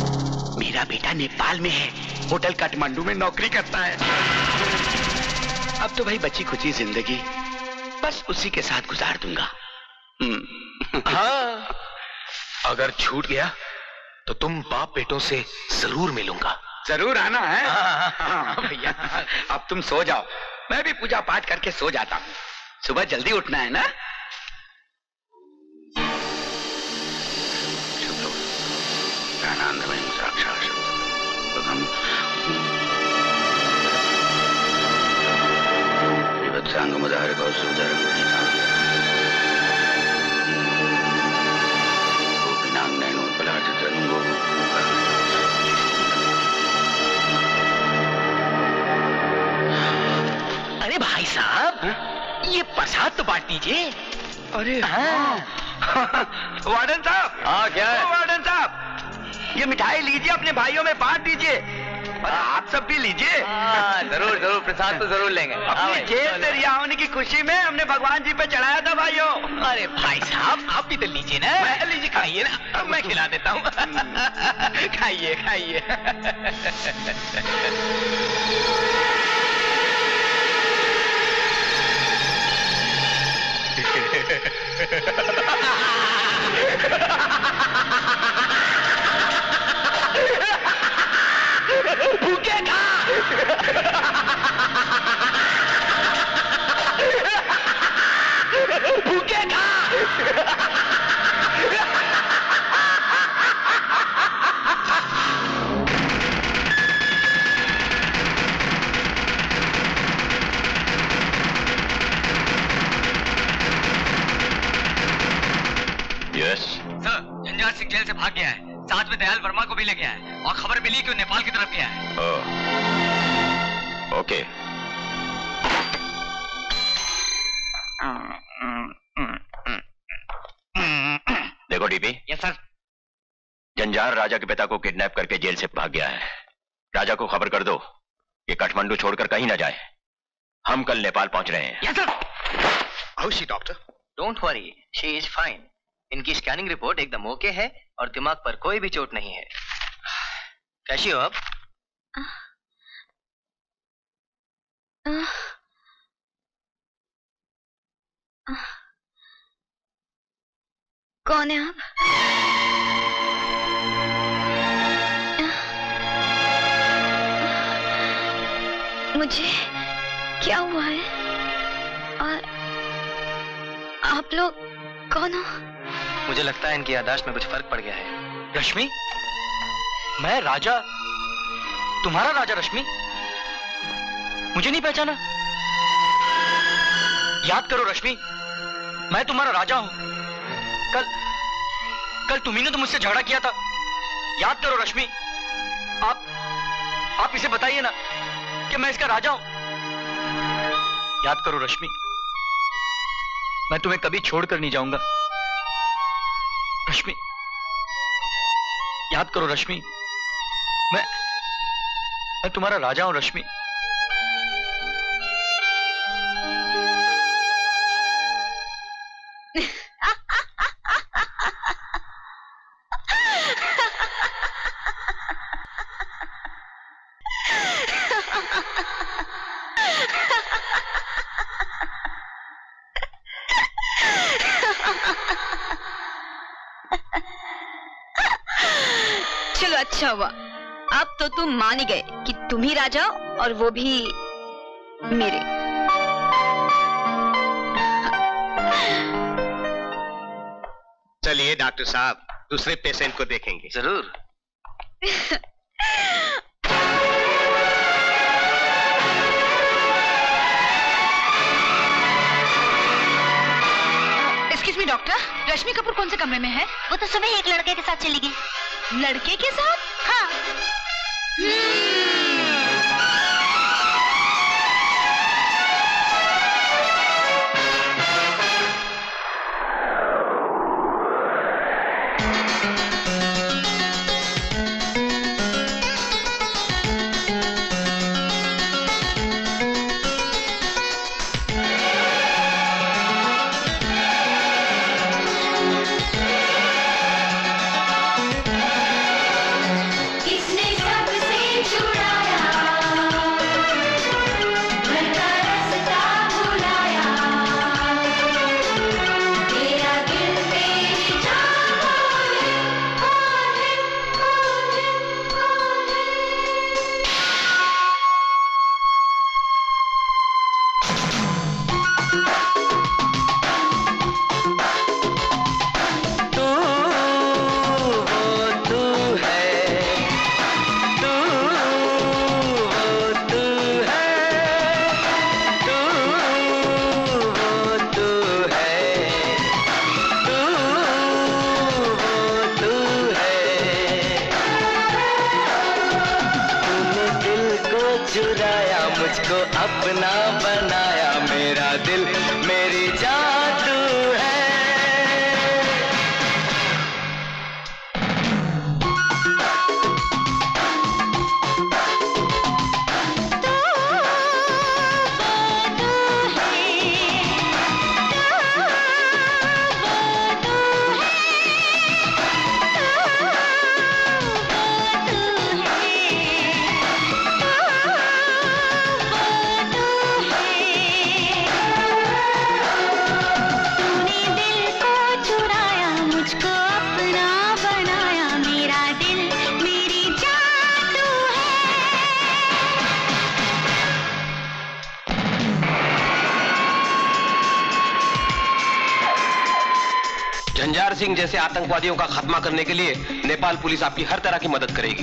मेरा बेटा नेपाल में है, होटल काठमांडू में नौकरी करता है। अब तो भाई बची खुची जिंदगी बस उसी के साथ गुजार दूंगा। हाँ, अगर छूट गया तो तुम बाप बेटों से जरूर मिलूंगा। जरूर आना है। हाँ भैया, अब तुम सो जाओ, मैं भी पूजा पाठ करके सो जाता हूँ। सुबह जल्दी उठना है ना। अरे भाई साहब, ये प्रसाद तो बांट दीजिए। अरे वार्डन साहब। हाँ क्या है? वार्डन साहब, ये मिठाई लीजिए, अपने भाइयों में बांट दीजिए और आप सब भी लीजिए। जरूर जरूर, प्रसाद तो जरूर लेंगे। अपनी जेल से रिहा होने की खुशी में हमने भगवान जी पे चढ़ाया था भाइयों। अरे भाई साहब, आप भी तो लीजिए ना। लीजिए, खाइए ना, मैं खिला देता हूँ। खाइए खाइए। भूखेगा। भूखेगा। सर, झंझार सिंह जेल से भाग गया है, साथ में दयाल वर्मा को भी ले गया है और खबर मिली कि वो नेपाल की तरफ गया है। ओके। देखो DP. Yes sir. Jhanjhar Raja के पिता को किडनैप करके जेल से भाग गया है। राजा को खबर कर दो कि काठमांडू छोड़कर कहीं ना जाए। हम कल नेपाल पहुंच रहे हैं। Yes sir. How she doctor? Don't worry, she is fine. इनकी स्कैनिंग रिपोर्ट एकदम ओके है और दिमाग पर कोई भी चोट नहीं है। कैसी हो आप? कौन है आप? मुझे क्या हुआ है? और आप लोग कौन हो? मुझे लगता है इनकी याददाश्त में कुछ फर्क पड़ गया है। रश्मि, मैं राजा, तुम्हारा राजा रश्मि, मुझे नहीं पहचाना? याद करो रश्मि, मैं तुम्हारा राजा हूं। कल तुम्ही ने तो मुझसे झगड़ा किया था। याद करो रश्मि, आप इसे बताइए ना कि मैं इसका राजा हूं। याद करो रश्मि, मैं तुम्हें कभी छोड़कर नहीं जाऊंगा। रश्मि, याद करो रश्मि, मैं तुम्हारा राजा हूं रश्मि। चलो अच्छा हुआ, अब तो तुम मान ही गए कि तुम ही राजा और वो भी मेरे। चलिए डॉक्टर साहब, दूसरे पेशेंट को देखेंगे। जरूर। Excuse me doctor, Rashmi Kapoor कौन से कमरे में है? वो तो सुबह एक लड़के के साथ चली गई। लड़के के साथ? हाँ। किसने सबसे मुझको अपना बनाया, मेरा दिल मेरी जान तू है। झंझार सिंह जैसे आतंकवादियों का खात्मा करने के लिए नेपाल पुलिस आपकी हर तरह की मदद करेगी।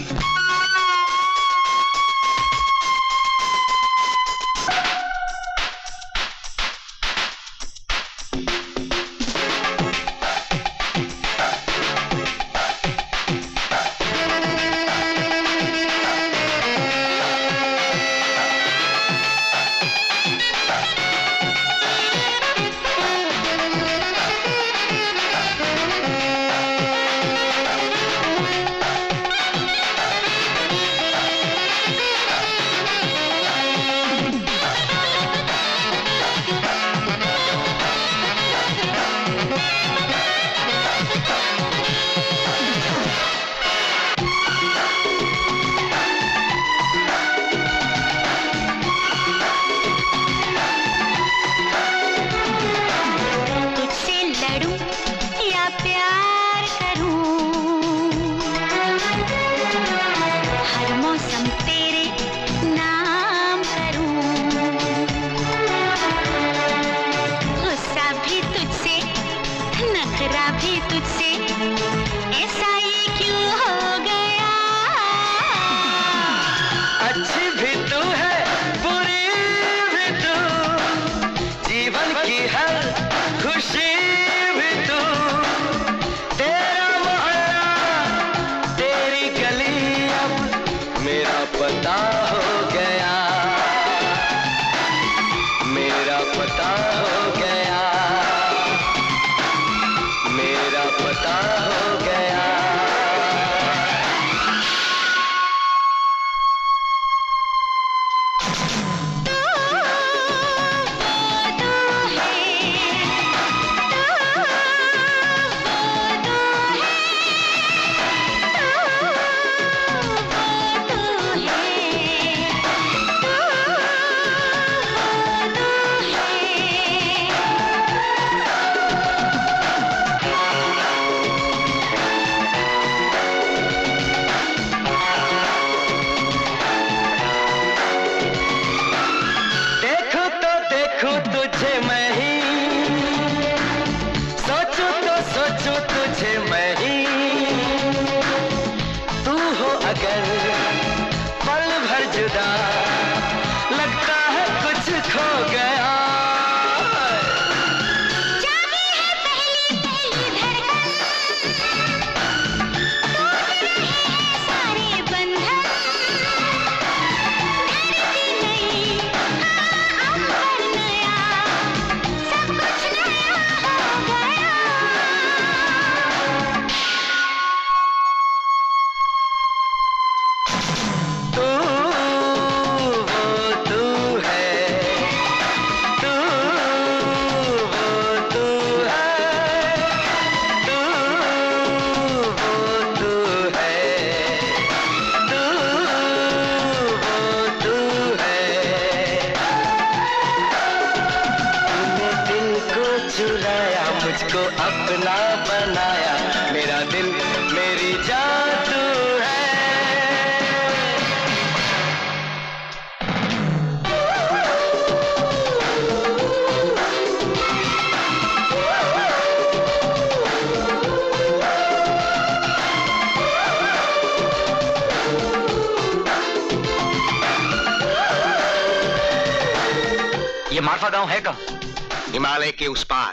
ये मारफा गांव है कहाँ? हिमालय के उस पार।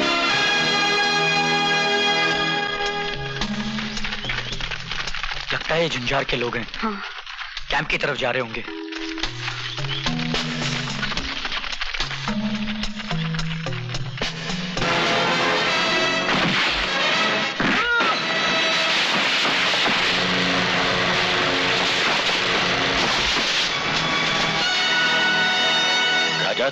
लगता लगता है ये झंझार के लोग हैं। हाँ। कैंप की तरफ जा रहे होंगे। राजा,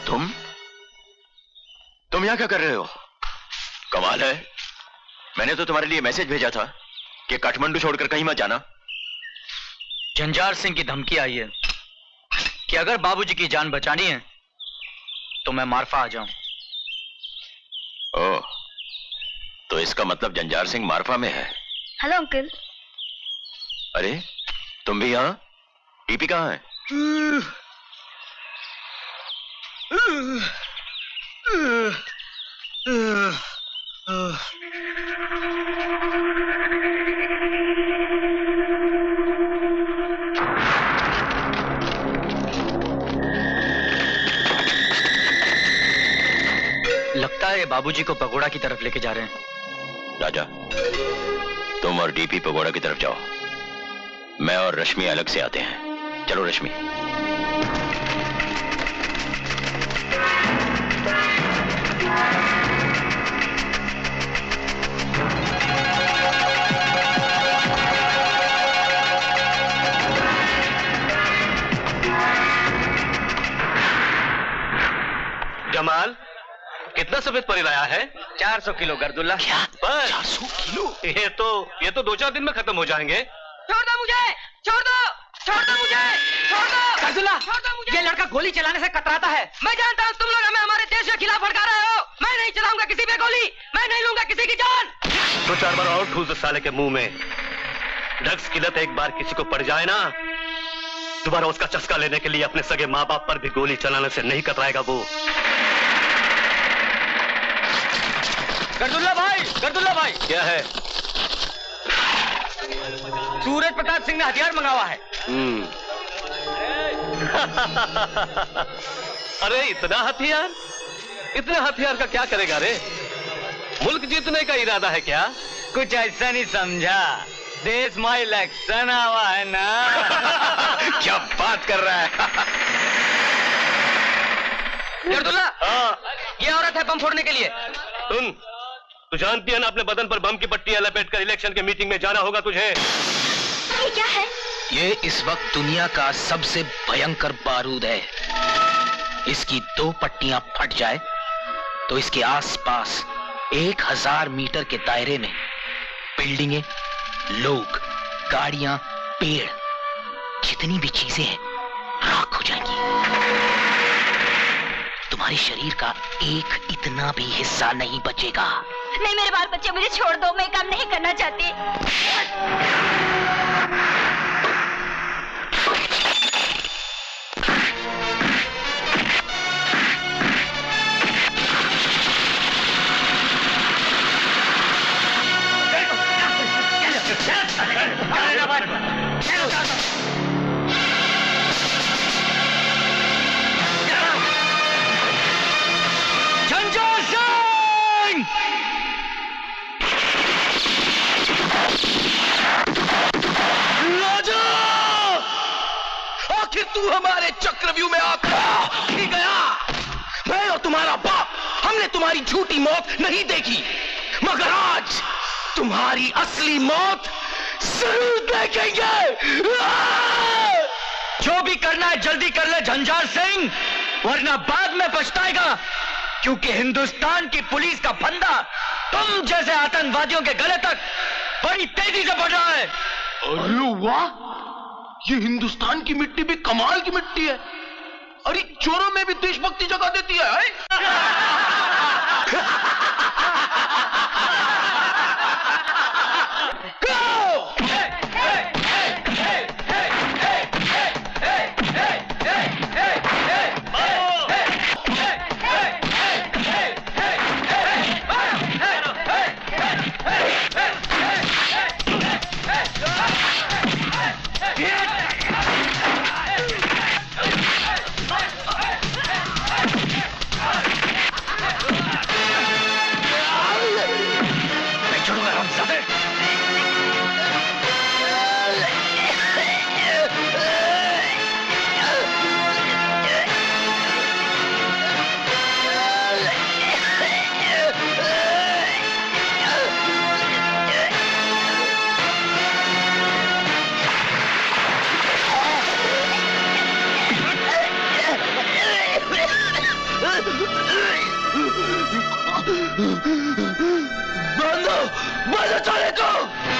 तुम यहाँ क्या कर रहे हो? कमाल है, मैंने तो तुम्हारे लिए मैसेज भेजा था कि काठमांडू छोड़कर कहीं मत जाना। झंझार सिंह की धमकी आई है कि अगर बाबूजी की जान बचानी है तो मैं मारफा आ जाऊं। ओह, तो इसका मतलब झंझार सिंह मारफा में है। Hello uncle. अरे तुम भी यहाँ? टीपी कहाँ है? लगता है बाबूजी को पगोड़ा की तरफ लेके जा रहे हैं। राजा, तुम और डीपी पगोड़ा की तरफ जाओ, मैं और रश्मि अलग से आते हैं। चलो रश्मि। जमाल, कितना सफेद परी लाया है? 400 किलो गर्दुल्ला। क्या? 400 किलो? ये तो 2-4 दिन में खत्म हो जाएंगे। छोड़ दो मुझे, छोड़ दो, छोड़ दो मुझे, छोड़ दो। गर्दुल्ला, छोड़ दो मुझे। ये लड़का गोली चलाने से कतराता है। मैं जानता हूँ तुम लोग हमें हमारे देश के खिलाफ भड़का रहे हो। मैं नहीं चलाऊंगा किसी पे गोली, मैं नहीं लूंगा किसी की जान। 2-4 बार और ठूस दो साले के मुंह में। ड्रग्स की लत एक बार किसी को पड़ जाए ना, दोबारा उसका चस्का लेने के लिए अपने सगे माँ बाप पर भी गोली चलाने से नहीं कतराएगा वो। गर्दुल्ला भाई। क्या है? सूरज प्रताप सिंह ने हथियार मंगावा है। अरे इतना हथियार का क्या करेगा रे? मुल्क जीतने का इरादा है क्या? कुछ ऐसा नहीं समझा, देश में इलेक्शन आवा है ना। क्या बात कर रहा है? गर्दुल्ला, ये औरत है बम फोड़ने के लिए। सुन, तू जानती है ना अपने बदन पर बम की पट्टियां लपेटकर इलेक्शन के मीटिंग में जाना होगा तुझे। ये क्या है? ये इस वक्त दुनिया का सबसे भयंकर बारूद है। इसकी 2 पट्टियां फट जाए तो इसके आसपास 1000 मीटर के दायरे में बिल्डिंगें, लोग, गाड़ियां, पेड़, जितनी भी चीजें हैं राख हो जाएंगी। तुम्हारे शरीर का एक इतना भी हिस्सा नहीं बचेगा। नहीं, मेरे बाल बच्चे, मुझे छोड़ दो, मैं काम नहीं करना चाहती। झंझार सिंह! राजा, आखिर तू हमारे चक्रव्यूह में आकर ही गया। मैं और तुम्हारा बाप, हमने तुम्हारी झूठी मौत नहीं देखी, मगर आज तुम्हारी असली मौत जरूर देखेंगे। जो भी करना है जल्दी कर ले झंझार सिंह, वरना बाद में पछताएगा, क्योंकि हिंदुस्तान की पुलिस का फंदा तुम जैसे आतंकवादियों के गले तक बड़ी तेजी से बढ़ रहा है। अरे वाह, ये हिंदुस्तान की मिट्टी भी कमाल की मिट्टी है। अरे चोरों में भी देशभक्ति जगा देती है। बांधो बांधो साले को।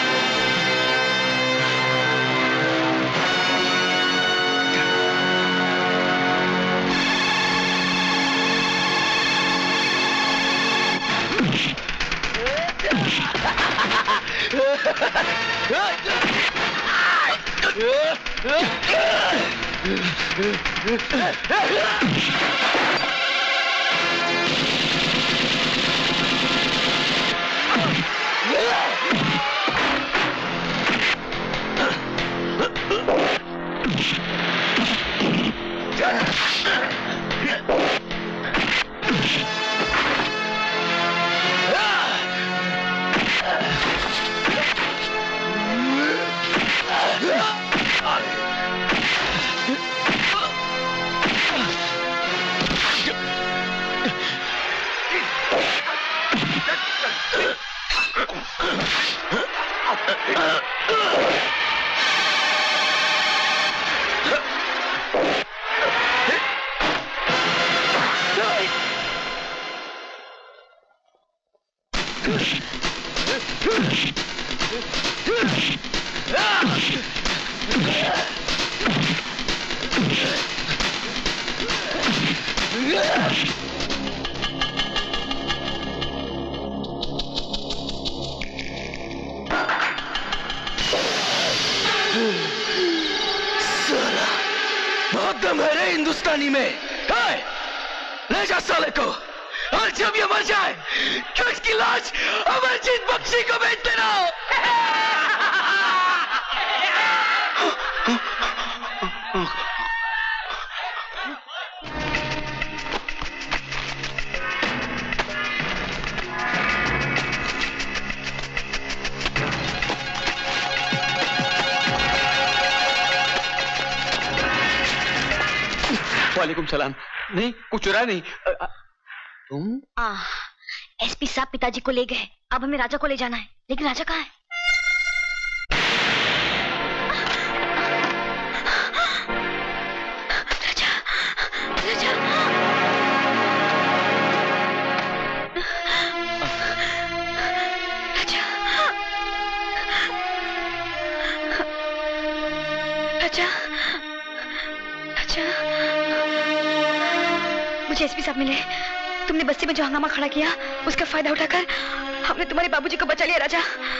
बहुत दम है रे हिंदुस्तानी में। ले जा साले को, और जब ये मर जाए तो इसकी लाश अमरजीत बख्शी को बेच देना। वालेकुम सलाम। नहीं, कुछ चुरा नहीं। तुम? एसपी साहब पिताजी को ले गए, अब हमें राजा को ले जाना है, लेकिन राजा कहाँ है? राजा, राजा। राजा, राजा, मुझे एसपी साहब मिले। तुमने बस्ती में जो हंगामा खड़ा किया उसका फायदा उठाकर हमने तुम्हारे बाबूजी को बचा लिया राजा।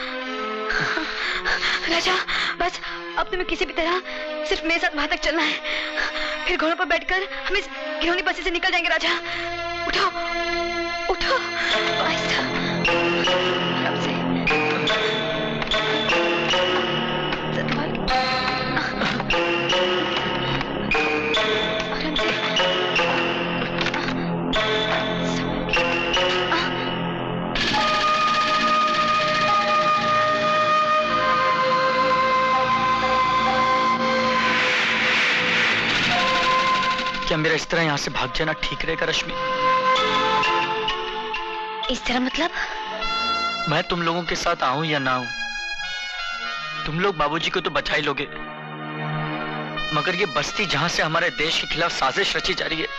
राजा बस अब तुम्हें किसी भी तरह सिर्फ मेरे साथ वहां तक चलना है, फिर घोड़ों पर बैठकर हम इस घिनौनी बस्ती से निकल जाएंगे। राजा उठो उठो, आहिस्ता, आराम से। क्या मेरा इस तरह यहाँ से भाग जाना ठीक रहेगा रश्मि? इस तरह मतलब? मैं तुम लोगों के साथ आऊं या ना आऊं, तुम लोग बाबूजी को तो बचा ही लोगे, मगर ये बस्ती जहां से हमारे देश के खिलाफ साजिश रची जा रही है,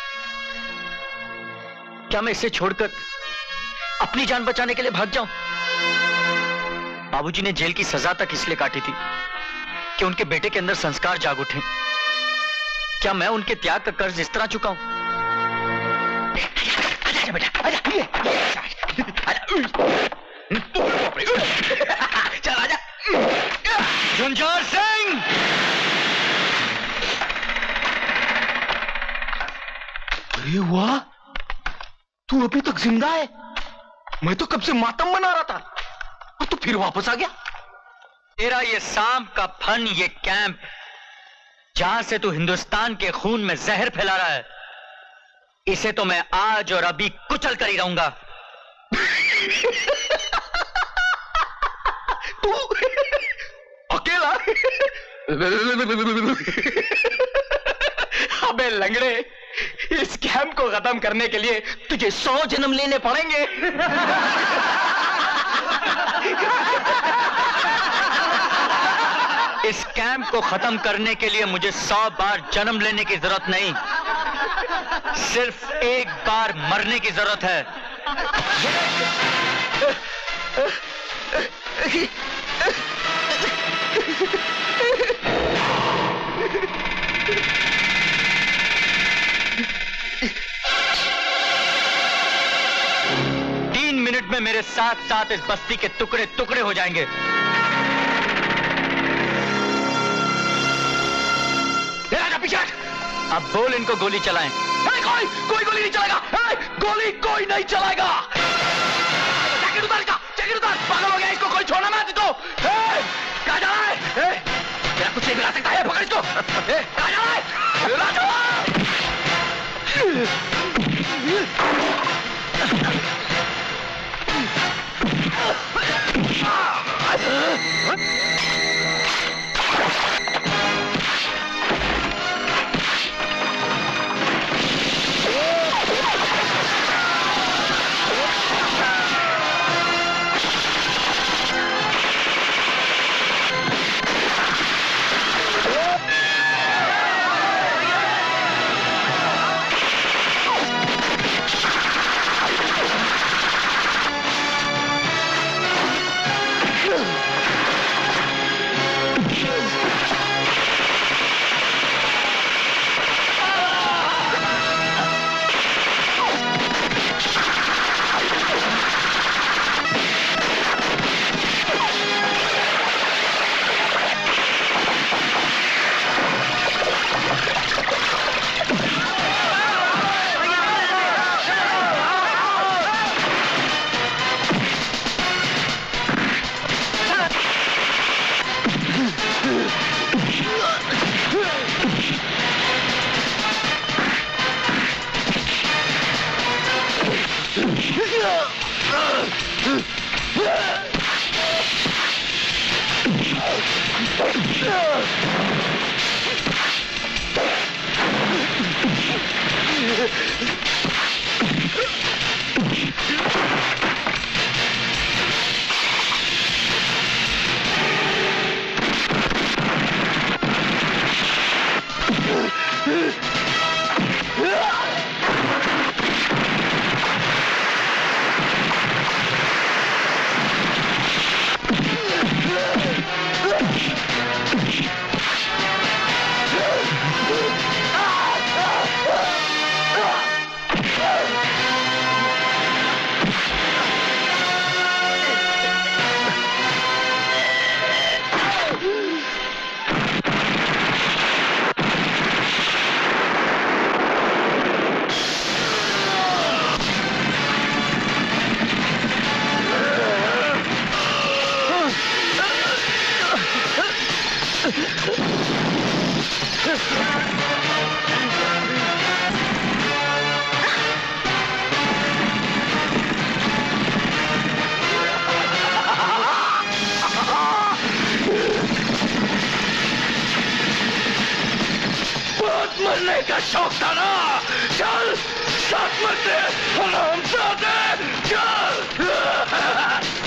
क्या मैं इसे छोड़कर अपनी जान बचाने के लिए भाग जाऊं? बाबूजी ने जेल की सजा तक इसलिए काटी थी कि उनके बेटे के अंदर संस्कार जाग उठे। क्या मैं उनके त्याग का कर्ज इस तरह चुकाऊं? आजा बेटा, आजा, चल आजा। झंझार सिंह! अरे वाह, तू अभी तक जिंदा है। मैं तो कब से मातम मना रहा था और तू फिर वापस आ गया। तेरा ये सांप का फन, ये कैंप जहां से तू हिंदुस्तान के खून में जहर फैला रहा है, इसे तो मैं आज और अभी कुचल कर ही रहूंगा। तू अकेला? अबे लंगड़े, इस कैंप को खत्म करने के लिए तुझे 100 जन्म लेने पड़ेंगे। इस कैंप को खत्म करने के लिए मुझे 100 बार जन्म लेने की जरूरत नहीं, सिर्फ एक बार मरने की जरूरत है। मिनट में मेरे साथ साथ इस बस्ती के टुकड़े टुकड़े हो जाएंगे। पीछे अब बोल इनको गोली चलाएं। कोई गोली नहीं चलाएगा। गोली कोई नहीं चलाएगा। जैकेट उतार पागल हो गया, इसको कोई छोड़ना मत। तो कहाँ जा रहा है? तेरा कुछ नहीं मिला सकता है, पकड़ इसको। कहाँ जा रहा है? राजू! मरने का शौक था ना? चल साथ मरते हरामजादे, चल।